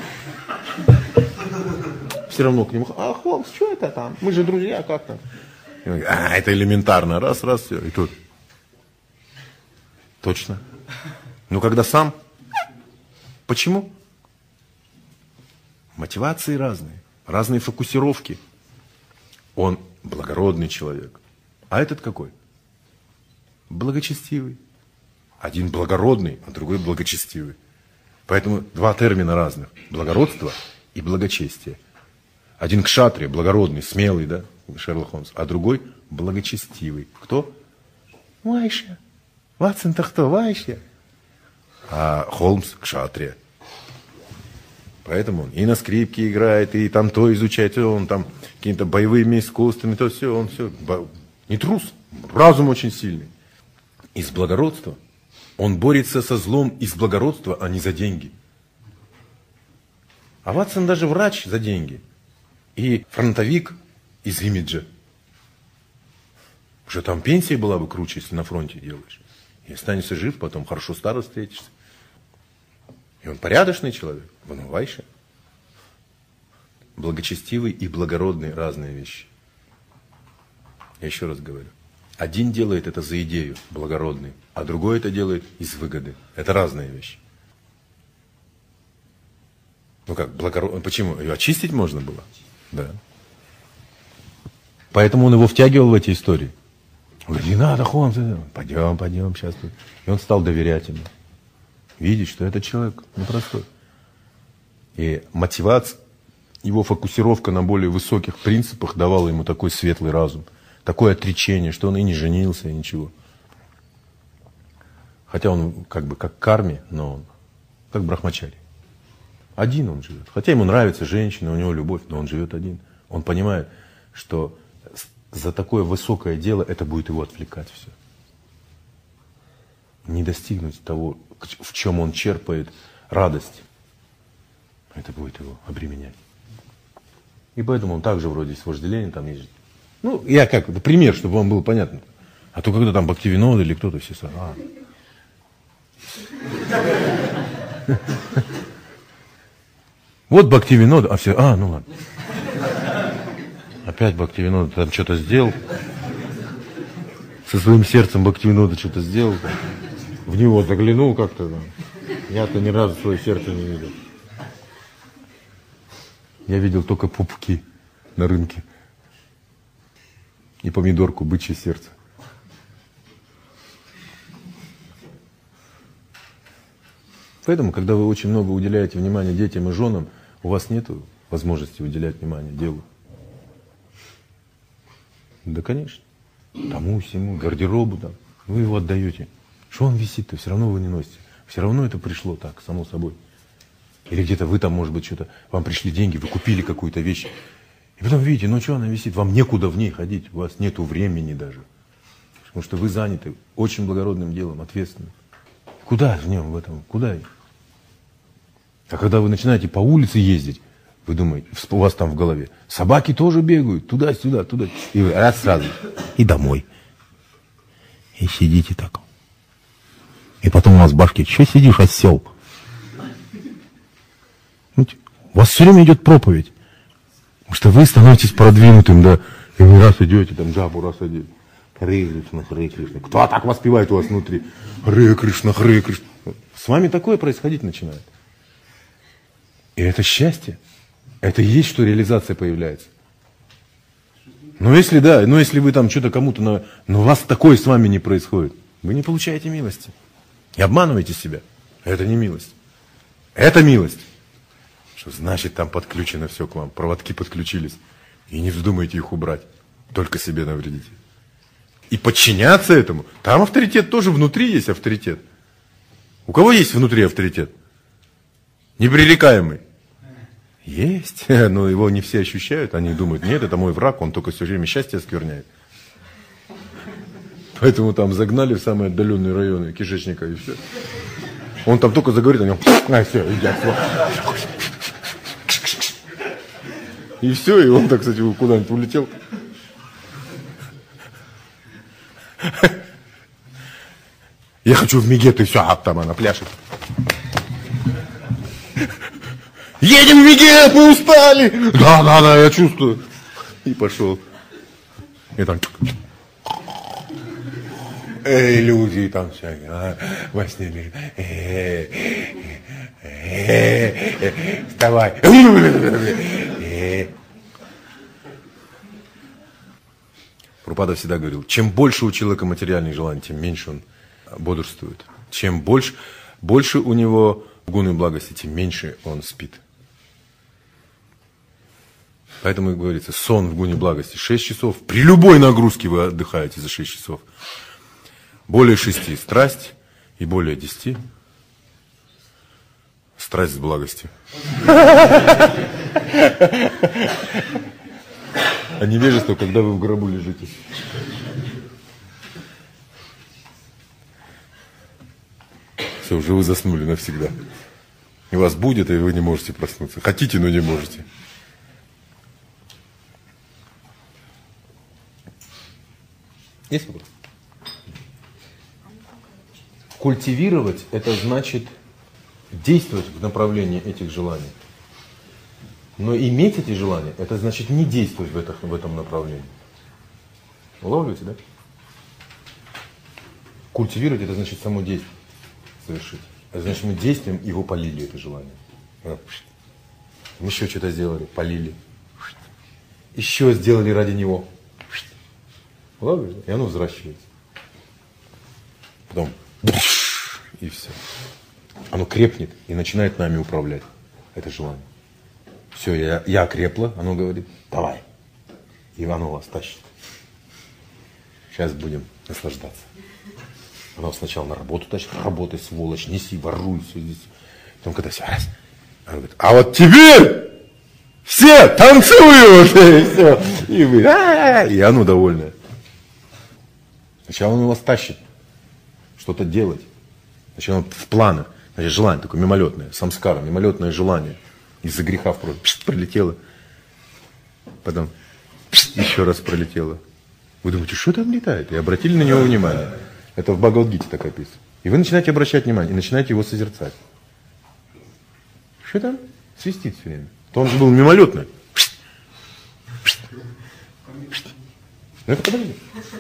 Все равно к нему, а Холмс, что это там? Мы же друзья, как там? А, это элементарно, раз, раз, все. И тут. Точно. Но когда сам. Почему? Мотивации разные. Разные фокусировки. Он благородный человек. А этот какой? Благочестивый. Один благородный, а другой благочестивый. Поэтому два термина разных. Благородство и благочестие. Один кшатрия, благородный, смелый, да, Шерлок Холмс, а другой благочестивый. Кто? Вайшья. Ватсон-то кто? Вайшья. А Холмс кшатрия. Поэтому он и на скрипке играет, и там то изучает, и он там какими-то боевыми искусствами, то все, он все. Не трус, разум очень сильный. Из благородства. Он борется со злом из благородства, а не за деньги. А Ватсон даже врач за деньги. И фронтовик из имиджа. Уже там пенсия была бы круче, если на фронте делаешь. И останешься жив, потом хорошо старо встретишься. И он порядочный человек. Он вайша. Благочестивый и благородный разные вещи. Я еще раз говорю. Один делает это за идею, благородный, а другой это делает из выгоды. Это разные вещи. Ну как, благородный, почему? Ее очистить можно было? Да. Поэтому он его втягивал в эти истории. Он говорит, не надо, Холмс, пойдем, пойдем, сейчас. И он стал доверять ему. Видеть, что этот человек непростой. И мотивация, его фокусировка на более высоких принципах давала ему такой светлый разум, такое отречение, что он и не женился, и ничего. Хотя он как бы как карми, но он как брахмачари. Один он живет. Хотя ему нравится женщина, у него любовь, но он живет один. Он понимает, что за такое высокое дело это будет его отвлекать все. Не достигнуть того, в чем он черпает радость. Это будет его обременять. И поэтому он также вроде с вожделением там ездит. Ну, я как, это пример, чтобы вам было понятно. А то когда там Бхактивинода или кто-то все сразу. А. Вот Бхактивинода, а все, а, ну ладно. Опять Бхактивинода там что-то сделал. Со своим сердцем Бхактивинода что-то сделал. В него заглянул как-то. Я-то ни разу свое сердце не видел. Я видел только пупки на рынке. И помидорку, бычье сердце. Поэтому, когда вы очень много уделяете внимания детям и женам, у вас нет возможности уделять внимание делу. Да, конечно. Тому, всему, гардеробу там. Вы его отдаете. Что он висит-то? Все равно вы не носите. Все равно это пришло так, само собой. Или где-то вы там, может быть, что-то, вам пришли деньги, вы купили какую-то вещь. И потом видите, ну что она висит, вам некуда в ней ходить, у вас нету времени даже. Потому что вы заняты очень благородным делом, ответственным. Куда в нем, в этом, куда? А когда вы начинаете по улице ездить, вы думаете, у вас там в голове, собаки тоже бегают, туда-сюда, туда. И вы раз сразу, и домой. И сидите так. И потом у вас в башке, что сидишь, осел? У вас все время идет проповедь. Потому что вы становитесь продвинутым, да. И вы раз идете, там джабу раз одели. Харе Кришна, Харе Кришна. Кто так воспевает у вас внутри? Харе Кришна, Харе Кришна. С вами такое происходить начинает. И это счастье. Это и есть, что реализация появляется. Но если да, но если вы там что-то кому-то, но, но у вас такое с вами не происходит, вы не получаете милости. И обманываете себя. Это не милость. Это милость. Что значит, там подключено все к вам, проводки подключились. И не вздумайте их убрать. Только себе навредите. И подчиняться этому. Там авторитет тоже, внутри есть авторитет. У кого есть внутри авторитет? Непререкаемый. Есть, но его не все ощущают. Они думают, нет, это мой враг, он только все время счастье оскверняет. Поэтому там загнали в самые отдаленные районы кишечника и все. Он там только заговорит, о нем, а все, иди отсюда. И все, и он так, кстати, куда-нибудь улетел. Я хочу в Мегет, и все, а там она пляшет. Едем в Мегет, мы устали. Да, да, да, я чувствую. И пошел. И там... Эй, люди, там всякие, а, во сне, эй, эй, эй, вставай. Прабхупада всегда говорил, чем больше у человека материальных желаний, тем меньше он бодрствует. Чем больше, больше у него гуны благости, тем меньше он спит. Поэтому и говорится, сон в гуне благости шесть часов. При любой нагрузке вы отдыхаете за шесть часов. Более шести страсть и более десяти страсть с благостью. А невежество, когда вы в гробу лежите. Все, уже вы заснули навсегда. И вас будет, и вы не можете проснуться. Хотите, но не можете. Есть вопрос? Культивировать – это значит действовать в направлении этих желаний. Но иметь эти желания – это значит не действовать в, это, в этом направлении. Улавливаете, да? Культивировать – это значит само действие совершить. Это значит, мы действием его полили, это желание. Мы еще что-то сделали, полили. Еще сделали ради него. Улавливаете? И оно взращивается. Потом и все. Оно крепнет и начинает нами управлять. Это желание. Все, я, я окрепла, оно говорит, давай. И оно вас тащит. Сейчас будем наслаждаться. Оно сначала на работу тащит, работай, сволочь, неси, воруй, все здесь. Потом когда все раз, оно говорит, а вот теперь все танцуют, и все. И вы, а-а-а, и оно довольное. Сначала оно вас тащит, что-то делать. Сначала в планах, значит, желание такое мимолетное, самскара, мимолетное желание. Из-за греха в прошлом пролетело. Потом еще раз пролетело. Вы думаете, что там летает? И обратили на него внимание. Это в Бхагавад-гите так описано. И вы начинаете обращать внимание, и начинаете его созерцать. Что там? Свистит все время. То он же был мимолетный. Это подожди.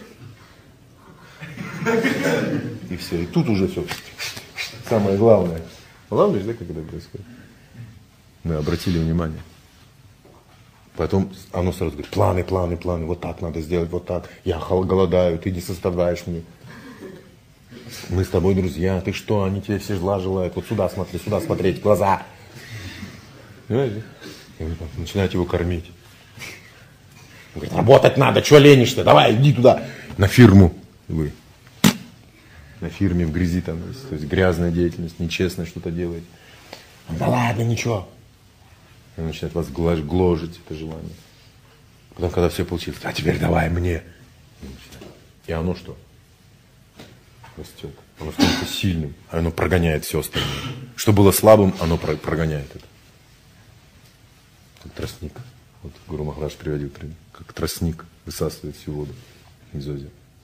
И все. И тут уже все. Самое главное. Главное, да, как это происходит? Мы обратили внимание. Потом оно сразу говорит, планы, планы, планы, вот так надо сделать, вот так. Я голодаю, ты не составляешь мне. Мы с тобой друзья, ты что, они тебе все зла желают. Вот сюда смотри, сюда смотреть, в глаза. Понимаете? И вы начинаете его кормить. Он говорит, работать надо, что ленишься, давай, иди туда. На фирму. И вы на фирме в грязи там, то есть грязная деятельность, нечестно что-то делаете. Да ладно, ничего. Он начинает вас гложить, это желание. Потом, когда все получилось, а теперь давай мне. И оно что? Растет. Оно становится сильным, а оно прогоняет все остальное. Что было слабым, оно прогоняет это. Как тростник. Вот Гуру Махарадж приводил пример. Как тростник высасывает всю воду из озера.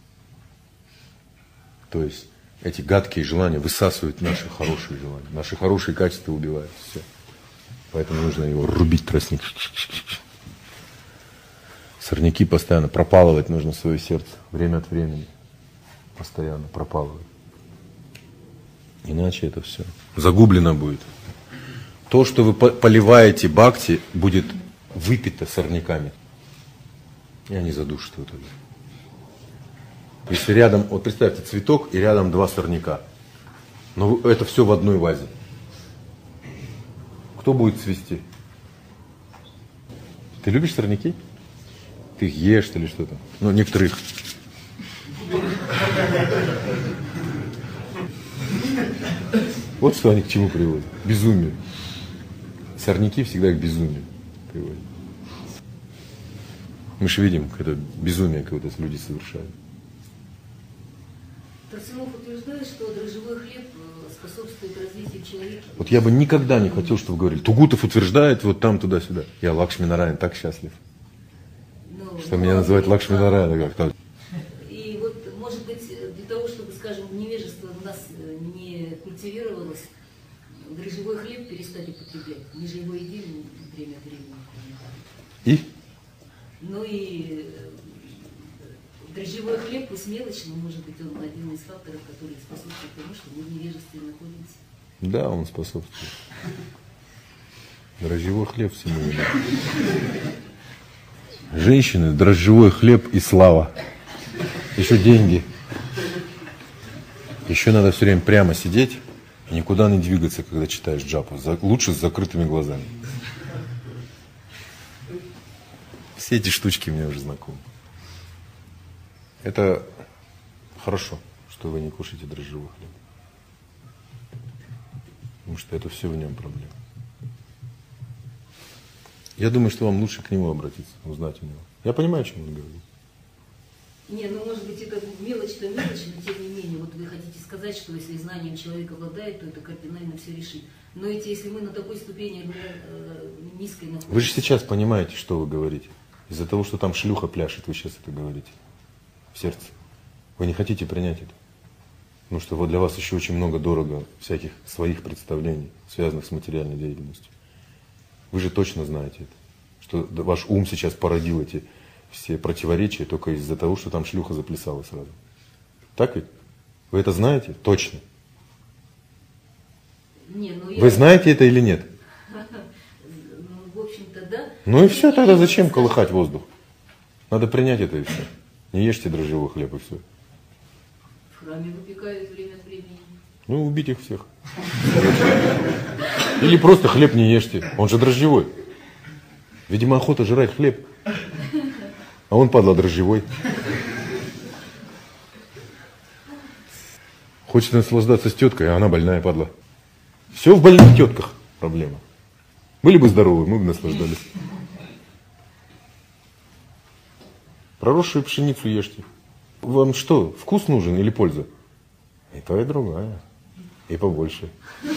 То есть эти гадкие желания высасывают наши хорошие желания. Наши хорошие качества убивают. Все. Поэтому нужно его рубить, тростник. Сорняки постоянно. Пропалывать нужно свое сердце. Время от времени. Постоянно пропалывать. Иначе это все загублено будет. То, что вы поливаете бхакти, будет выпито сорняками. И они задушат в итоге. Если рядом, вот представьте, цветок и рядом два сорняка. Но это все в одной вазе. Кто будет цвести? Ты любишь сорняки? Ты их ешь или что-то? Ну, некоторых. Вот что они к чему приводят. Безумие. Сорняки всегда к безумию приводят. Мы же видим, когда безумие какое-то люди совершают. Тарсунов утверждает, что дрожжевой хлеб способствует развитию человека. Вот я бы никогда не хотел, чтобы вы говорили. Тугутов утверждает вот там, туда-сюда. Я Лакшми Нараян так счастлив. Ну, что меня называют Лакшми Нараян. Как и вот, может быть, для того, чтобы, скажем, невежество у нас не культивировалось, дрожжевой хлеб перестать употреблять. Мы же его едим время от времени. И? Ну и дрожжевой хлеб, пусть мелочный, но, может быть, он один из факторов, который способствует тому, что мы в невежестве находимся. Да, он способствует. Дрожжевой хлеб всему виной. Женщины, дрожжевой хлеб и слава. Еще деньги. Еще надо все время прямо сидеть и никуда не двигаться, когда читаешь джапу. Лучше с закрытыми глазами. Все эти штучки мне уже знакомы. Это хорошо, что вы не кушаете дрожжевой хлеб. Потому что это все в нем проблема. Я думаю, что вам лучше к нему обратиться, узнать у него. Я понимаю, о чем он говорит. Не, ну может быть это мелочь-то мелочь, но тем не менее, вот вы хотите сказать, что если знанием человек обладает, то это кардинально все решит. Но ведь если мы на такой ступени э, низкой находимся... Вы же сейчас понимаете, что вы говорите. Из-за того, что там шлюха пляшет, вы сейчас это говорите. В сердце. Вы не хотите принять это. Потому что вот для вас еще очень много дорого всяких своих представлений, связанных с материальной деятельностью. Вы же точно знаете это. Что ваш ум сейчас породил эти все противоречия только из-за того, что там шлюха заплясала сразу. Так ведь? Вы это знаете? Точно. Не, ну Вы я... знаете это или нет? Ну, в общем-то, да. Ну и все, тогда зачем колыхать воздух? Надо принять это и все. Не ешьте дрожжевой хлеб и все. В храме выпекают время от времени. Ну, убить их всех. Или просто хлеб не ешьте. Он же дрожжевой. Видимо, охота жрать хлеб. А он, падла, дрожжевой. Хочет наслаждаться с теткой, а она больная, падла. Все в больных тетках проблема. Были бы здоровы, мы бы наслаждались. Проросшую пшеницу ешьте. Вам что, вкус нужен или польза? И то, и другая. И побольше.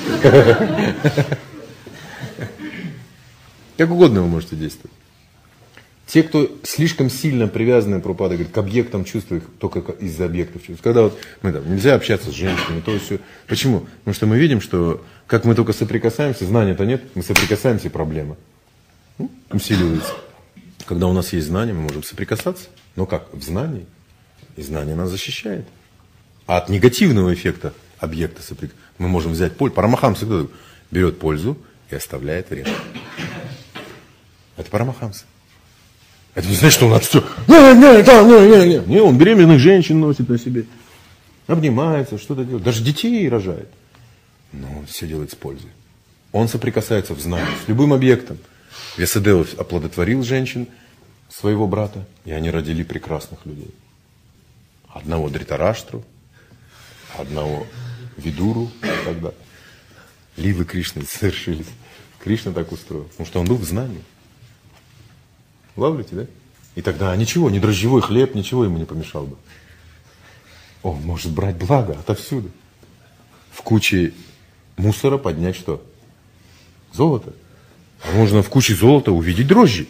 Как угодно вы можете действовать. Те, кто слишком сильно привязаны, Прабхупада говорит, к объектам чувств, их только из-за объектов чувств. Когда вот мы там, нельзя общаться с женщинами, то все. Почему? Потому что мы видим, что как мы только соприкасаемся, знания-то нет, мы соприкасаемся, и проблема ну, усиливается. Когда у нас есть знания, мы можем соприкасаться. Но как? В знании. И знание нас защищает. А от негативного эффекта объекта соприкасания мы можем взять пользу. Парамахамса берет пользу и оставляет вред. Это Парамахамса. Это не значит, что он от все. Не, не, да, не, не, не. Не, он беременных женщин носит на себе. Обнимается, что-то делает. Даже детей рожает. Но он все делает с пользой. Он соприкасается в знании с любым объектом. Вьясадева оплодотворил женщин своего брата, и они родили прекрасных людей. Одного Дритараштру, одного Видуру, и так далее. Ливы Кришны совершились. Кришна так устроил, потому что он был в знании. Ловите, да? И тогда ничего, ни дрожжевой хлеб, ничего ему не помешал бы. Он может брать благо отовсюду. В куче мусора поднять что? Золото. А можно в куче золота увидеть дрожжи.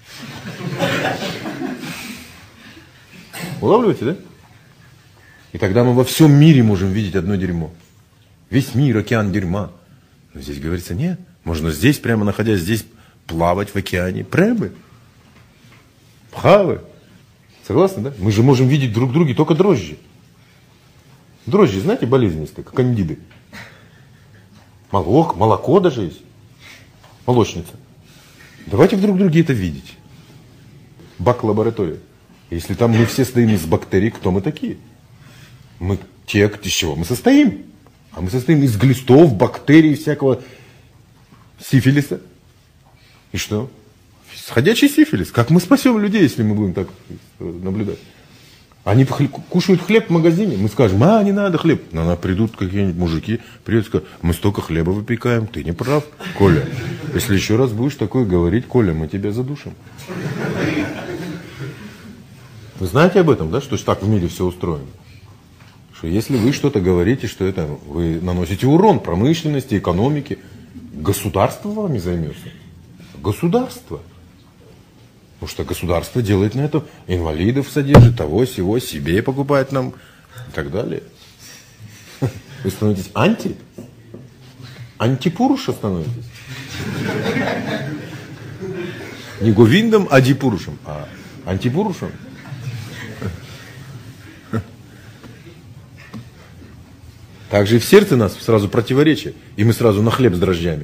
Улавливаете, да? И тогда мы во всем мире можем видеть одно дерьмо. Весь мир, океан дерьма. Но здесь говорится, нет. Можно здесь, прямо находясь здесь, плавать в океане. Пребы. Пхавы. Согласны, да? Мы же можем видеть друг друга только дрожжи. Дрожжи, знаете, болезнь есть такая, кандиды. Молок, молоко даже есть. Молочница. Давайте друг друге это видеть. Бак-лаборатория. Если там мы все стоим из бактерий, кто мы такие? Мы те, из чего мы состоим. А мы состоим из глистов, бактерий, всякого сифилиса. И что? Ходячий сифилис. Как мы спасем людей, если мы будем так наблюдать? Они кушают хлеб в магазине. Мы скажем, а, не надо хлеб. Но придут какие-нибудь мужики, придут и скажут, мы столько хлеба выпекаем. Ты не прав, Коля. Если еще раз будешь такое говорить, Коля, мы тебя задушим. Вы знаете об этом, да, что так в мире все устроено? Что если вы что-то говорите, что это вы наносите урон промышленности, экономике, государство вами займется. Государство. Потому что государство делает на это, инвалидов содержит, того, сего, себе покупает нам и так далее. Вы становитесь анти? Антипуруша становитесь? Не Говиндом, Адипурушем, а антипурушем. Также и в сердце нас сразу противоречие, и мы сразу на хлеб с дрожжами.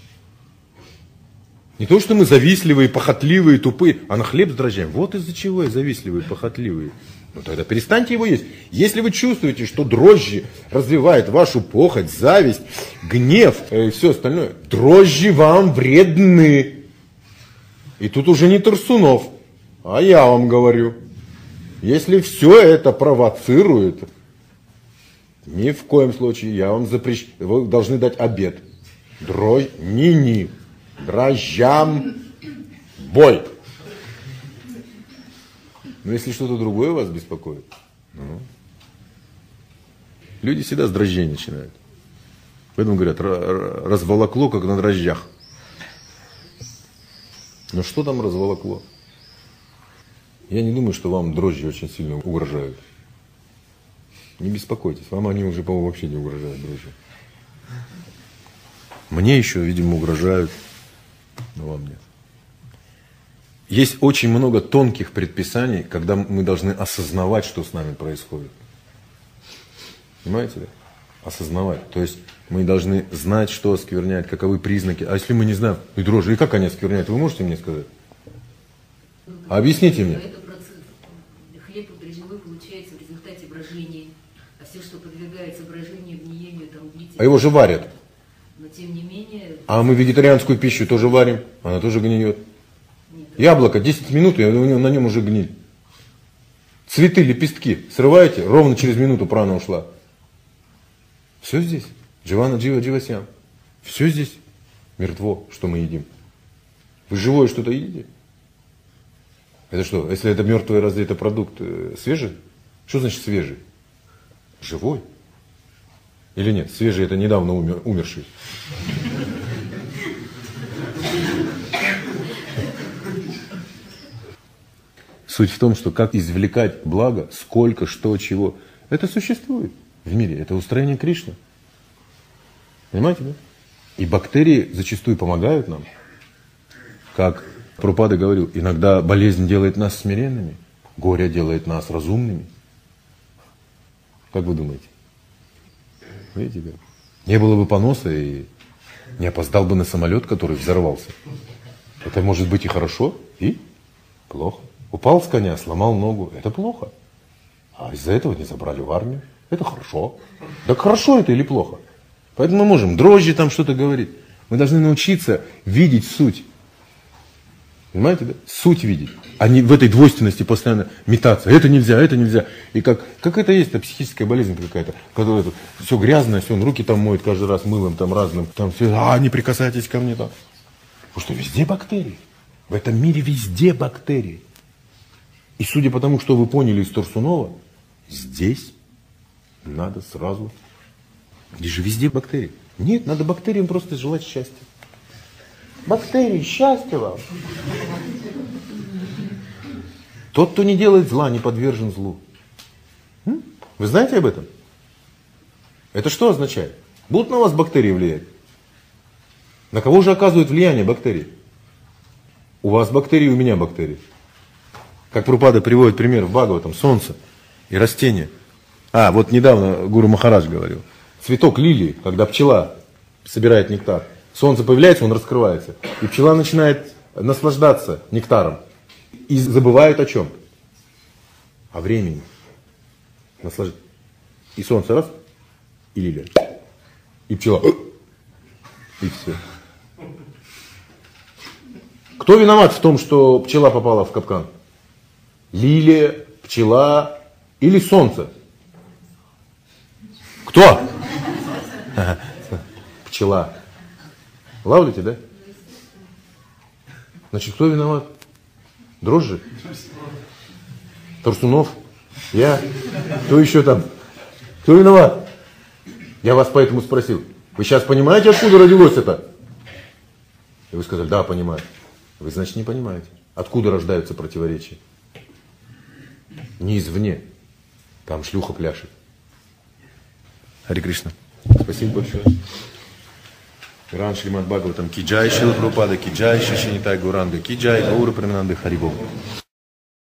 Не то, что мы завистливые, похотливые, тупые, а на хлеб с дрожжами. Вот из-за чего я завистливые, похотливые. Ну тогда перестаньте его есть. Если вы чувствуете, что дрожжи развивают вашу похоть, зависть, гнев и все остальное, дрожжи вам вредны. И тут уже не Тарсунов, а я вам говорю. Если все это провоцирует, ни в коем случае я вам запрещаю. Вы должны дать обет. Дрожь, ни-ни. Дрожжам бой. Но если что-то другое вас беспокоит, ну, люди всегда с дрожжей начинают. Поэтому говорят, разволокло, как на дрожжах. Но что там разволокло? Я не думаю, что вам дрожжи очень сильно угрожают. Не беспокойтесь, вам они уже, по-моему, вообще не угрожают, дрожжи. Мне еще, видимо, угрожают, но вам нет. Есть очень много тонких предписаний, когда мы должны осознавать, что с нами происходит. Понимаете, да? Осознавать. То есть мы должны знать, что оскверняет, каковы признаки. А если мы не знаем, и дрожжи, и как они оскверняют, вы можете мне сказать? А объясните мне. Это процесс. Хлеб дрожжевой получается в результате брожения. А все, что подвергается брожению, гниению, там длительно. А его же варят. Но тем не менее... А мы вегетарианскую пищу тоже варим, она тоже гниет. Яблоко десять минут, и на нем уже гниль. Цветы, лепестки срываете, ровно через минуту прана ушла. Все здесь. Дживана джива дживасям. Все здесь мертво, что мы едим. Вы живое что-то едите? Это что, если это мертвый, разве это продукт э, свежий? Что значит свежий? Живой? Или нет? Свежий это недавно умер, умерший. Суть в том, что как извлекать благо, сколько, что, чего, это существует в мире. Это устроение Кришны. Понимаете, да? И бактерии зачастую помогают нам. Как Прабхупада говорил, иногда болезнь делает нас смиренными, горе делает нас разумными. Как вы думаете? Видите, как? Не было бы поноса и не опоздал бы на самолет, который взорвался. Это может быть и хорошо, и плохо. Упал с коня, сломал ногу, это плохо. А из-за этого не забрали в армию, это хорошо. Так хорошо это или плохо? Поэтому мы можем дрожжи там что-то говорить. Мы должны научиться видеть суть. Понимаете, да? Суть видеть. А не в этой двойственности постоянно метаться. Это нельзя, это нельзя. И как, как это есть, это психическая болезнь какая-то. Когда это, все грязно, все, он руки там моет каждый раз мылом там разным. Там все, а, не прикасайтесь ко мне там. Потому что везде бактерии. В этом мире везде бактерии. И судя по тому, что вы поняли из Турсунова, здесь надо сразу... Здесь же везде бактерии. Нет, надо бактериям просто желать счастья. Бактерии, счастья вам. Тот, кто не делает зла, не подвержен злу. М? Вы знаете об этом? Это что означает? Будут на вас бактерии влиять? На кого же оказывают влияние бактерии? У вас бактерии, у меня бактерии. Как Прабхупада приводит пример в Бхагаватам, солнце и растения. А, вот недавно Гуру Махарадж говорил. Цветок лилии, когда пчела собирает нектар, солнце появляется, он раскрывается. И пчела начинает наслаждаться нектаром. И забывает о чем? О времени. Наслаж... И солнце раз, и лилия. И пчела. И все. Кто виноват в том, что пчела попала в капкан? Лилия, пчела или солнце? Кто? Пчела. Лавлите, да? Значит, кто виноват? Дрожжи? Турсунов? Я? Кто еще там? Кто виноват? Я вас поэтому спросил. Вы сейчас понимаете, откуда родилось это? И вы сказали, да, понимаю. Вы, значит, не понимаете. Откуда рождаются противоречия? Не извне. Там шлюха пляшет. Харе Кришна. Спасибо большое. Ран Шримад Бхагаватам ки джай, Шрила Прабхупада ки джай, Шри Нитай Гауранга ки джай, Гаура Премананды Хари Богу.